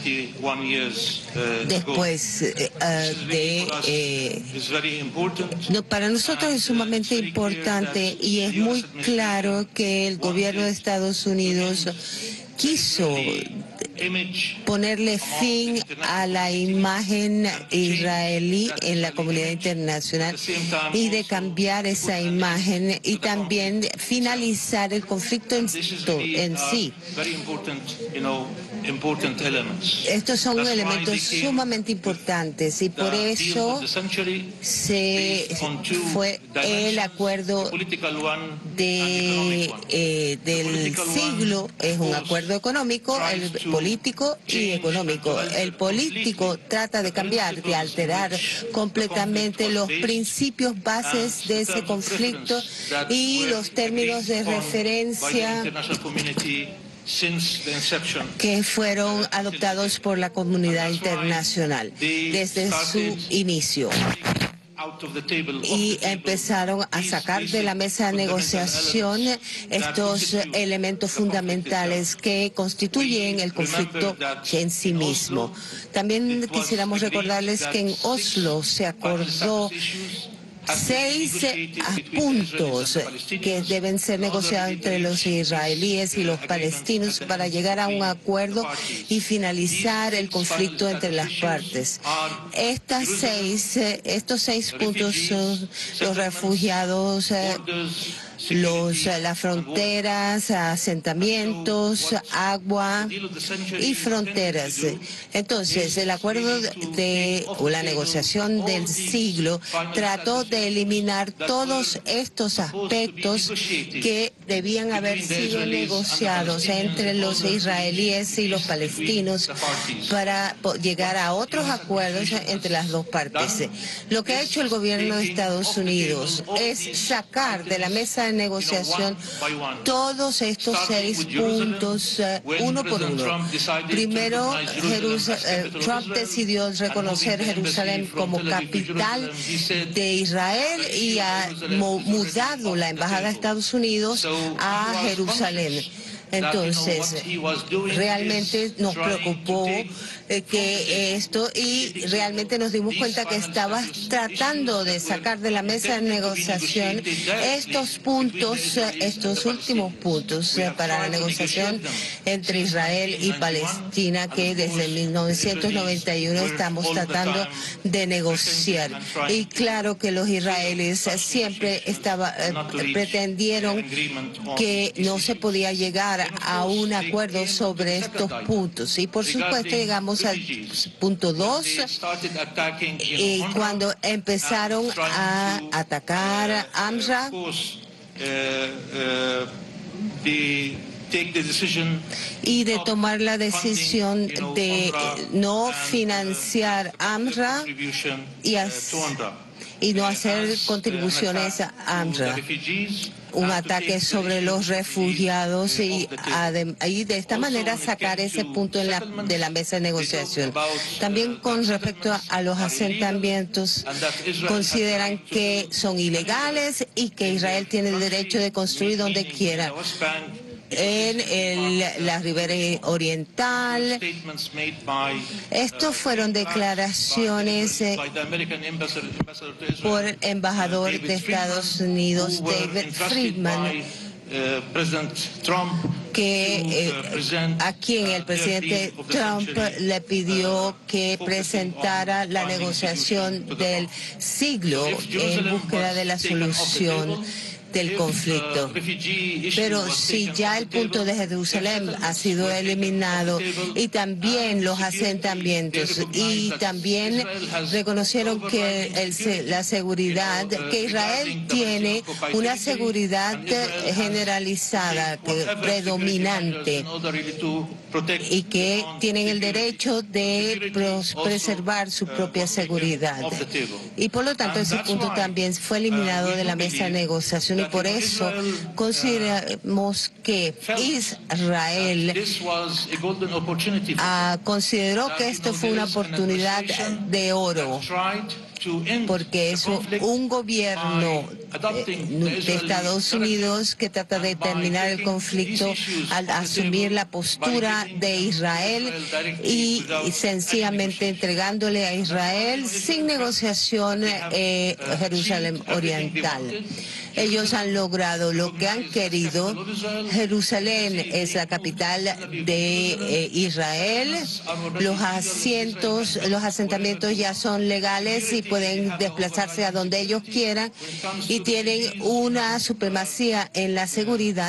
Después uh, de eh, no, para nosotros es sumamente importante, y es muy claro que el gobierno de Estados Unidos quiso ponerle fin a la imagen israelí en la comunidad internacional y de cambiar esa imagen y también finalizar el conflicto en, en sí. Estos son elementos sumamente importantes, y por eso se fue el acuerdo de, eh, del siglo. Es un acuerdo económico, el político y económico. El político trata de cambiar, de alterar completamente los principios bases de ese conflicto y los términos de referencia que fueron adoptados por la comunidad internacional desde su inicio. Y empezaron a sacar de la mesa de negociación estos elementos fundamentales que constituyen el conflicto en sí mismo. También quisiéramos recordarles que en Oslo se acordó seis puntos que deben ser negociados entre los israelíes y los palestinos para llegar a un acuerdo y finalizar el conflicto entre las partes. Estas seis, estos seis puntos son los refugiados, los, las fronteras, asentamientos, agua y fronteras. Entonces, el acuerdo de o la negociación del siglo trató de eliminar todos estos aspectos que debían haber sido negociados entre los israelíes y los palestinos para llegar a otros acuerdos entre las dos partes. Lo que ha hecho el gobierno de Estados Unidos es sacar de la mesa de negociación todos estos seis puntos, uh, uno por uno. Primero, Jerusal- eh, Trump decidió reconocer Jerusalén como capital de Israel y ha mudado la embajada de Estados Unidos a Jerusalén. Entonces, realmente nos preocupó eh, que esto, y realmente nos dimos cuenta que estaba tratando de sacar de la mesa de negociación estos puntos, estos últimos puntos eh, para la negociación entre Israel y Palestina, que desde mil novecientos noventa y uno estamos tratando de negociar. Y claro que los israelíes siempre estaba, eh, pretendieron que no se podía llegar a un acuerdo sobre estos puntos, y por supuesto llegamos al punto dos, y cuando empezaron a atacar a UNRWA y de tomar la decisión de no financiar UNRWA y, y no hacer contribuciones a UNRWA. Un ataque sobre los refugiados y, y de esta manera sacar ese punto en la, de la mesa de negociación. También con respecto a, a los asentamientos, consideran que son ilegales y que Israel tiene el derecho de construir donde quiera. En el, la ribera oriental. Estos fueron declaraciones eh, por el embajador de Estados Unidos, David Friedman, que eh, a quien el presidente Trump le pidió que presentara la negociación del siglo en búsqueda de la solución del conflicto. Pero si ya el punto de Jerusalén ha sido eliminado y también los asentamientos y también reconocieron que el, la seguridad, que Israel tiene una seguridad generalizada, que, predominante, y que tienen el derecho de preservar su propia seguridad. Y por lo tanto ese punto también fue eliminado de la mesa de negociación y por eso consideramos que Israel uh, consideró que esto fue una oportunidad de oro, porque es un gobierno de Estados Unidos que trata de terminar el conflicto al asumir la postura de Israel y, y sencillamente entregándole a Israel sin negociación eh, Jerusalén Oriental. Ellos han logrado lo que han querido. Jerusalén es la capital de eh, Israel. Los asientos, los asentamientos ya son legales y pueden desplazarse a donde ellos quieran y tienen una supremacía en la seguridad.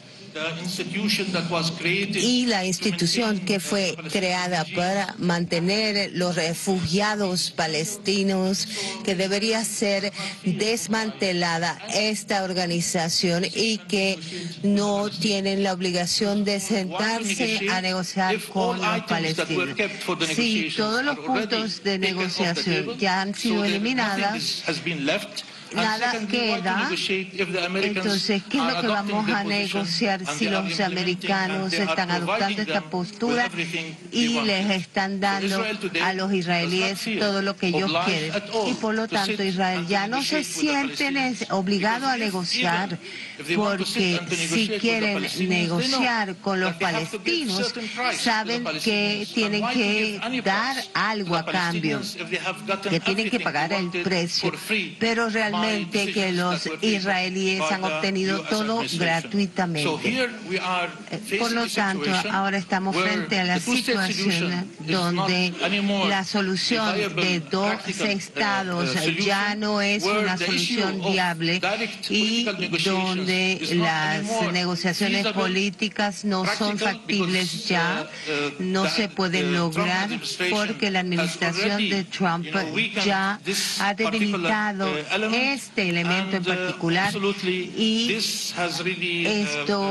Y la institución que fue creada para mantener los refugiados palestinos, que debería ser desmantelada esta organización y que no tienen la obligación de sentarse a negociar con los palestinos. Si todos los puntos de negociación ya han sido eliminados, nada queda. Entonces, ¿qué es lo que vamos a negociar si los americanos están adoptando esta postura y les están dando a los israelíes todo lo que ellos quieren? Y por lo tanto, Israel ya no se siente obligado a negociar, porque si quieren negociar con los palestinos, saben que tienen que dar algo a cambio, que tienen que pagar el precio, pero realmente que los israelíes han obtenido todo gratuitamente. Por lo tanto, ahora estamos frente a la situación donde la solución de dos estados ya no es una solución viable y donde las negociaciones políticas no son factibles ya, no se pueden lograr porque la administración de Trump ya ha debilitado este elemento en particular y esto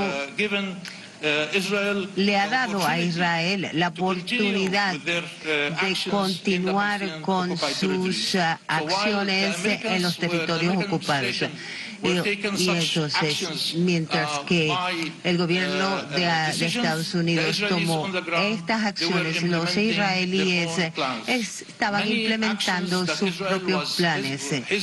le ha dado a Israel la oportunidad de continuar con sus acciones en los territorios ocupados. Y, y entonces, mientras que el gobierno de, de Estados Unidos tomó estas acciones, los israelíes estaban implementando sus propios planes.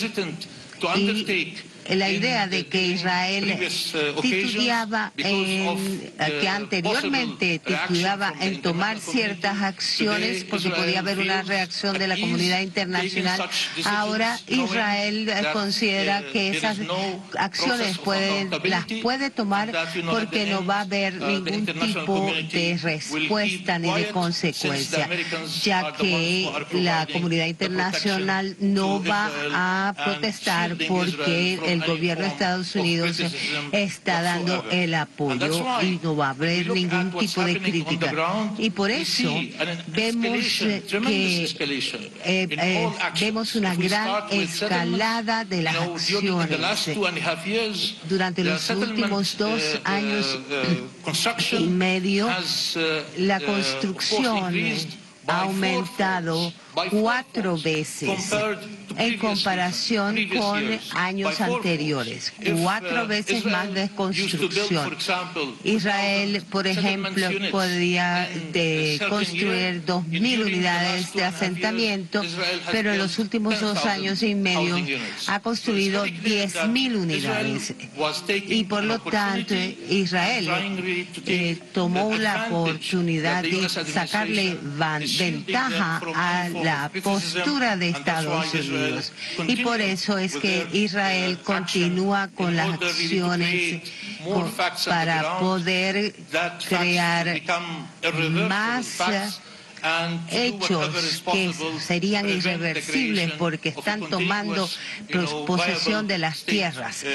Y la idea de que Israel titubeaba en, que anteriormente titubeaba en tomar ciertas acciones porque podía haber una reacción de la comunidad internacional, ahora Israel considera que esas acciones pueden, las puede tomar porque no va a haber ningún tipo de respuesta ni de consecuencia, ya que la comunidad internacional no va a protestar porque el gobierno de Estados Unidos está dando el apoyo y no va a haber ningún tipo de crítica. Y por eso vemos que eh, eh, vemos una gran escalada de las acciones. Durante los últimos dos años y medio, la construcción ha aumentado cuatro veces en comparación con años anteriores, cuatro veces más de construcción. Israel, por ejemplo, podría de construir dos mil unidades de asentamiento, pero en los últimos dos años y medio ha construido diez mil unidades. Y por lo tanto, Israel eh, tomó la oportunidad de sacarle ventaja a la postura de Estados Unidos. Y por eso es que Israel continúa con las acciones para poder crear más hechos que serían irreversibles porque están tomando posesión de las tierras.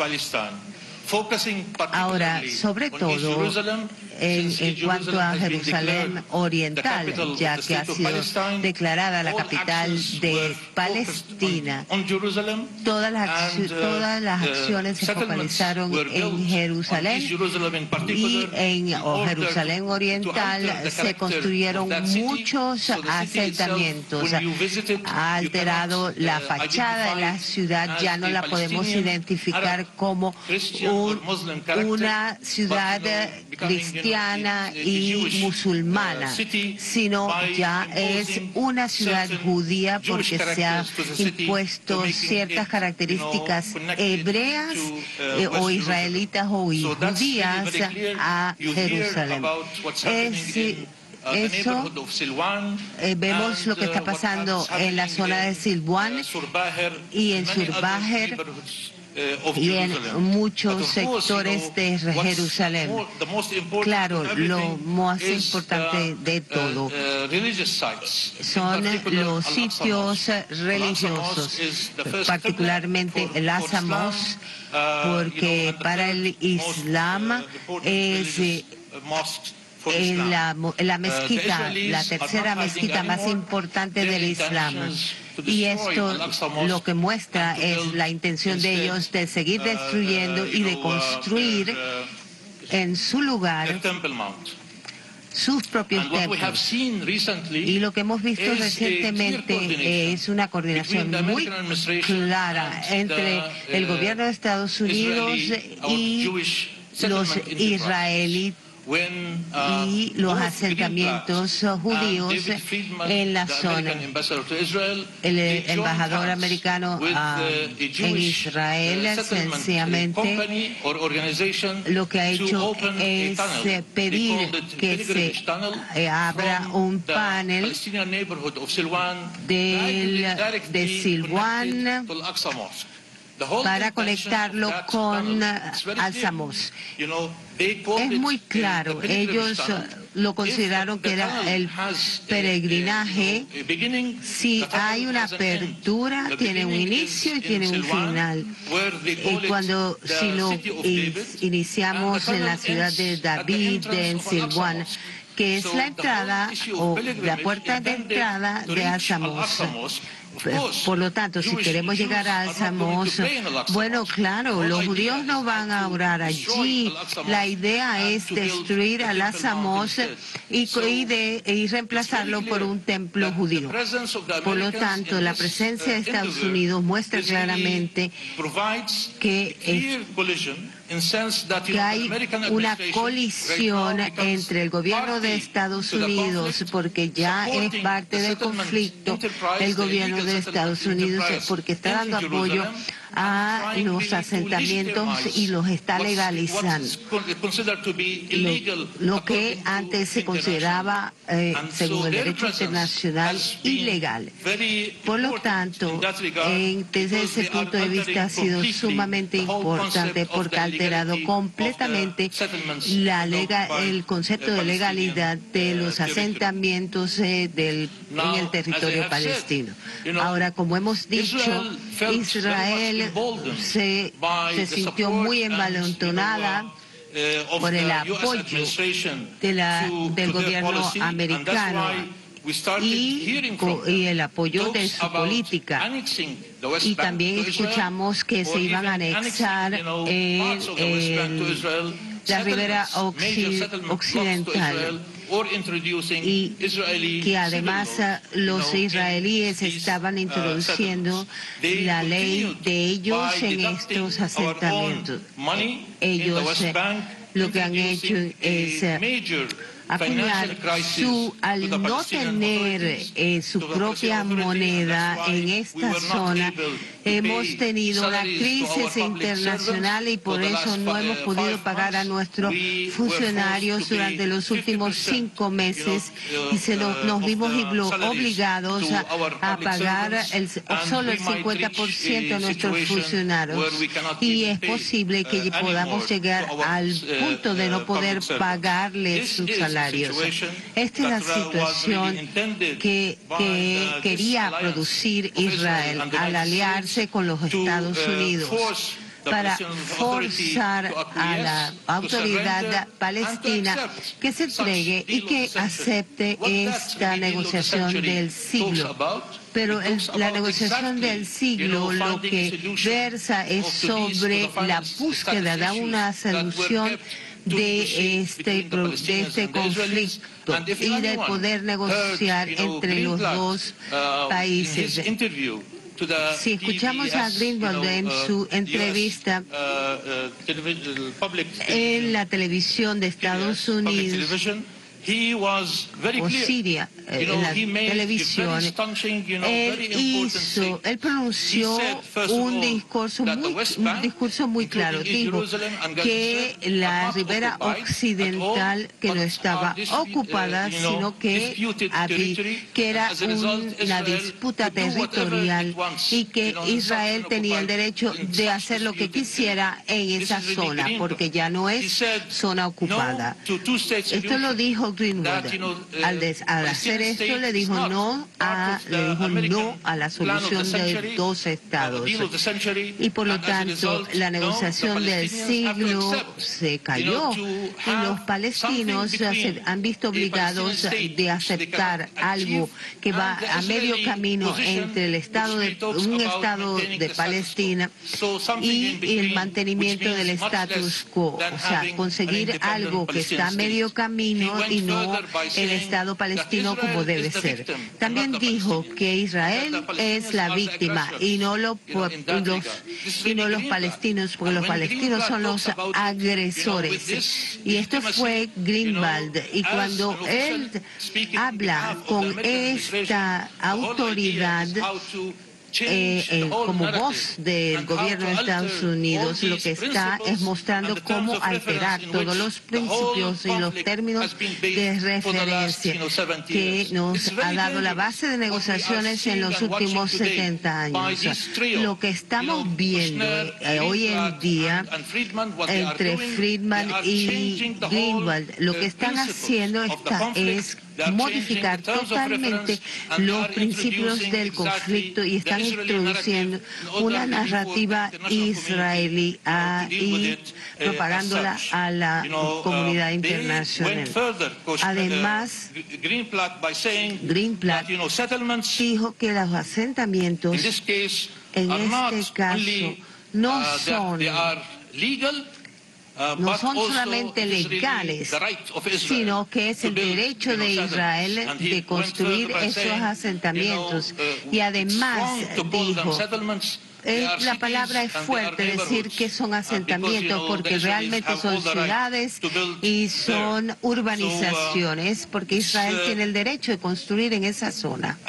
Ahora, sobre todo, en, en cuanto a Jerusalén Oriental, ya que ha sido declarada la capital de Palestina, todas las, todas las acciones se focalizaron en Jerusalén y en oh, Jerusalén Oriental se construyeron muchos asentamientos. Ha alterado la fachada de la ciudad, ya no la podemos identificar como un, una ciudad cristiana y musulmana, sino ya es una ciudad judía porque se han impuesto ciertas características hebreas eh, o israelitas o judías a Jerusalén. Es, Eso, eh, vemos lo que está pasando en la zona de Silwan y en Surbaher y en muchos sectores de Jerusalén. Claro, lo más importante de todo son los sitios religiosos, particularmente el Asa-Mos, porque para el Islam es en la, la mezquita, la tercera mezquita más importante del Islam. Y esto lo que muestra es la intención de ellos de seguir destruyendo y de construir en su lugar sus propios templos. Y lo que hemos visto recientemente es una coordinación muy clara entre el gobierno de Estados Unidos y los israelitas y los asentamientos judíos en la zona. El embajador americano uh, en Israel sencillamente lo que ha hecho es pedir que se eh, abra un panel del, de Silwan para conectarlo con Asa-Mos. Es muy claro, ellos lo consideraron que era el peregrinaje. Si hay una apertura, tiene un inicio y tiene un final. Y cuando si lo iniciamos en la ciudad de David, en Silwan, que es la entrada o la puerta de entrada de Asa-Mos. Por lo tanto, si queremos llegar a Asa-Mos, bueno, claro, los judíos no van a orar allí. La idea es destruir al Asa-Mos y, y, de, y reemplazarlo por un templo judío. Por lo tanto, la presencia de Estados Unidos muestra claramente que es, que hay una colisión entre el gobierno de Estados Unidos, porque ya es parte del conflicto, el gobierno de Estados Unidos, porque está dando apoyo a los asentamientos y los está legalizando. Lo, lo que antes se consideraba, eh, según el derecho internacional, ilegal. Por lo tanto, en, desde ese punto de vista ha sido sumamente importante porque ha alterado completamente la lega, el concepto de legalidad de los asentamientos eh, del, en el territorio palestino. Ahora, como hemos dicho, Israel Se, se sintió muy envalentonada por el apoyo de la, del gobierno americano y, y el apoyo de su política. Y también escuchamos que se iban a anexar el, el, la ribera occidental. Y que además los israelíes estaban introduciendo la ley de ellos en estos asentamientos. Ellos lo que han hecho es acuñar su, al no tener eh, su propia moneda en esta zona, hemos tenido una crisis internacional y por eso no hemos podido pagar a nuestros funcionarios durante los últimos cinco meses y se nos, nos vimos obligados a, a pagar el, solo el cincuenta por ciento de nuestros funcionarios y es posible que podamos llegar al punto de no poder pagarles su salario. hospitalarios. Esta es la situación que, que quería producir Israel al aliarse con los Estados Unidos para forzar a la autoridad palestina que se entregue y que acepte esta negociación del siglo. Pero el, la negociación del siglo lo que versa es sobre la búsqueda de una solución de este, de este conflicto y de poder negociar entre los dos países. Si escuchamos a Greenwald en su entrevista en la televisión de Estados Unidos, o Siria, en la televisión, él hizo, él pronunció un discurso muy, un discurso muy claro. Dijo que la ribera occidental, que no estaba ocupada, sino que, había, que era un, una disputa territorial y que Israel tenía el derecho de hacer lo que quisiera en esa zona, porque ya no es zona ocupada. Esto lo dijo Greenwald. Al, des, al hacer esto le dijo no a le dijo no a la solución de dos estados, y por lo tanto la negociación del siglo se cayó y los palestinos se han visto obligados de aceptar algo que va a medio camino entre el estado de un estado de Palestina y el mantenimiento del status quo, o sea, conseguir algo que está a medio camino y no el Estado palestino como debe ser. También dijo que Israel es la víctima y no, lo, los, y no los palestinos, porque los palestinos son los agresores. Y esto fue Greenwald. Y cuando él habla con esta autoridad, Eh, eh, como voz del gobierno de Estados Unidos, lo que está es mostrando cómo alterar todos los principios y los términos de referencia que nos ha dado la base de negociaciones en los últimos setenta años. Lo que estamos viendo eh, hoy en día entre Friedman y Greenwald, lo que están haciendo esta es modificar totalmente los principios del conflicto y están introduciendo una narrativa israelí ah, y propagándola a la comunidad internacional. Además, Greenblatt dijo que los asentamientos en este caso no son no son solamente legales, sino que es el derecho de Israel de construir esos asentamientos. Y además dijo, es, la palabra es fuerte decir que son asentamientos, porque realmente son ciudades y son urbanizaciones, porque Israel tiene el derecho de construir en esa zona.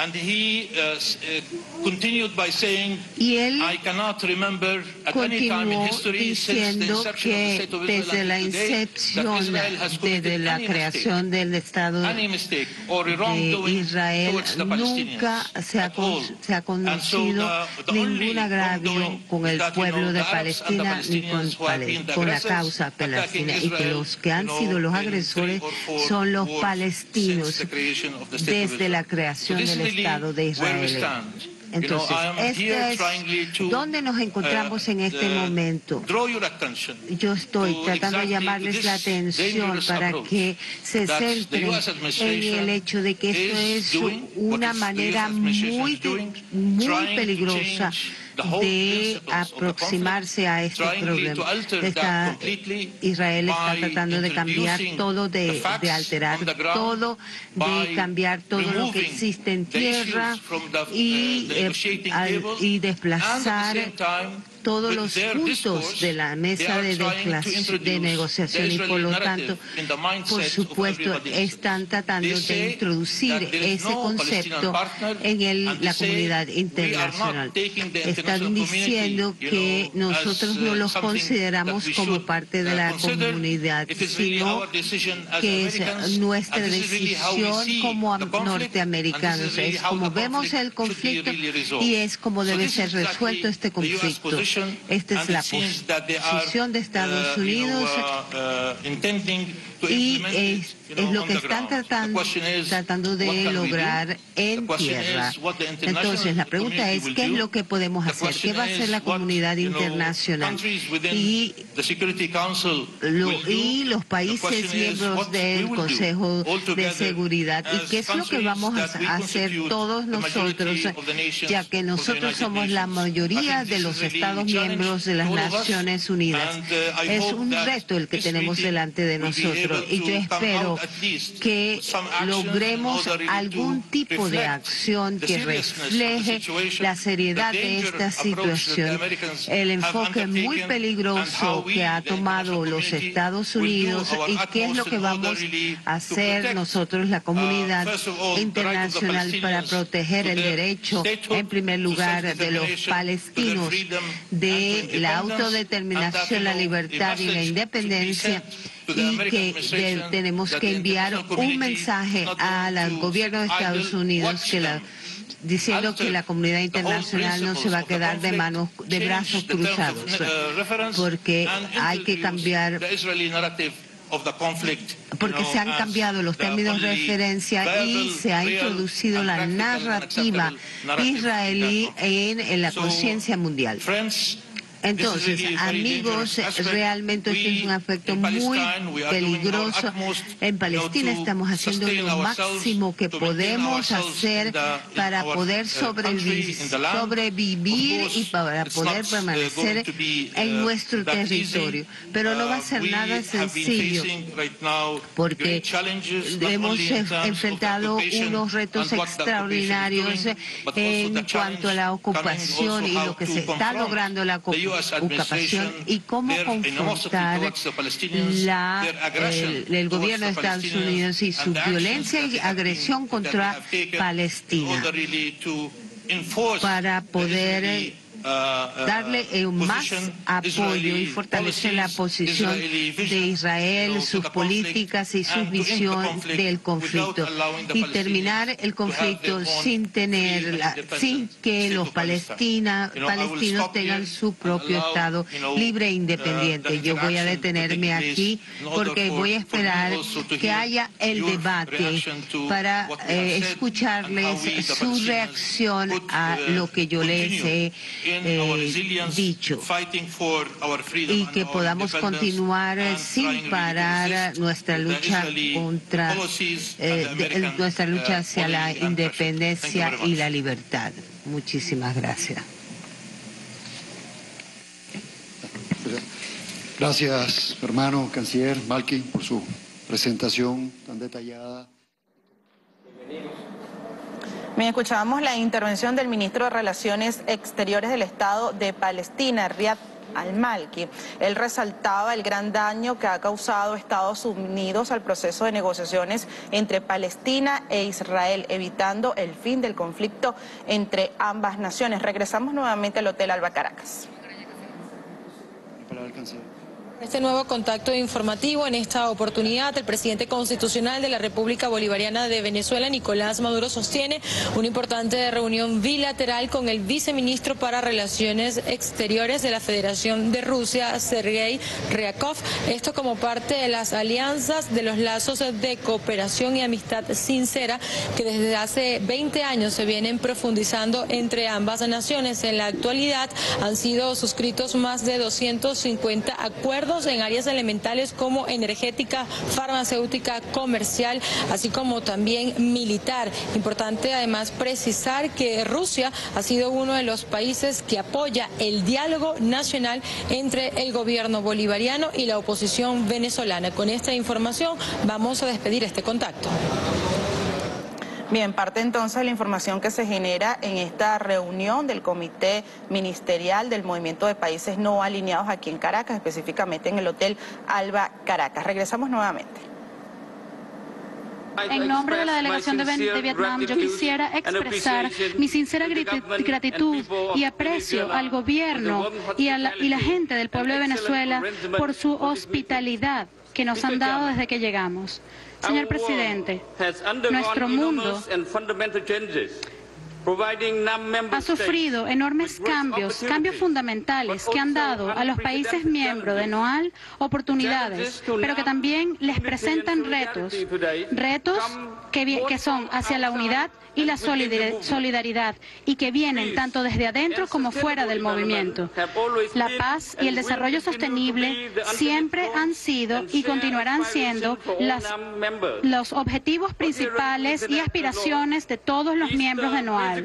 Y él continuó diciendo que desde la incepción, desde la creación del Estado de Israel, nunca se ha, se ha conocido ninguna agravio con el pueblo de Palestina ni con, con la causa palestina, y que los que han sido los agresores son los palestinos desde la creación del Estado de Israel. Entonces, este es donde nos encontramos en este momento. Yo estoy tratando de llamarles la atención para que se centren en el hecho de que esto es una manera muy, muy peligrosa de aproximarse a este problema. Está, Israel está tratando de cambiar todo, de, de alterar todo, de cambiar todo lo que existe en tierra y, eh, al, y desplazar todos los puntos de la mesa de, de negociación, y por lo tanto, por supuesto, están tratando de introducir ese concepto en el, la comunidad internacional. Están diciendo que nosotros no los consideramos como parte de la comunidad, sino que es nuestra decisión como norteamericanos, es como vemos el conflicto y es como debe ser resuelto este conflicto. Esta es la posición de Estados Unidos y es, es lo que están tratando, tratando de lograr en tierra. Entonces, la pregunta es, ¿qué es lo que podemos hacer? ¿Qué va a hacer la comunidad internacional? Y, lo, y los países miembros del Consejo de Seguridad. ¿Y qué es lo que vamos a hacer todos nosotros? Ya que nosotros somos la mayoría de los Estados miembros de las Naciones Unidas. Es un reto el que tenemos delante de nosotros. Y yo espero que logremos algún tipo de acción que refleje la seriedad de esta situación, el enfoque muy peligroso que ha tomado los Estados Unidos y qué es lo que vamos a hacer nosotros, la comunidad internacional, para proteger el derecho, en primer lugar, de los palestinos, de la autodeterminación, la libertad y la independencia, y que de, tenemos que enviar un mensaje al gobierno de Estados Unidos que la, diciendo que la comunidad internacional no se va a quedar de manos, de brazos cruzados, porque hay que cambiar, porque se han cambiado los términos de referencia y se ha introducido la narrativa israelí en, en la conciencia mundial. Entonces, amigos, realmente esto es un aspecto muy peligroso. En Palestina estamos haciendo lo máximo que podemos hacer para poder sobrevivir, sobrevivir y para poder permanecer en nuestro territorio. Pero no va a ser nada sencillo, porque hemos enfrentado unos retos extraordinarios en cuanto a la ocupación y lo que se está logrando la ocupación y cómo confrontar la, el, el gobierno de Estados Unidos y su violencia y agresión contra Palestina para poder darle un más apoyo y fortalecer la posición de Israel, sus políticas y su visión del conflicto, y terminar el conflicto sin tener, la, sin que los palestina, palestinos tengan su propio Estado libre e independiente. Yo voy a detenerme aquí porque voy a esperar que haya el debate para eh, escucharles su reacción a lo que yo les he Eh, dicho, y que podamos continuar sin parar nuestra lucha contra eh, de, nuestra lucha hacia la independencia y la libertad. Muchísimas gracias. Gracias, hermano canciller Malki, por su presentación tan detallada. Bien, escuchábamos la intervención del ministro de Relaciones Exteriores del Estado de Palestina, Riyad al-Malki. Él resaltaba el gran daño que ha causado Estados Unidos al proceso de negociaciones entre Palestina e Israel, evitando el fin del conflicto entre ambas naciones. Regresamos nuevamente al Hotel Alba Caracas. Este nuevo contacto informativo, en esta oportunidad, el presidente constitucional de la República Bolivariana de Venezuela, Nicolás Maduro, sostiene una importante reunión bilateral con el viceministro para Relaciones Exteriores de la Federación de Rusia, Sergei Ryakov. Esto como parte de las alianzas de los lazos de cooperación y amistad sincera que desde hace veinte años se vienen profundizando entre ambas naciones. En la actualidad han sido suscritos más de doscientos cincuenta acuerdos en áreas elementales como energética, farmacéutica, comercial, así como también militar. Importante además precisar que Rusia ha sido uno de los países que apoya el diálogo nacional entre el gobierno bolivariano y la oposición venezolana. Con esta información vamos a despedir este contacto. Bien, parte entonces de la información que se genera en esta reunión del Comité Ministerial del Movimiento de Países No Alineados aquí en Caracas, específicamente en el Hotel Alba Caracas. Regresamos nuevamente. En nombre de la delegación de, de Vietnam, yo quisiera expresar mi sincera gratitud y aprecio al gobierno y a la, y la gente del pueblo de Venezuela por su hospitalidad que nos han dado desde que llegamos. Señor presidente, nuestro mundo ha sufrido enormes cambios, cambios fundamentales que han dado a los países miembros de NOAL oportunidades, pero que también les presentan retos, retos que, que son hacia la unidad y la solidaridad y que vienen tanto desde adentro como fuera del movimiento. La paz y el desarrollo sostenible siempre han sido y continuarán siendo las, los objetivos principales y aspiraciones de todos los miembros de NOAL.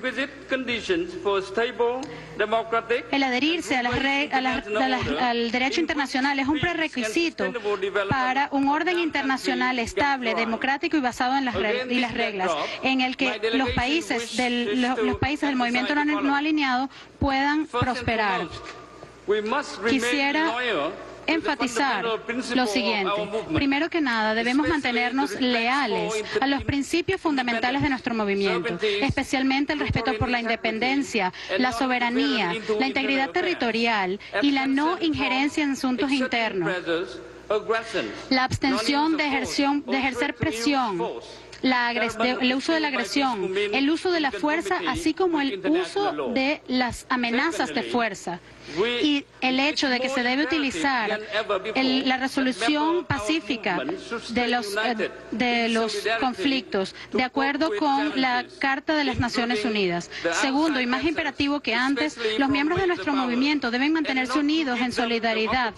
El adherirse a las re, a las, a las, al derecho internacional es un prerequisito para un orden internacional estable, democrático y basado en las, re, y las reglas, en el que los países del, los, los países del movimiento no, no alineado puedan prosperar. Quisiera enfatizar lo siguiente. Primero que nada, debemos mantenernos leales a los principios fundamentales de nuestro movimiento, especialmente el respeto por la independencia, la soberanía, la integridad territorial y la no injerencia en asuntos internos, la abstención de, ejerción, de ejercer presión, La de, el uso de la agresión, el uso de la fuerza, así como el uso de las amenazas de fuerza. Y el hecho de que se debe utilizar el, la resolución pacífica de los, eh, de los conflictos, de acuerdo con la Carta de las Naciones Unidas. Segundo, y más imperativo que antes, los miembros de nuestro movimiento deben mantenerse unidos en solidaridad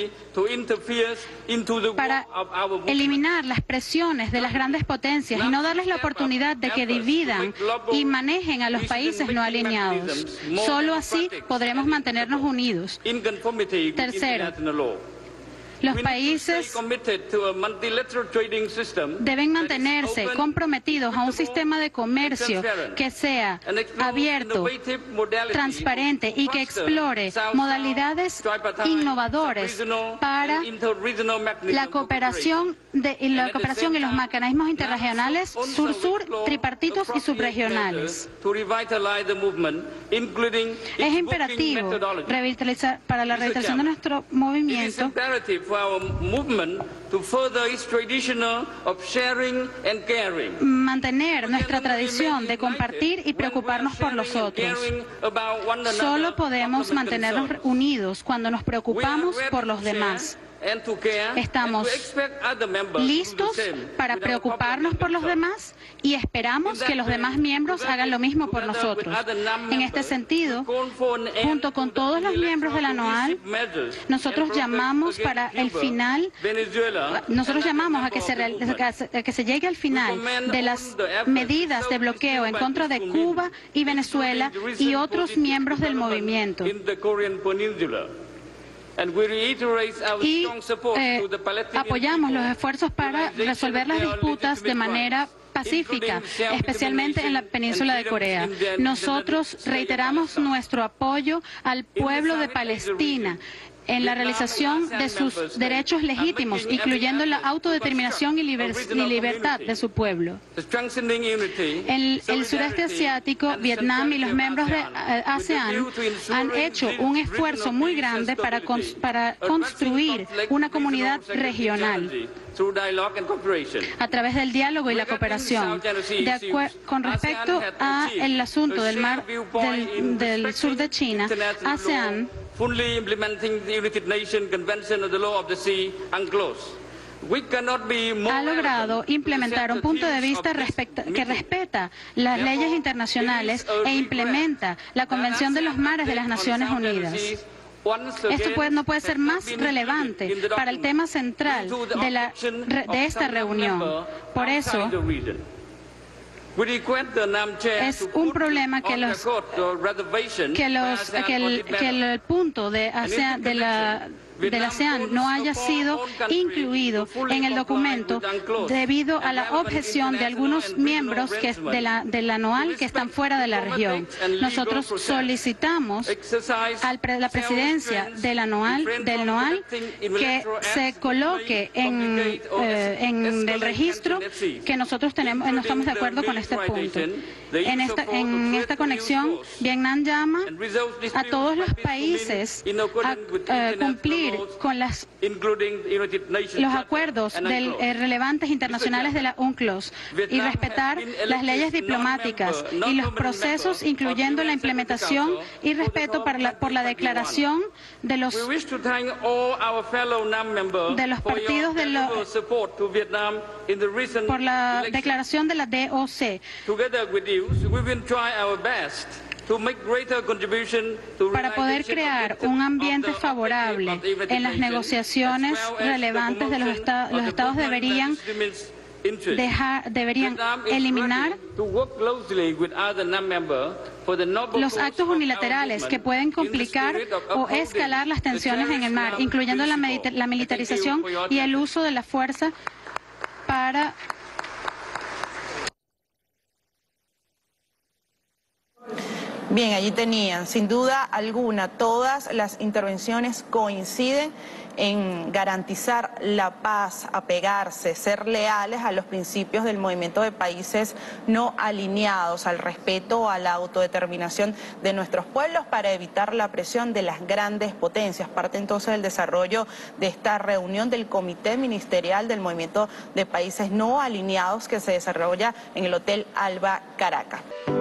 para eliminar las presiones de las grandes potencias y no darles la oportunidad de que dividan y manejen a los países no alineados. Solo así podremos mantenernos unidos. Tercero, los países deben mantenerse comprometidos a un sistema de comercio que sea abierto, transparente y que explore modalidades innovadoras para la cooperación, de, la cooperación y los mecanismos interregionales sur-sur, tripartitos y subregionales. Es imperativo revitalizar, para la revitalización de nuestro movimiento, mantener nuestra tradición de compartir y preocuparnos por los otros. Solo podemos mantenernos unidos cuando nos preocupamos por los demás. Estamos listos para preocuparnos por los demás y esperamos que los demás miembros hagan lo mismo por nosotros. En este sentido, junto con todos los miembros de la NOAL, nosotros llamamos para el final, nosotros llamamos a que se, a que se llegue al final de las medidas de bloqueo en contra de Cuba y Venezuela y otros miembros del movimiento. Y eh, apoyamos los esfuerzos para resolver las disputas de manera pacífica, especialmente en la península de Corea. Nosotros reiteramos nuestro apoyo al pueblo de Palestina en la realización de sus derechos legítimos, incluyendo la autodeterminación y, liber y libertad de su pueblo. En el sureste asiático, Vietnam y los miembros de ASEAN han hecho un esfuerzo muy grande para, con para construir una comunidad regional a través del diálogo y la cooperación. De con respecto al asunto del mar del, del sur de China, ASEAN ha logrado implementar un punto de vista que respeta las leyes internacionales e implementa la Convención de los Mares de las Naciones Unidas. Esto puede, no puede ser más relevante para el tema central de, la, de esta reunión. Por eso, es un problema que los que los que el, que el punto de ASEAN, de la del ASEAN no haya sido incluido en el documento debido a la objeción de algunos miembros que de la de la NOAL que están fuera de la región. Nosotros solicitamos a la presidencia de la NOAL del NOAL que se coloque en, eh, en el registro que nosotros tenemos, no estamos de acuerdo con este punto. En esta, en esta conexión, Vietnam llama a todos los países a eh, cumplir cumplir con las, los acuerdos del, eh, relevantes internacionales de la UNCLOS y respetar las leyes diplomáticas y los procesos, incluyendo la implementación y respeto para la, por la declaración de los, de los partidos de lo, por la declaración de la D O C. Para poder crear un ambiente favorable en las negociaciones relevantes de los estados, los estados deberían dejar, deberían eliminar los actos unilaterales que pueden complicar o escalar las tensiones en el mar, incluyendo la, la militarización y el uso de la fuerza para Bien, allí tenían, sin duda alguna, todas las intervenciones coinciden en garantizar la paz, apegarse, ser leales a los principios del movimiento de países no alineados, al respeto a la autodeterminación de nuestros pueblos para evitar la presión de las grandes potencias. Parte entonces del desarrollo de esta reunión del Comité Ministerial del Movimiento de Países No Alineados que se desarrolla en el Hotel Alba Caracas.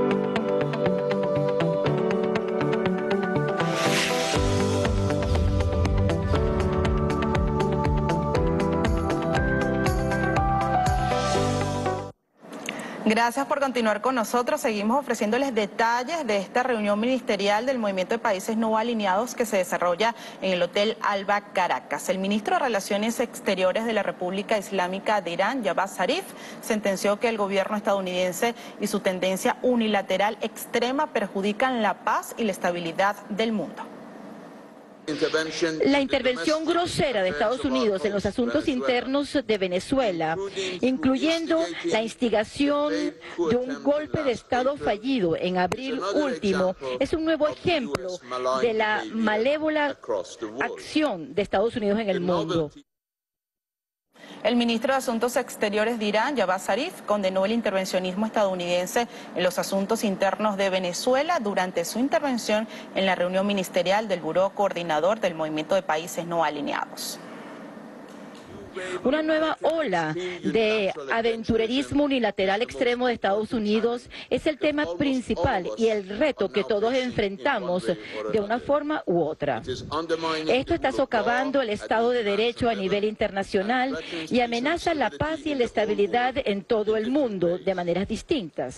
Gracias por continuar con nosotros. Seguimos ofreciéndoles detalles de esta reunión ministerial del Movimiento de Países No Alineados que se desarrolla en el Hotel Alba Caracas. El ministro de Relaciones Exteriores de la República Islámica de Irán, Javad Zarif, sentenció que el gobierno estadounidense y su tendencia unilateral extrema perjudican la paz y la estabilidad del mundo. La intervención grosera de Estados Unidos en los asuntos internos de Venezuela, incluyendo la instigación de un golpe de Estado fallido en abril último, es un nuevo ejemplo de la malévola acción de Estados Unidos en el mundo. El ministro de Asuntos Exteriores de Irán, Javad Zarif, condenó el intervencionismo estadounidense en los asuntos internos de Venezuela durante su intervención en la reunión ministerial del Buró Coordinador del Movimiento de Países No Alineados. Una nueva ola de aventurerismo unilateral extremo de Estados Unidos es el tema principal y el reto que todos enfrentamos de una forma u otra. Esto está socavando el Estado de Derecho a nivel internacional y amenaza la paz y la estabilidad en todo el mundo de maneras distintas.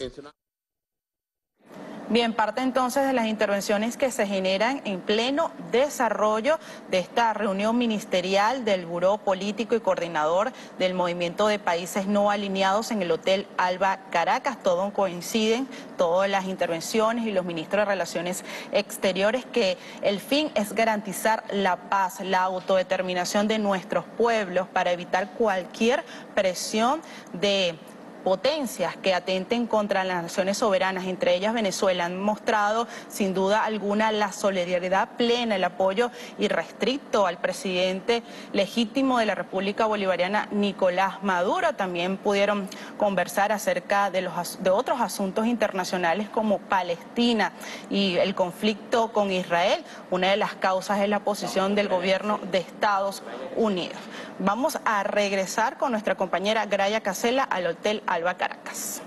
Bien, parte entonces de las intervenciones que se generan en pleno desarrollo de esta reunión ministerial del Buró Político y Coordinador del Movimiento de Países No Alineados en el Hotel Alba Caracas. Todo coinciden, todas las intervenciones y los ministros de Relaciones Exteriores, que el fin es garantizar la paz, la autodeterminación de nuestros pueblos para evitar cualquier presión de potencias que atenten contra las naciones soberanas, entre ellas Venezuela. Han mostrado sin duda alguna la solidaridad plena, el apoyo irrestricto al presidente legítimo de la República Bolivariana, Nicolás Maduro. También pudieron conversar acerca de, los, de otros asuntos internacionales como Palestina y el conflicto con Israel. Una de las causas es la posición del gobierno de Estados Unidos. Vamos a regresar con nuestra compañera Graya Casella al Hotel Alba Caracas.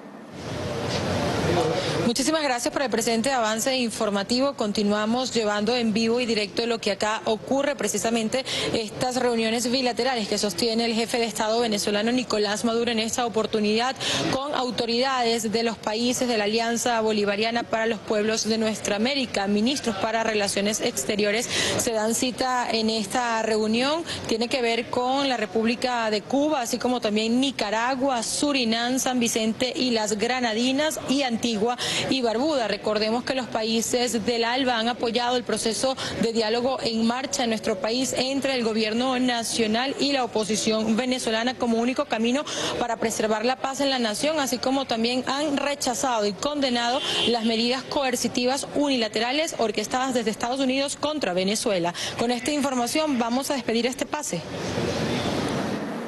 Muchísimas gracias por el presente avance informativo. Continuamos llevando en vivo y directo lo que acá ocurre, precisamente estas reuniones bilaterales que sostiene el jefe de Estado venezolano Nicolás Maduro en esta oportunidad con autoridades de los países de la Alianza Bolivariana para los Pueblos de Nuestra América. Ministros para Relaciones Exteriores se dan cita en esta reunión. Tiene que ver con la República de Cuba, así como también Nicaragua, Surinam, San Vicente y las Granadinas y Antigua y Barbuda. Recordemos que los países del ALBA han apoyado el proceso de diálogo en marcha en nuestro país entre el gobierno nacional y la oposición venezolana como único camino para preservar la paz en la nación, así como también han rechazado y condenado las medidas coercitivas unilaterales orquestadas desde Estados Unidos contra Venezuela. Con esta información vamos a despedir este pase.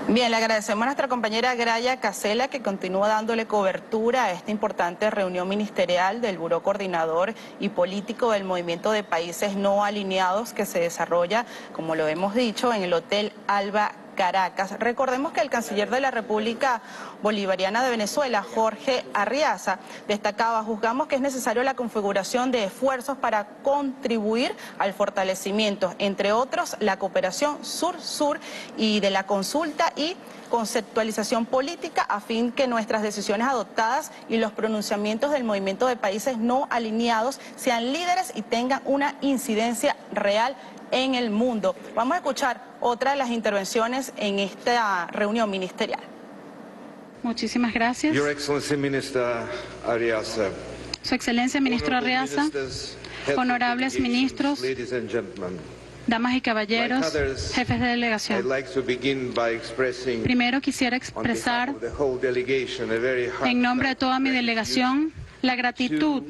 Bien, le agradecemos a nuestra compañera Graya Casela, que continúa dándole cobertura a esta importante reunión ministerial del Buró Coordinador y Político del Movimiento de Países No Alineados, que se desarrolla, como lo hemos dicho, en el Hotel Alba Caracas. Recordemos que el canciller de la República Bolivariana de Venezuela, Jorge Arriaza, destacaba: juzgamos que es necesario la configuración de esfuerzos para contribuir al fortalecimiento, entre otros, la cooperación sur-sur y de la consulta y conceptualización política, a fin que nuestras decisiones adoptadas y los pronunciamientos del movimiento de países no alineados sean líderes y tengan una incidencia real en el mundo. Vamos a escuchar otra de las intervenciones en esta reunión ministerial. Muchísimas gracias. Your Excellency Minister Arriaza. Su Excelencia, Ministro Arriaza, honorables ministros, damas y caballeros, jefes de delegación. Primero quisiera expresar, en nombre de toda mi delegación, la gratitud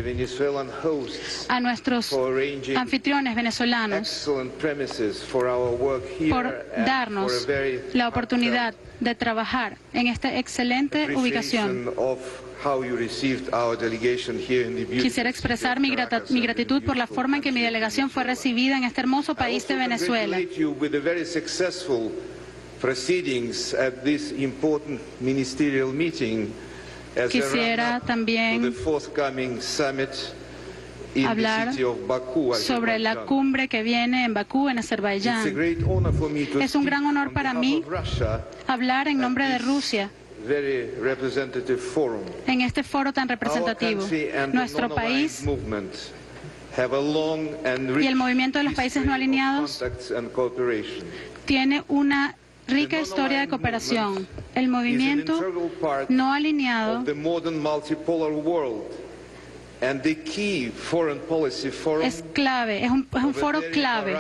a nuestros anfitriones venezolanos por darnos la oportunidad de trabajar en esta excelente ubicación. Quisiera expresar mi, grata, mi gratitud por la forma en que mi delegación fue recibida en este hermoso país de Venezuela. Quisiera también hablar sobre la cumbre que viene en Bakú, en Azerbaiyán. Es un gran honor para mí hablar en nombre de Rusia en este foro tan representativo. Nuestro país y el movimiento de los países no alineados tiene una rica historia de cooperación. El movimiento no alineado es clave, es un, es un foro clave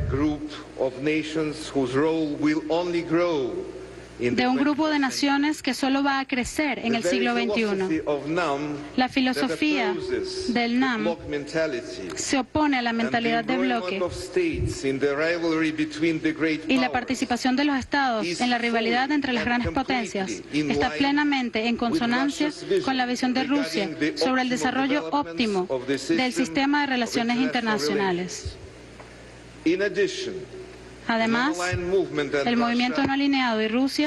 de un grupo de naciones que solo va a crecer en el siglo veintiuno. La filosofía del N A M se opone a la mentalidad de bloque y la participación de los estados en la rivalidad entre las grandes potencias está plenamente en consonancia con la visión de Rusia sobre el desarrollo óptimo del sistema de relaciones internacionales. Además, el movimiento no alineado y Rusia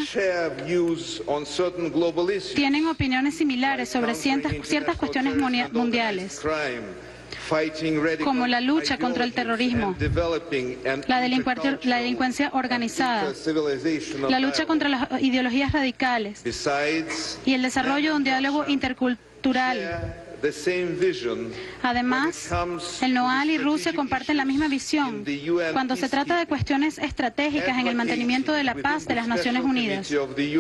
tienen opiniones similares sobre ciertas, ciertas cuestiones mundiales, como la lucha contra el terrorismo, la delincuencia, la delincuencia organizada, la lucha contra las ideologías radicales y el desarrollo de un diálogo intercultural. Además, el NOAL y Rusia comparten la misma visión cuando se trata de cuestiones estratégicas en el mantenimiento de la paz de las Naciones Unidas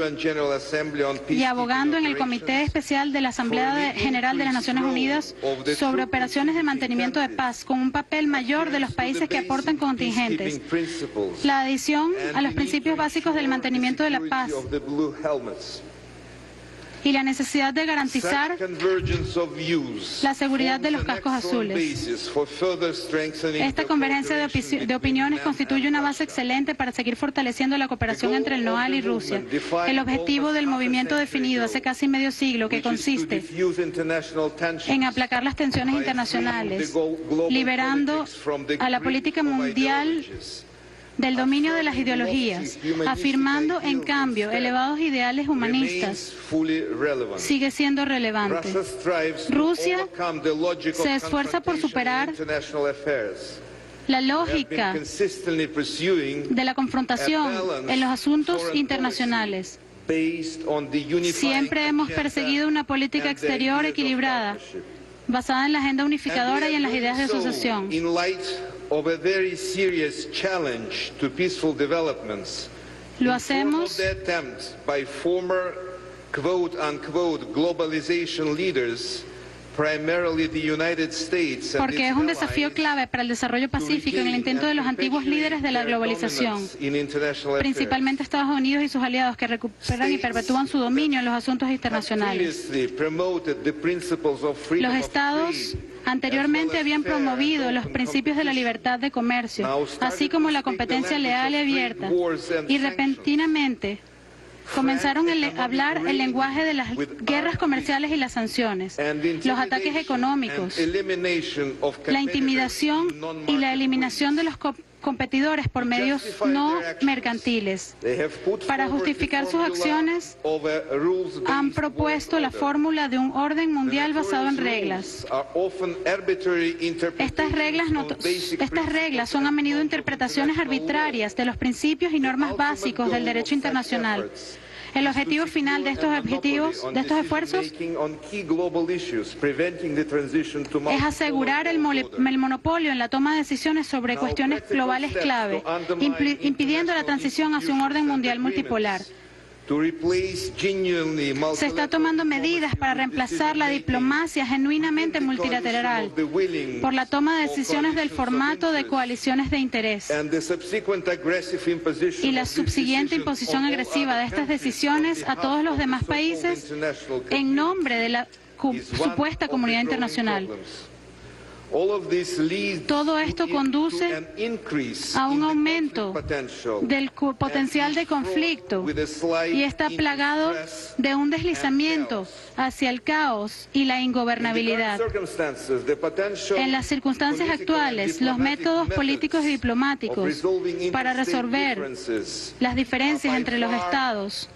y abogando en el Comité Especial de la Asamblea General de las Naciones Unidas sobre operaciones de mantenimiento de paz con un papel mayor de los países que aportan contingentes. La adición a los principios básicos del mantenimiento de la paz y la necesidad de garantizar la seguridad de los cascos azules. Esta convergencia de, opi de opiniones constituye una base excelente para seguir fortaleciendo la cooperación entre el NOAL y Rusia. El objetivo del movimiento definido hace casi medio siglo, que consiste en aplacar las tensiones internacionales, liberando a la política mundial del dominio de las ideologías, afirmando en cambio elevados ideales humanistas, sigue siendo relevante. Rusia se esfuerza por superar la lógica de la confrontación en los asuntos internacionales. Siempre hemos perseguido una política exterior equilibrada, basada en la agenda unificadora y en las ideas de asociación. Lo hacemos porque es un desafío clave para el desarrollo pacífico en el intento de los antiguos líderes de la globalización, principalmente Estados Unidos y sus aliados, que recuperan y perpetúan su dominio en los asuntos internacionales. Los estados Anteriormente habían promovido los principios de la libertad de comercio, así como la competencia leal y abierta, y repentinamente comenzaron a hablar el lenguaje de las guerras comerciales y las sanciones, los ataques económicos, la intimidación y la eliminación de los competidores por medios no mercantiles. Para justificar sus acciones, han propuesto la fórmula de un orden mundial basado en reglas. Estas reglas, no, estas reglas son a menudo interpretaciones arbitrarias de los principios y normas básicos del derecho internacional. El objetivo final de estos objetivos, de estos esfuerzos, es asegurar el, el monopolio en la toma de decisiones sobre cuestiones globales clave, impidiendo la transición hacia un orden mundial multipolar. Se está tomando medidas para reemplazar la diplomacia genuinamente multilateral por la toma de decisiones del formato de coaliciones de interés y la subsiguiente imposición agresiva de estas decisiones a todos los demás países en nombre de la supuesta comunidad internacional. Todo esto conduce a un aumento del potencial de conflicto y está plagado de un deslizamiento hacia el caos y la ingobernabilidad. En las circunstancias actuales, los métodos políticos y diplomáticos para resolver las diferencias entre los estados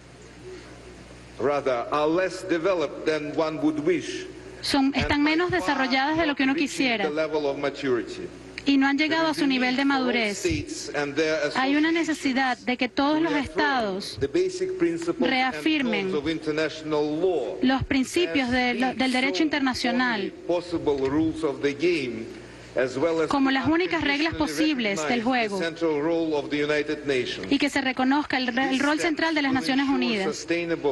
Son, están menos desarrolladas de lo que uno quisiera y no han llegado a su nivel de madurez. Hay una necesidad de que todos los estados reafirmen los principios de, lo, del derecho internacional como las únicas reglas posibles del juego y que se reconozca el, el rol central de las Naciones Unidas.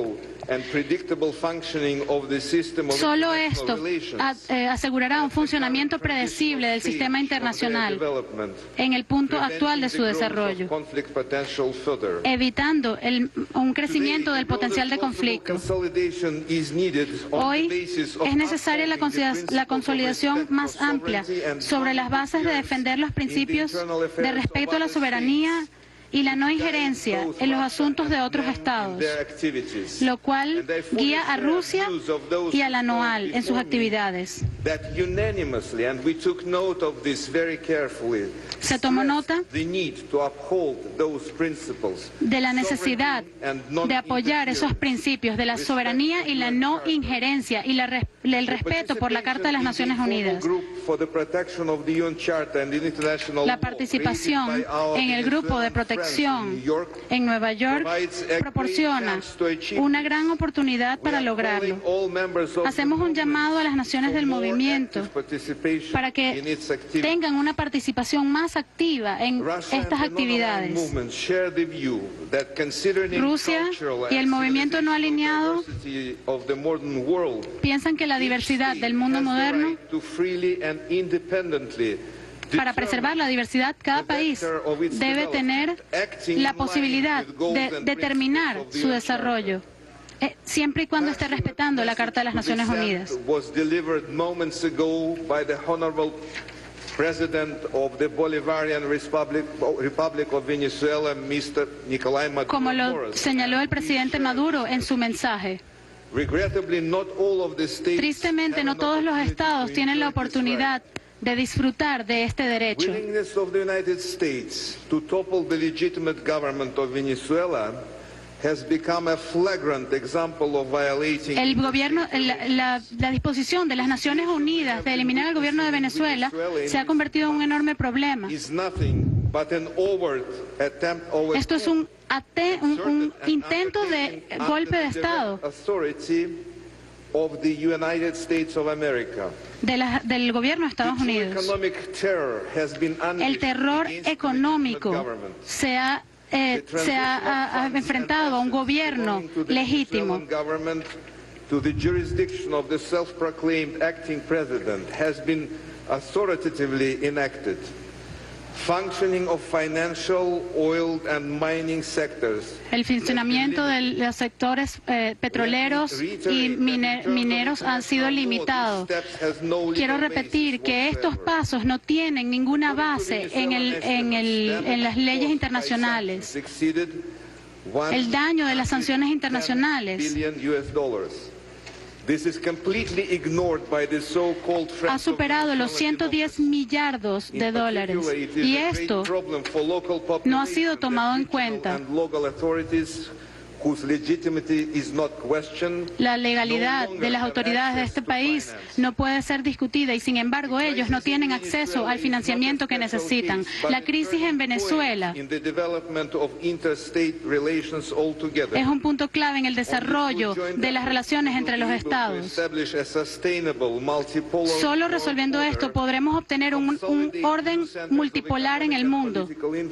Solo esto asegurará un funcionamiento predecible del sistema internacional en el punto actual de su desarrollo, evitando el, un crecimiento del potencial de conflicto. Hoy es necesaria la, la consolidación más amplia sobre las bases de defender los principios de respeto a la soberanía y la no injerencia en los asuntos de otros estados, lo cual guía a Rusia y a la NOAL en sus actividades. Se tomó nota de la necesidad de apoyar esos principios de la soberanía y la no injerencia y la, el respeto por la Carta de las Naciones Unidas. La participación en el grupo de protección en Nueva York proporciona una gran oportunidad para lograrlo. Hacemos un llamado a las naciones del movimiento para que tengan una participación más activa en estas actividades. Rusia y el movimiento no alineado piensan que la diversidad del mundo moderno, para preservar la diversidad, cada país debe tener la posibilidad de determinar su desarrollo, eh, siempre y cuando esté respetando la Carta de las Naciones Unidas. Como lo señaló el presidente Maduro en su mensaje. Tristemente, no todos los estados tienen la oportunidad de disfrutar de este derecho. El gobierno, la, la, la disposición de las Naciones Unidas de eliminar al gobierno de Venezuela se ha convertido en un enorme problema. Esto es un, ate, un, un intento de golpe de Estado de la, del gobierno de Estados Unidos. El terror económico se ha, eh, se ha, ha, ha enfrentado a un gobierno legítimo. functioning of financial, oil and mining sectors. El funcionamiento de los sectores eh, petroleros y mine mineros han sido limitados. Quiero repetir que estos pasos no tienen ninguna base en, el, en, el, en las leyes internacionales. El daño de las sanciones internacionales ha superado los ciento diez millardos de dólares y esto no ha sido tomado en cuenta. La legalidad de las autoridades de este país no puede ser discutida y sin embargo ellos no tienen acceso al financiamiento que necesitan. La crisis en Venezuela es un punto clave en el desarrollo de las relaciones entre los estados. Solo resolviendo esto podremos obtener un, un orden multipolar en el mundo,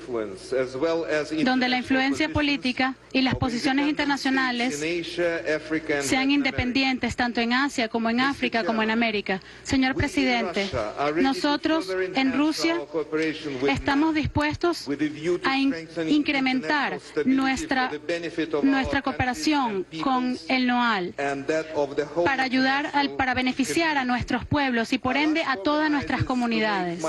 donde la influencia política y las posiciones internacionales sean independientes tanto en Asia como en África como en América. Señor presidente, nosotros en Rusia estamos dispuestos a in incrementar nuestra, nuestra cooperación con el NOAL para ayudar, al, para beneficiar a nuestros pueblos y por ende a todas nuestras comunidades.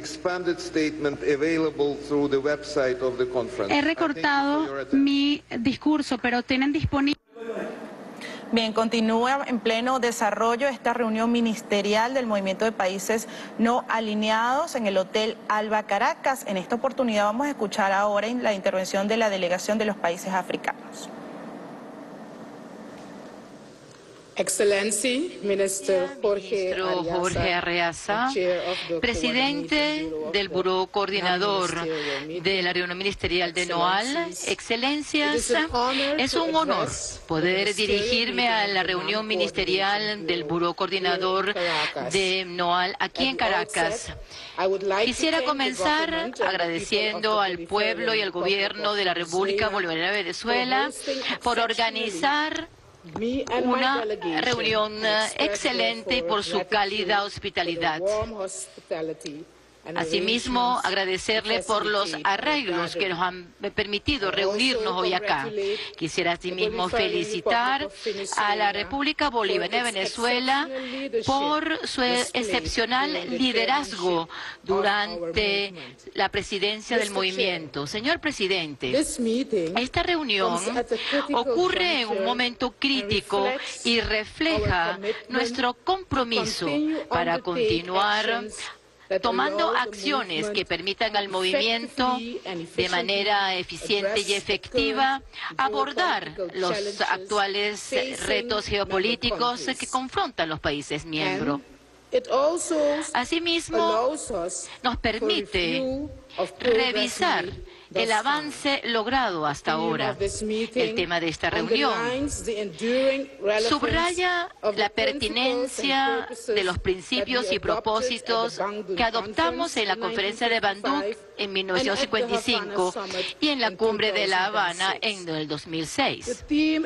He recortado mi discurso, pero tienen disponible. Bien, continúa en pleno desarrollo esta reunión ministerial del Movimiento de Países No Alineados en el Hotel Alba Caracas. En esta oportunidad vamos a escuchar ahora la intervención de la delegación de los países africanos. Excellency, Ministro Jorge Arreaza, presidente del Buró Coordinador de la reunión ministerial de NOAL. Excelencias, es un honor poder dirigirme a la reunión ministerial del Buró Coordinador de NOAL aquí en Caracas. Quisiera comenzar agradeciendo al pueblo y al gobierno de la República Bolivariana de Venezuela por organizar una reunión excelente y por su cálida hospitalidad. Asimismo, agradecerle por los arreglos que nos han permitido reunirnos hoy acá. Quisiera asimismo felicitar a la República Bolivariana de Venezuela por su excepcional liderazgo durante la presidencia del movimiento. Señor presidente, esta reunión ocurre en un momento crítico y refleja nuestro compromiso para continuar tomando acciones que permitan al movimiento de manera eficiente y efectiva abordar los actuales retos geopolíticos que confrontan los países miembros. Asimismo, nos permite revisar el avance logrado hasta ahora. El tema de esta reunión subraya la pertinencia de los principios y propósitos que adoptamos en la conferencia de Bandung en mil novecientos cincuenta y cinco y en la cumbre de La Habana en el dos mil seis.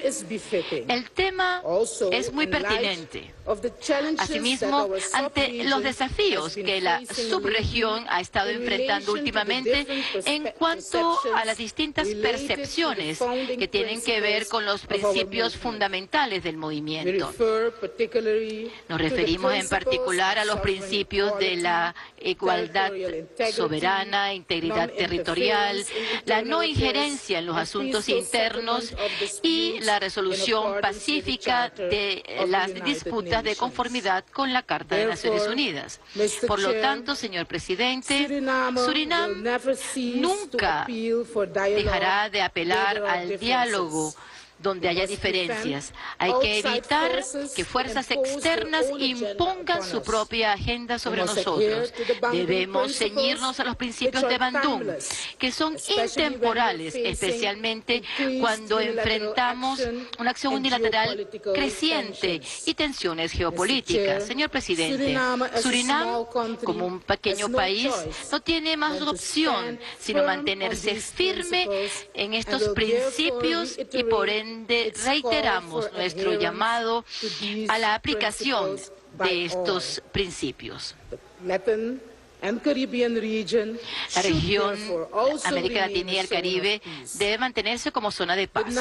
El tema es muy pertinente. Asimismo, ante los desafíos que la subregión ha estado enfrentando últimamente en cuanto a las distintas percepciones que tienen que ver con los principios fundamentales del movimiento. Nos referimos en particular a los principios de la igualdad soberana, integridad territorial, la no injerencia en los asuntos internos y la resolución pacífica de las disputas de conformidad con la Carta de Naciones Unidas. Por lo tanto, señor presidente, Surinam nunca dejará de apelar al diálogo donde haya diferencias. Hay que evitar que fuerzas externas impongan su propia agenda sobre nosotros. Debemos ceñirnos a los principios de Bandung, que son intemporales, especialmente cuando enfrentamos una acción unilateral creciente y tensiones geopolíticas. Señor presidente, Surinam, como un pequeño país, no tiene más opción sino mantenerse firme en estos principios y por ende reiteramos nuestro llamado a la aplicación de estos principios. La región América Latina y el Caribe debe mantenerse como zona de paz.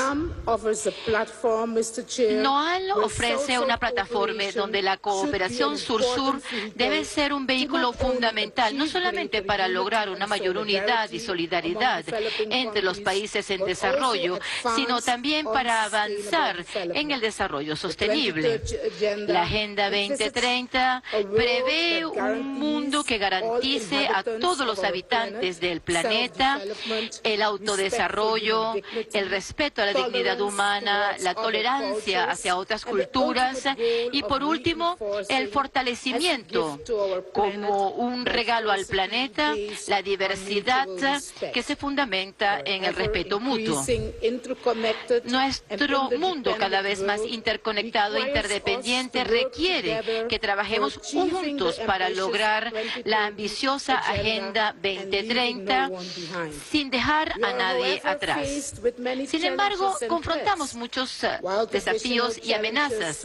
NOAL ofrece una plataforma donde la cooperación sur-sur debe ser un vehículo fundamental, no solamente para lograr una mayor unidad y solidaridad entre los países en desarrollo, sino también para avanzar en el desarrollo sostenible. La Agenda veinte treinta prevé un mundo que garantice a todos los habitantes del planeta el autodesarrollo, el respeto a la dignidad humana, la tolerancia hacia otras culturas y, por último, el fortalecimiento como un regalo al planeta, la diversidad que se fundamenta en el respeto mutuo. Nuestro mundo cada vez más interconectado e interdependiente requiere que trabajemos juntos para lograr la ambiciosa Agenda veinte treinta sin dejar a nadie atrás. Sin embargo, confrontamos muchos uh, desafíos y amenazas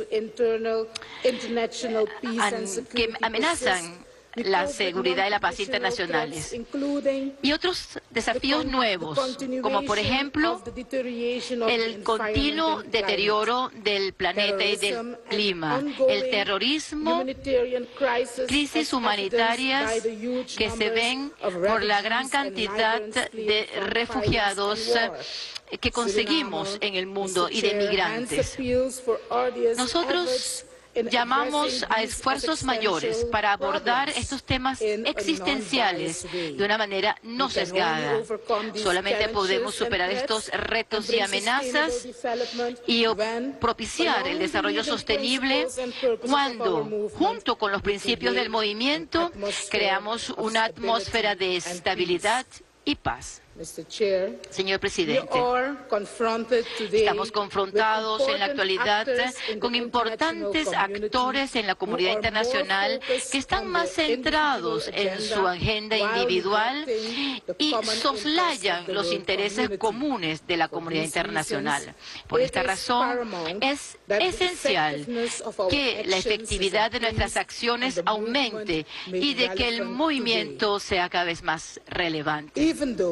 que amenazan la seguridad y la paz internacionales. Y otros desafíos nuevos, como por ejemplo el continuo deterioro del planeta y del clima, el terrorismo, crisis humanitarias que se ven por la gran cantidad de refugiados que conseguimos en el mundo y de migrantes. Nosotros llamamos a esfuerzos mayores para abordar estos temas existenciales de una manera no sesgada. Solamente podemos superar estos retos y amenazas y propiciar el desarrollo sostenible cuando, junto con los principios del movimiento, creamos una atmósfera de estabilidad y paz. Señor presidente, estamos confrontados en la actualidad con importantes actores en la comunidad internacional que están más centrados en su agenda individual y soslayan los intereses comunes de la comunidad internacional. Por esta razón, es esencial que la efectividad de nuestras acciones aumente y de que el movimiento sea cada vez más relevante.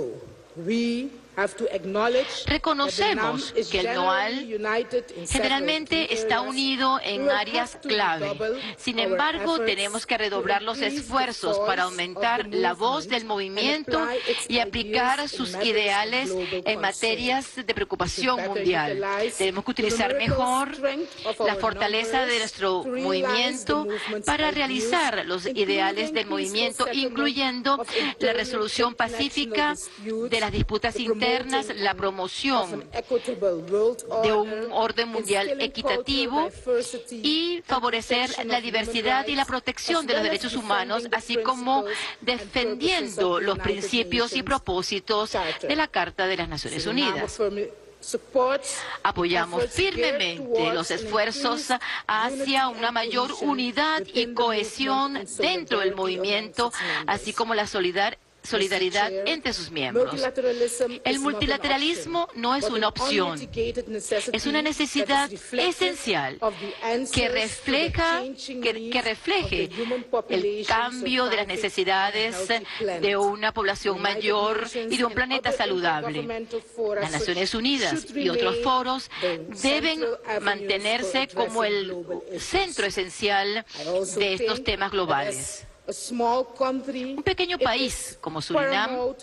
Reconocemos que el NOAL generalmente está unido en áreas clave. Sin embargo, tenemos que redoblar los esfuerzos para aumentar la voz del movimiento y aplicar sus ideales en materias de preocupación mundial. Tenemos que utilizar mejor la fortaleza de nuestro movimiento para realizar los ideales del movimiento, incluyendo la resolución pacífica de las disputas internas, la promoción de un orden mundial equitativo y favorecer la diversidad y la protección de los derechos humanos, así como defendiendo los principios y propósitos de la Carta de las Naciones Unidas. Apoyamos firmemente los esfuerzos hacia una mayor unidad y cohesión dentro del movimiento, así como la solidaridad solidaridad entre sus miembros. El multilateralismo no es una opción, es una necesidad esencial que refleja, que, que refleje el cambio de las necesidades de una población mayor y de un planeta saludable. Las Naciones Unidas y otros foros deben mantenerse como el centro esencial de estos temas globales. Un pequeño país como Surinam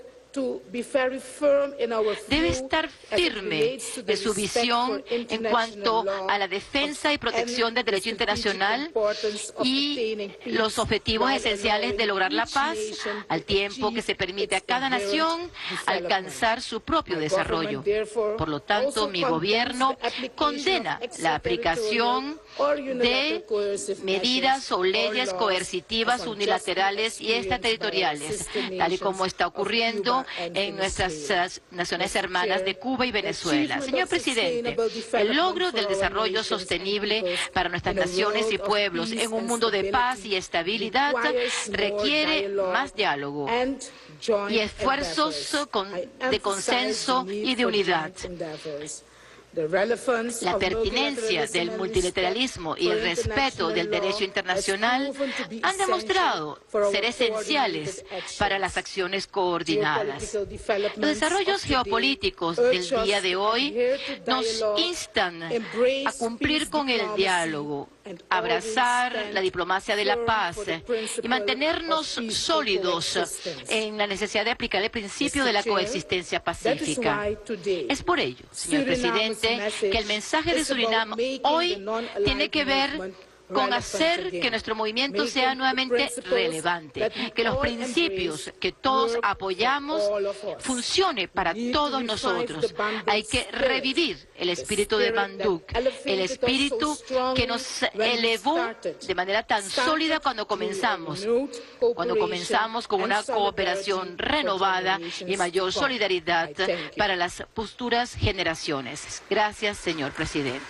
debe estar firme de su visión en cuanto a la defensa y protección del derecho internacional y los objetivos esenciales de lograr la paz, al tiempo que se permite a cada nación alcanzar su propio desarrollo. Por lo tanto, mi gobierno condena la aplicación de medidas o leyes coercitivas unilaterales y extraterritoriales, tal y como está ocurriendo en nuestras naciones hermanas de Cuba y Venezuela. Señor presidente, el logro del desarrollo sostenible para nuestras naciones y pueblos en un mundo de paz y estabilidad requiere más diálogo y esfuerzos de consenso y de unidad. La pertinencia del multilateralismo y el respeto del derecho internacional han demostrado ser esenciales para las acciones coordinadas. Los desarrollos geopolíticos del día de hoy nos instan a cumplir con el diálogo, abrazar la diplomacia de la paz y mantenernos sólidos en la necesidad de aplicar el principio de la coexistencia pacífica. Es por ello, señor presidente, que el mensaje de Surinam hoy tiene que ver con hacer que nuestro movimiento sea nuevamente relevante, que los principios que todos apoyamos funcione para todos nosotros. Hay que revivir el espíritu de Bandung, el espíritu que nos elevó de manera tan sólida cuando comenzamos, cuando comenzamos con una cooperación renovada y mayor solidaridad para las futuras generaciones. Gracias, señor presidente.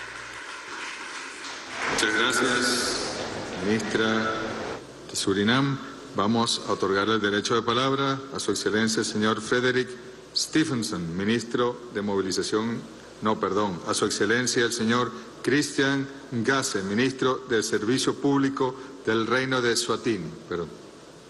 Muchas gracias, ministra de Surinam. Vamos a otorgarle el derecho de palabra a su excelencia el señor Frederick Stephenson, ministro de Movilización, no, perdón, a su excelencia el señor Christian Ngase, ministro del Servicio Público del Reino de Eswatini. Perdón.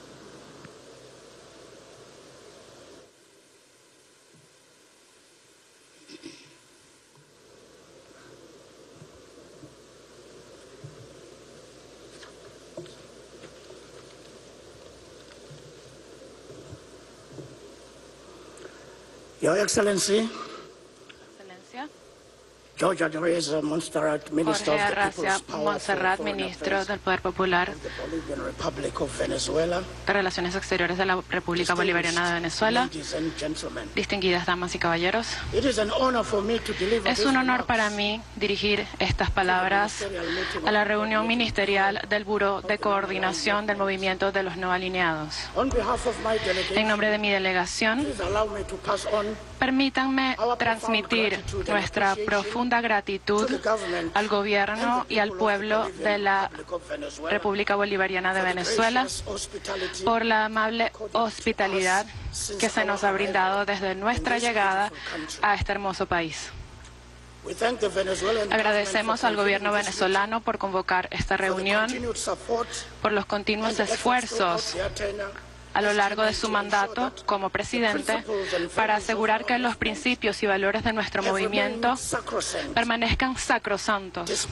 Your Excellency, Excelencia. George Arraza Montserrat, Minister Jorge of the Arracia People's Power Montserrat, for Foreign ministro Affairs del Poder Popular of the Bolivarian Republic of Venezuela, de Relaciones Exteriores de la República Bolivariana de Venezuela, ladies and gentlemen. distinguidas damas y caballeros. It is an honor for me to deliver Es these un honor remarks para mí dirigir estas palabras a la reunión ministerial del Buró de Coordinación del Movimiento de los No Alineados. On behalf of my En delegation, nombre de mi delegación, please allow me to pass on permítanme transmitir nuestra profunda gratitud al gobierno y al pueblo de la República Bolivariana de Venezuela por la amable hospitalidad que se nos ha brindado desde nuestra llegada a este hermoso país. We thank the Venezuelan Agradecemos al gobierno venezolano por convocar esta reunión, por los continuos esfuerzos a lo largo de su mandato como presidente para asegurar que los principios y valores de nuestro movimiento permanezcan sacrosantos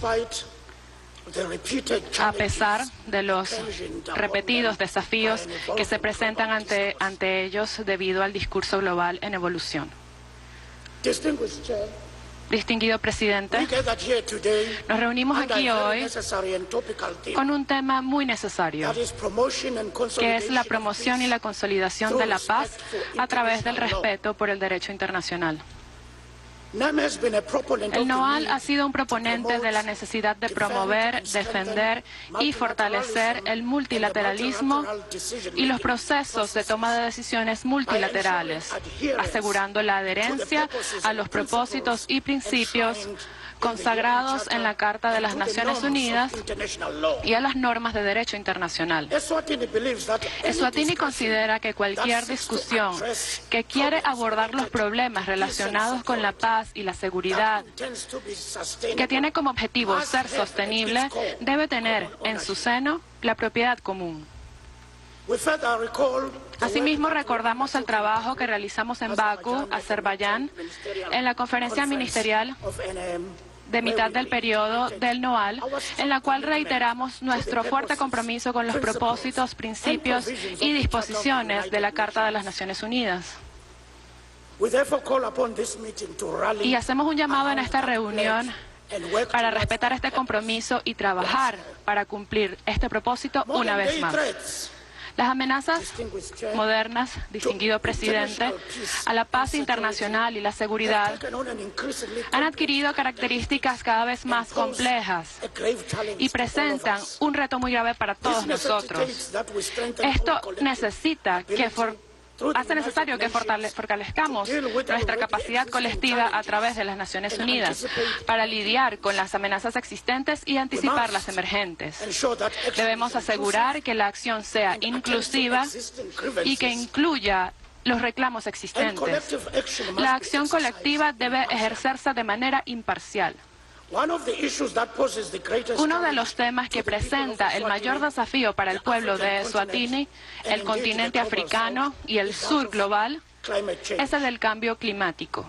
a pesar de los repetidos desafíos que se presentan ante, ante ellos debido al discurso global en evolución. Distinguido presidente, nos reunimos aquí hoy con un tema muy necesario, que es la promoción y la consolidación de la paz a través del respeto por el derecho internacional. El NOAL ha sido un proponente de la necesidad de promover, defender y fortalecer el multilateralismo y los procesos de toma de decisiones multilaterales, asegurando la adherencia a los propósitos y principios consagrados en la Carta de las Naciones Unidas y a las normas de derecho internacional. Eswatini considera que cualquier discusión que quiere abordar los problemas relacionados con la paz y la seguridad, que tiene como objetivo ser sostenible, debe tener en su seno la propiedad común. Asimismo, recordamos el trabajo que realizamos en Bakú, Azerbaiyán, en la conferencia ministerial de mitad del periodo del NOAL, en la cual reiteramos nuestro fuerte compromiso con los propósitos, principios y disposiciones de la Carta de las Naciones Unidas. Y hacemos un llamado en esta reunión para respetar este compromiso y trabajar para cumplir este propósito una vez más. Las amenazas modernas, distinguido presidente, a la paz internacional y la seguridad han adquirido características cada vez más complejas y presentan un reto muy grave para todos nosotros. Esto necesita que for Hace necesario que fortalezcamos nuestra capacidad colectiva a través de las Naciones Unidas para lidiar con las amenazas existentes y anticipar las emergentes. Debemos asegurar que la acción sea inclusiva y que incluya los reclamos existentes. La acción colectiva debe ejercerse de manera imparcial. Uno de los temas que presenta el mayor desafío para el pueblo de Eswatini, el continente africano y el sur global es el del cambio climático.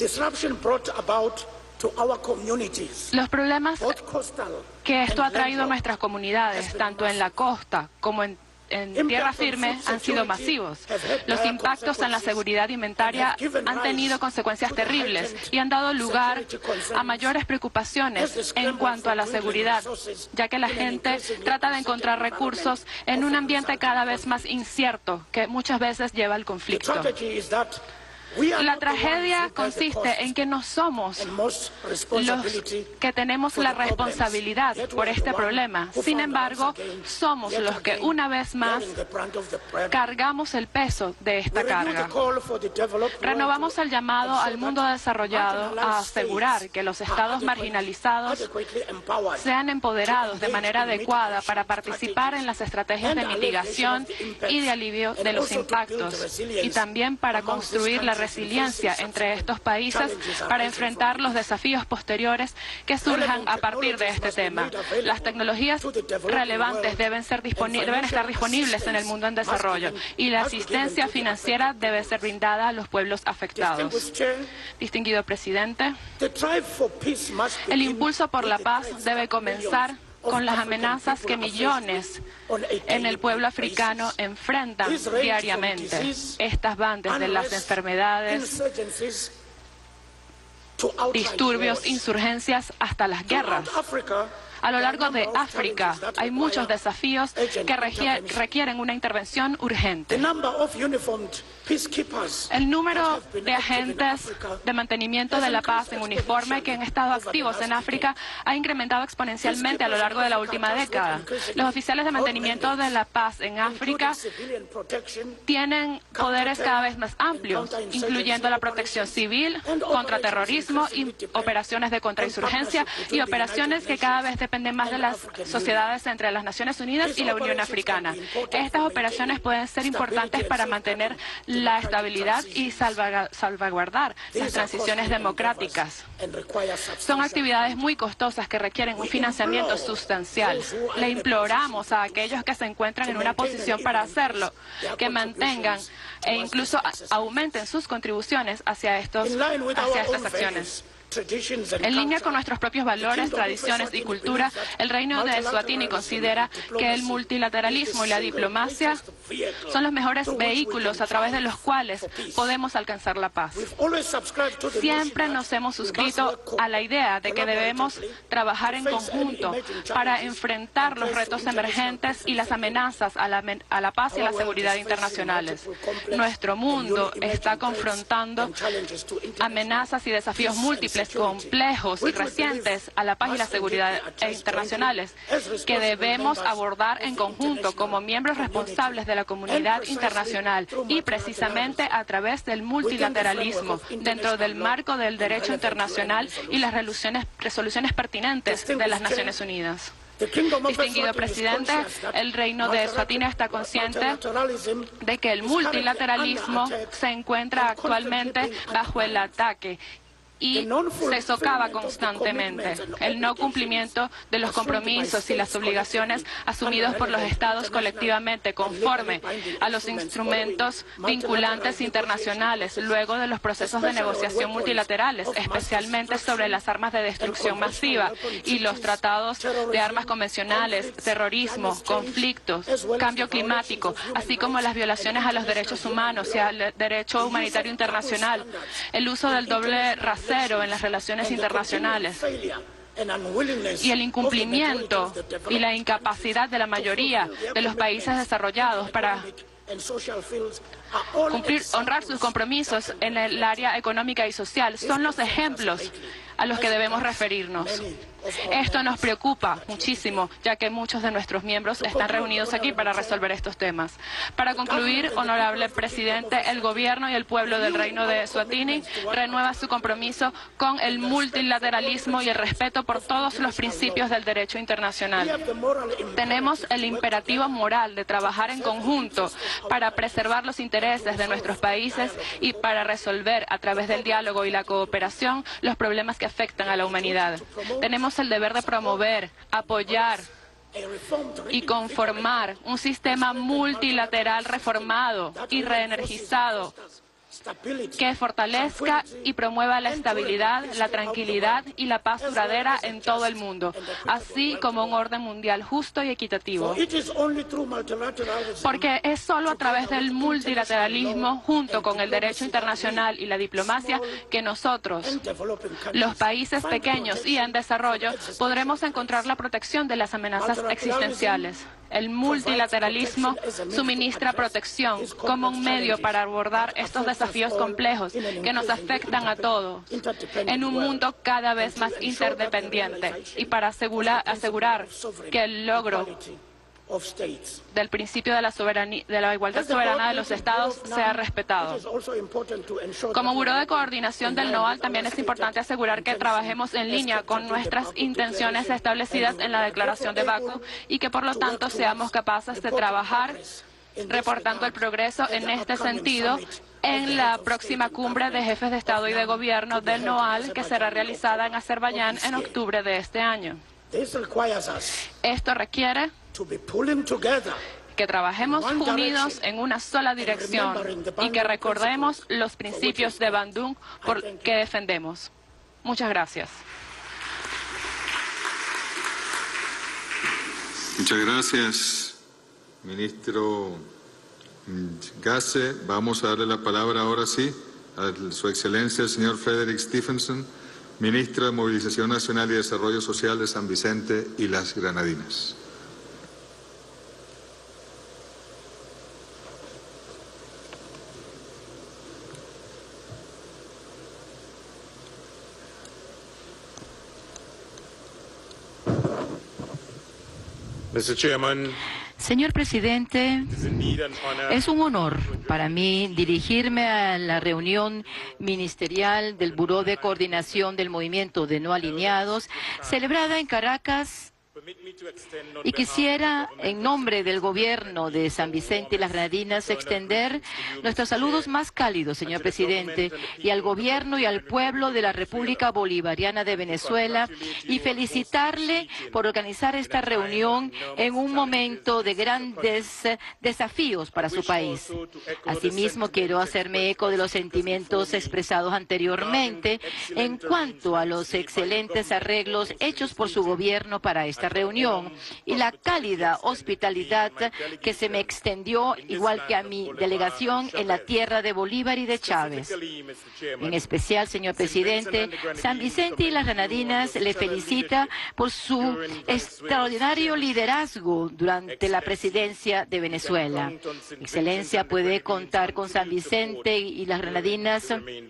Los problemas que esto ha traído a nuestras comunidades, tanto en la costa como en en tierra firme, han sido masivos. Los impactos en la seguridad alimentaria han tenido consecuencias terribles y han dado lugar a mayores preocupaciones en cuanto a la seguridad, ya que la gente trata de encontrar recursos en un ambiente cada vez más incierto, que muchas veces lleva al conflicto. La tragedia consiste en que no somos los que tenemos la responsabilidad por este problema. Sin embargo, somos los que una vez más cargamos el peso de esta carga. Renovamos el llamado al mundo desarrollado a asegurar que los estados marginalizados sean empoderados de manera adecuada para participar en las estrategias de mitigación y de alivio de los impactos, y también para construir la resiliencia entre estos países para enfrentar los desafíos posteriores que surjan a partir de este tema. Las tecnologías relevantes deben, ser disponi- deben estar disponibles en el mundo en desarrollo y la asistencia financiera debe ser brindada a los pueblos afectados. Distinguido presidente, el impulso por la paz debe comenzar con las amenazas que millones en el pueblo africano enfrentan diariamente. Estas van desde las enfermedades, disturbios, insurgencias, hasta las guerras. A lo largo de África hay muchos desafíos que requieren una intervención urgente. El número de agentes de mantenimiento de la paz en uniforme que han estado activos en África ha incrementado exponencialmente a lo largo de la última década. Los oficiales de mantenimiento de la paz en África tienen poderes cada vez más amplios, incluyendo la protección civil, contraterrorismo, y operaciones de contrainsurgencia y operaciones que cada vez dependen más de las sociedades entre las Naciones Unidas y la Unión Africana. Estas operaciones pueden ser importantes para mantener la estabilidad y salvaguardar las transiciones democráticas. Son actividades muy costosas que requieren un financiamiento sustancial. Le imploramos a aquellos que se encuentran en una posición para hacerlo, que mantengan e incluso aumenten sus contribuciones hacia, estos, hacia estas acciones. En línea con nuestros propios valores, tradiciones y cultura, el Reino de Eswatini considera que el multilateralismo y la diplomacia son los mejores vehículos a través de los cuales podemos alcanzar la paz. Siempre nos hemos suscrito a la idea de que debemos trabajar en conjunto para enfrentar los retos emergentes y las amenazas a la, a la paz y la seguridad internacionales. Nuestro mundo está confrontando amenazas y desafíos múltiples, complejos y recientes a la paz y la seguridad internacionales que debemos abordar en conjunto como miembros responsables de la comunidad internacional y precisamente a través del multilateralismo dentro del marco del derecho internacional y las resoluciones, resoluciones pertinentes de las Naciones Unidas. Distinguido presidente, el Reino de Eswatini está consciente de que el multilateralismo se encuentra actualmente bajo el ataque y se socava constantemente. El no cumplimiento de los compromisos y las obligaciones asumidos por los Estados colectivamente conforme a los instrumentos vinculantes internacionales luego de los procesos de negociación multilaterales, especialmente sobre las armas de destrucción masiva y los tratados de armas convencionales, terrorismo, conflictos, cambio climático, así como las violaciones a los derechos humanos y al derecho humanitario internacional, el uso del doble rasero en las relaciones internacionales y el incumplimiento y la incapacidad de la mayoría de los países desarrollados para cumplir, honrar sus compromisos en el área económica y social son los ejemplos a los que debemos referirnos. Esto nos preocupa muchísimo, ya que muchos de nuestros miembros están reunidos aquí para resolver estos temas. Para concluir, honorable presidente, el gobierno y el pueblo del Reino de Eswatini renueva su compromiso con el multilateralismo y el respeto por todos los principios del derecho internacional. Tenemos el imperativo moral de trabajar en conjunto para preservar los intereses de nuestros países y para resolver a través del diálogo y la cooperación los problemas que afectan a la humanidad. Tenemos el deber de promover, apoyar y conformar un sistema multilateral reformado y reenergizado que fortalezca y promueva la estabilidad, la tranquilidad y la paz duradera en todo el mundo, así como un orden mundial justo y equitativo. Porque es solo a través del multilateralismo, junto con el derecho internacional y la diplomacia, que nosotros, los países pequeños y en desarrollo, podremos encontrar la protección de las amenazas existenciales. El multilateralismo suministra protección como un medio para abordar estos desafíos complejos que nos afectan a todos en un mundo cada vez más interdependiente y para asegurar, asegurar que el logro del principio de la, soberanía, de la igualdad soberana de los Estados sea respetado. Como Buró de Coordinación del NOAL, también es importante asegurar que trabajemos en línea con nuestras intenciones establecidas en la Declaración de Bakú y que, por lo tanto, seamos capaces de trabajar reportando el progreso en este sentido en la próxima cumbre de jefes de Estado y de Gobierno del NOAL, que será realizada en Azerbaiyán en octubre de este año. Esto requiere que trabajemos unidos en una sola dirección y que recordemos los principios de Bandung por que defendemos. Muchas gracias. Muchas gracias, ministro Gasse. Vamos a darle la palabra ahora sí a su excelencia, el señor Frederick Stephenson, ministro de Movilización Nacional y Desarrollo Social de San Vicente y las Granadinas. Señor presidente, es un honor para mí dirigirme a la reunión ministerial del Buró de Coordinación del Movimiento de No Alineados, celebrada en Caracas, y quisiera, en nombre del gobierno de San Vicente y las Granadinas, extender nuestros saludos más cálidos, señor presidente, y al gobierno y al pueblo de la República Bolivariana de Venezuela, y felicitarle por organizar esta reunión en un momento de grandes desafíos para su país. Asimismo, quiero hacerme eco de los sentimientos expresados anteriormente en cuanto a los excelentes arreglos hechos por su gobierno para esta reunión y la cálida hospitalidad que se me extendió, igual que a mi delegación, en la tierra de Bolívar y de Chávez. En especial, señor presidente, San Vicente y las Granadinas le felicita por su extraordinario liderazgo durante la presidencia de Venezuela. Excelencia puede contar con San Vicente y las Granadinas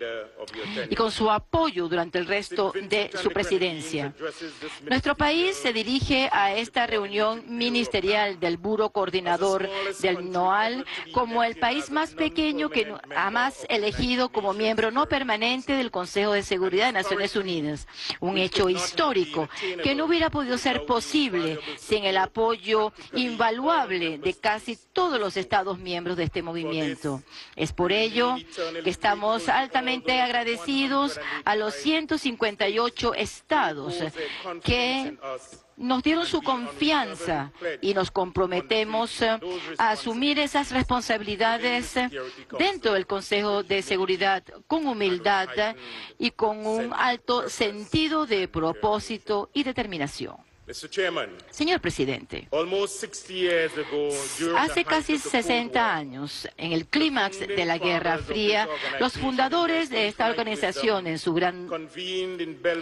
y con su apoyo durante el resto de su presidencia. Nuestro país se dirige a esta reunión ministerial del Buró Coordinador del NOAL como el país más pequeño que jamás elegido como miembro no permanente del Consejo de Seguridad de Naciones Unidas. Un hecho histórico que no hubiera podido ser posible sin el apoyo invaluable de casi todos los Estados miembros de este movimiento. Es por ello que estamos altamente agradecidos a los ciento cincuenta y ocho estados que nos dieron su confianza y nos comprometemos a asumir esas responsabilidades dentro del Consejo de Seguridad con humildad y con un alto sentido de propósito y determinación. Señor presidente, hace casi sesenta años, en el clímax de la Guerra Fría, los fundadores de esta organización, en su gran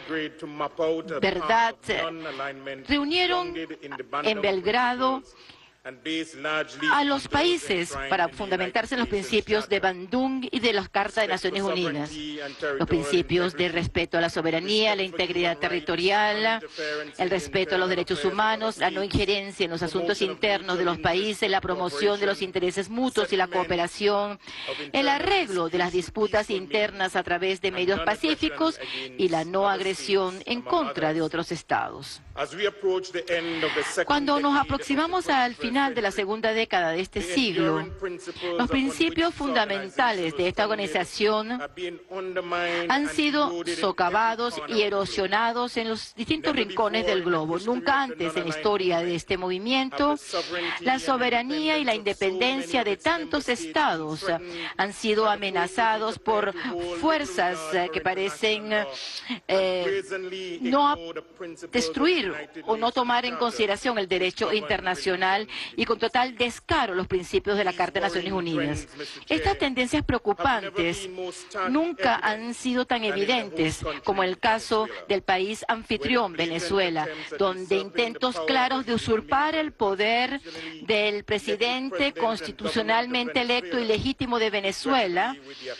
verdad, reunieron en Belgrado a los países para fundamentarse en los principios de Bandung y de la Carta de Naciones Unidas, los principios de respeto a la soberanía, la integridad territorial, el respeto a los derechos humanos, la no injerencia en los asuntos internos de los países, la promoción de los intereses mutuos y la cooperación, el arreglo de las disputas internas a través de medios pacíficos y la no agresión en contra de otros estados. Cuando nos aproximamos al final de la segunda década de este siglo, los principios fundamentales de esta organización han sido socavados y erosionados en los distintos rincones del globo. Nunca antes en la historia de este movimiento, la soberanía y la independencia de tantos estados han sido amenazados por fuerzas que parecen eh, no destruir o no tomar en consideración el derecho internacional y con total descaro los principios de la Carta de Naciones Unidas. Estas tendencias preocupantes nunca han sido tan evidentes como el caso del país anfitrión, Venezuela, donde intentos claros de usurpar el poder del presidente constitucionalmente electo y legítimo de Venezuela,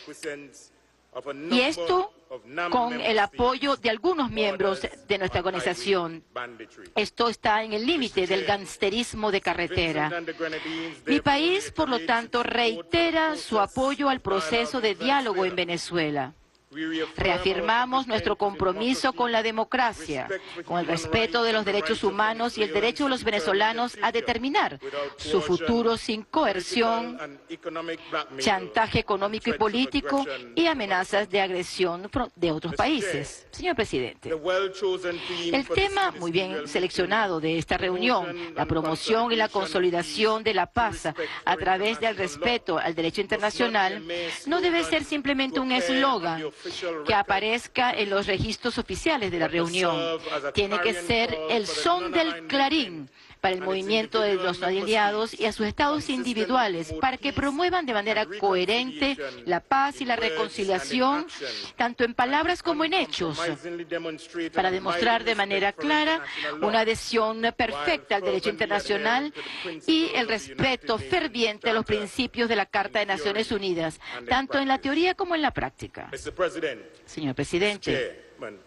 y esto con el apoyo de algunos miembros de nuestra organización. Esto está en el límite del gangsterismo de carretera. Mi país, por lo tanto, reitera su apoyo al proceso de diálogo en Venezuela. Reafirmamos nuestro compromiso con la democracia, con el respeto de los derechos humanos y el derecho de los venezolanos a determinar su futuro sin coerción, chantaje económico y político y amenazas de agresión de otros países. Señor presidente, el tema muy bien seleccionado de esta reunión, la promoción y la consolidación de la paz a través del respeto al derecho internacional, no debe ser simplemente un eslogan que aparezca en los registros oficiales de la reunión. Tiene que ser el son del clarín para el movimiento de los no alineados y a sus estados individuales, para que promuevan de manera coherente la paz y la reconciliación, tanto en palabras como en hechos, para demostrar de manera clara una adhesión perfecta al derecho internacional y el respeto ferviente a los principios de la Carta de Naciones Unidas, tanto en la teoría como en la práctica. Señor presidente,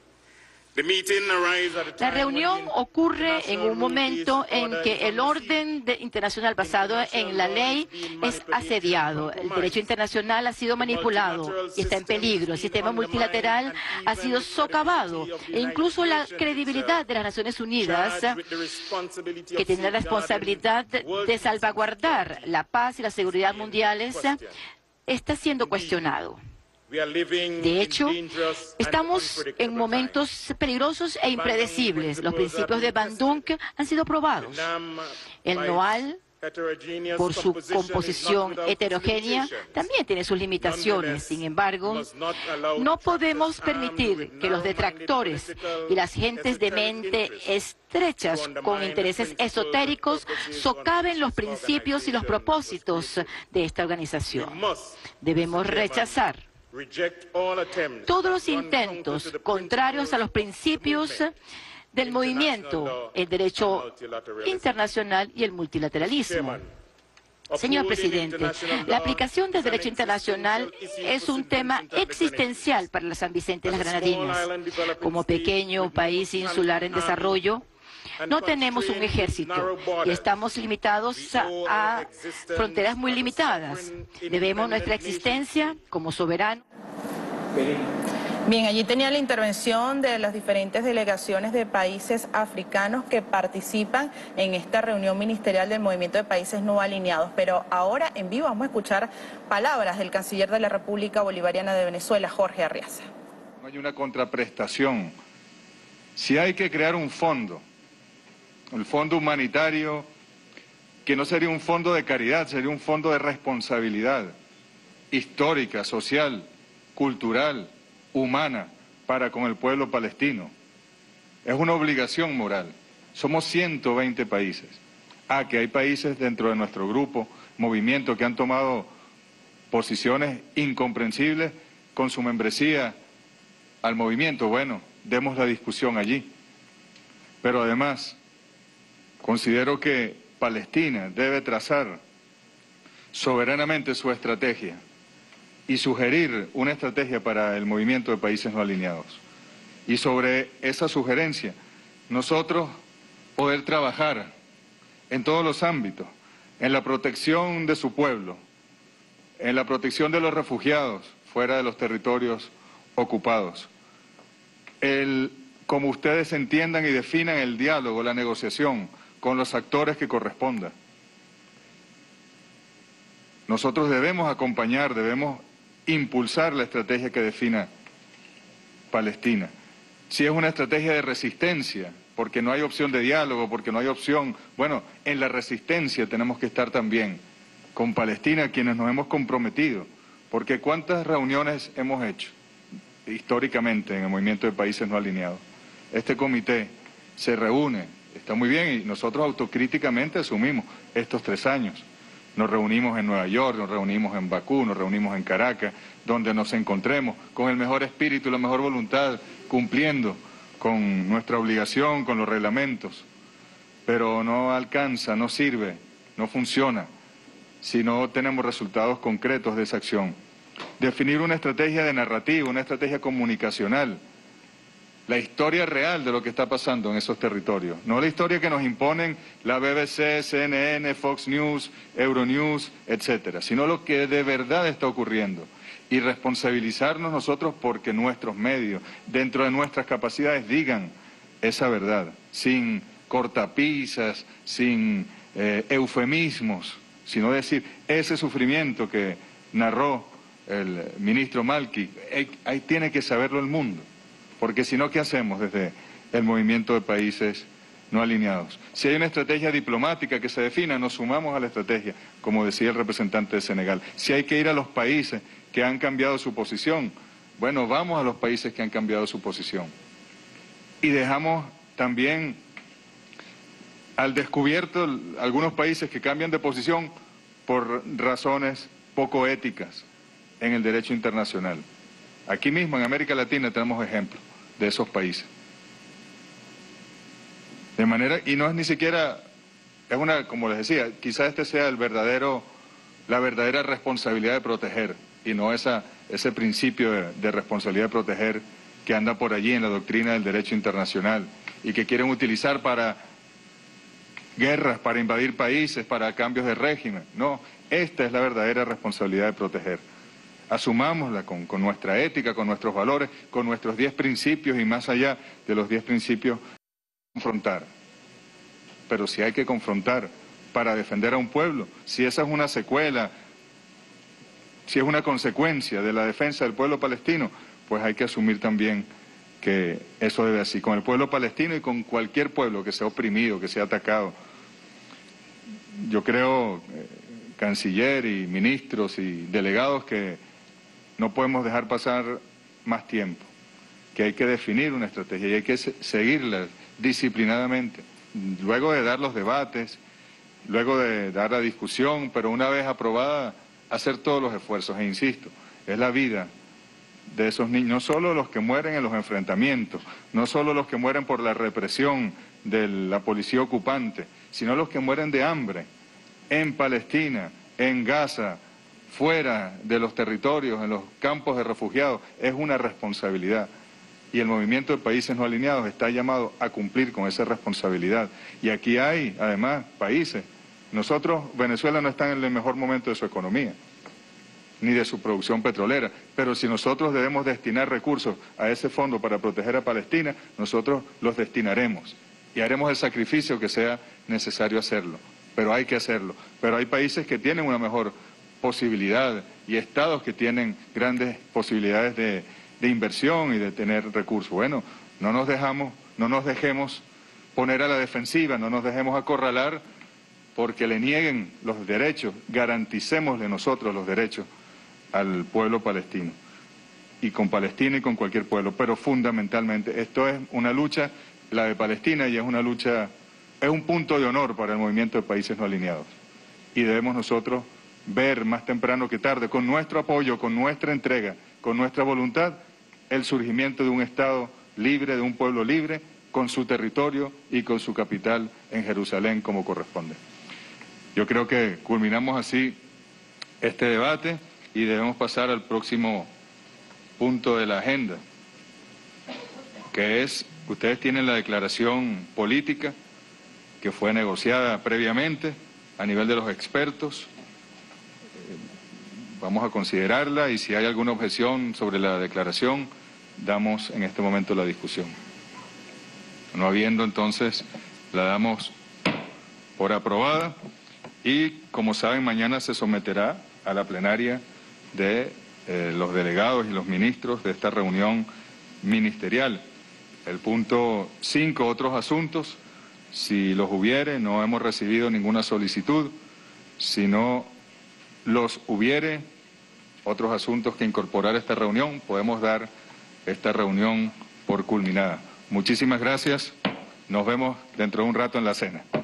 la reunión ocurre en un momento en que el orden de, internacional basado en la ley es asediado. El derecho internacional ha sido manipulado y está en peligro. El sistema multilateral ha sido socavado e incluso la credibilidad de las Naciones Unidas, que tiene la responsabilidad de salvaguardar la paz y la seguridad mundiales, está siendo cuestionado. De hecho, estamos en momentos peligrosos e impredecibles. Los principios de Bandung han sido probados. El NOAL, por su composición heterogénea, también tiene sus limitaciones. Sin embargo, no podemos permitir que los detractores y las gentes de mente estrechas con intereses esotéricos socaven los principios y los propósitos de esta organización. Debemos rechazar todos los intentos contrarios a los principios del movimiento, el derecho internacional y el multilateralismo. Señor presidente, la aplicación del derecho internacional es un tema existencial para la San Vicente de las Granadinas. Como pequeño país insular en desarrollo, no tenemos un ejército y estamos limitados a, a fronteras muy limitadas. Debemos nuestra existencia como soberanos. Bien, allí tenía la intervención de las diferentes delegaciones de países africanos que participan en esta reunión ministerial del Movimiento de Países No Alineados. Pero ahora en vivo vamos a escuchar palabras del canciller de la República Bolivariana de Venezuela, Jorge Arriaza. No hay una contraprestación. Si hay que crear un fondo, el fondo humanitario, que no sería un fondo de caridad, sería un fondo de responsabilidad histórica, social, cultural, humana, para con el pueblo palestino. Es una obligación moral. Somos ciento veinte países. Ah, que hay países dentro de nuestro grupo, movimiento, que han tomado posiciones incomprensibles con su membresía al movimiento. Bueno, demos la discusión allí. Pero además, considero que Palestina debe trazar soberanamente su estrategia y sugerir una estrategia para el movimiento de países no alineados. Y sobre esa sugerencia, nosotros poder trabajar en todos los ámbitos, en la protección de su pueblo, en la protección de los refugiados fuera de los territorios ocupados, el, como ustedes entiendan y definan el diálogo, la negociación con los actores que corresponda. Nosotros debemos acompañar, debemos impulsar la estrategia que defina Palestina. Si es una estrategia de resistencia, porque no hay opción de diálogo, porque no hay opción, bueno, en la resistencia tenemos que estar también con Palestina, quienes nos hemos comprometido, porque ¿cuántas reuniones hemos hecho históricamente en el movimiento de países no alineados? Este comité se reúne, está muy bien, y nosotros autocríticamente asumimos estos tres años. Nos reunimos en Nueva York, nos reunimos en Bakú, nos reunimos en Caracas, donde nos encontremos con el mejor espíritu y la mejor voluntad, cumpliendo con nuestra obligación, con los reglamentos. Pero no alcanza, no sirve, no funciona, si no tenemos resultados concretos de esa acción. Definir una estrategia de narrativa, una estrategia comunicacional, la historia real de lo que está pasando en esos territorios, no la historia que nos imponen la B B C, C N N, Fox News, Euronews, etcétera, sino lo que de verdad está ocurriendo y responsabilizarnos nosotros porque nuestros medios, dentro de nuestras capacidades, digan esa verdad, sin cortapisas, sin eh, eufemismos, sino decir ese sufrimiento que narró el ministro Malki, ahí, ahí tiene que saberlo el mundo. Porque si no, ¿qué hacemos desde el movimiento de países no alineados? Si hay una estrategia diplomática que se defina, nos sumamos a la estrategia, como decía el representante de Senegal. Si hay que ir a los países que han cambiado su posición, bueno, vamos a los países que han cambiado su posición. Y dejamos también al descubierto algunos países que cambian de posición por razones poco éticas en el derecho internacional. Aquí mismo en América Latina tenemos ejemplos de esos países. De manera, y no es ni siquiera, es una, como les decía, quizás este sea el verdadero, la verdadera responsabilidad de proteger, y no esa, ese principio de, de responsabilidad de proteger que anda por allí en la doctrina del derecho internacional, y que quieren utilizar para guerras, para invadir países, para cambios de régimen. No, esta es la verdadera responsabilidad de proteger. Asumámosla con, con nuestra ética, con nuestros valores, con nuestros diez principios y más allá de los diez principios, confrontar. Pero si hay que confrontar para defender a un pueblo, si esa es una secuela, si es una consecuencia de la defensa del pueblo palestino, pues hay que asumir también que eso debe así, con el pueblo palestino y con cualquier pueblo que sea oprimido, que sea atacado. Yo creo, eh, canciller y ministros y delegados, que no podemos dejar pasar más tiempo, que hay que definir una estrategia y hay que seguirla disciplinadamente, luego de dar los debates, luego de dar la discusión, pero una vez aprobada, hacer todos los esfuerzos. E insisto, es la vida de esos niños, no solo los que mueren en los enfrentamientos, no solo los que mueren por la represión de la policía ocupante, sino los que mueren de hambre en Palestina, en Gaza, fuera de los territorios, en los campos de refugiados. Es una responsabilidad. Y el movimiento de países no alineados está llamado a cumplir con esa responsabilidad. Y aquí hay, además, países. Nosotros, Venezuela no está en el mejor momento de su economía, ni de su producción petrolera. Pero si nosotros debemos destinar recursos a ese fondo para proteger a Palestina, nosotros los destinaremos. Y haremos el sacrificio que sea necesario hacerlo. Pero hay que hacerlo. Pero hay países que tienen una mejor posibilidad y estados que tienen grandes posibilidades de, de inversión y de tener recursos. Bueno, no nos dejamos, no nos dejemos poner a la defensiva, no nos dejemos acorralar porque le nieguen los derechos, garanticémosle nosotros los derechos al pueblo palestino, y con Palestina y con cualquier pueblo, pero fundamentalmente esto es una lucha, la de Palestina, y es una lucha, es un punto de honor para el movimiento de países no alineados, y debemos nosotros ver más temprano que tarde, con nuestro apoyo, con nuestra entrega, con nuestra voluntad, el surgimiento de un Estado libre, de un pueblo libre, con su territorio y con su capital en Jerusalén como corresponde. Yo creo que culminamos así este debate y debemos pasar al próximo punto de la agenda, que es, ustedes tienen la declaración política que fue negociada previamente a nivel de los expertos. Vamos a considerarla y si hay alguna objeción sobre la declaración, damos en este momento la discusión. No habiendo, entonces, la damos por aprobada y, como saben, mañana se someterá a la plenaria de eh, los delegados y los ministros de esta reunión ministerial. El punto cinco, otros asuntos, si los hubiere, no hemos recibido ninguna solicitud. Si no los hubiere, otros asuntos que incorporar a esta reunión, podemos dar esta reunión por culminada. Muchísimas gracias. Nos vemos dentro de un rato en la cena.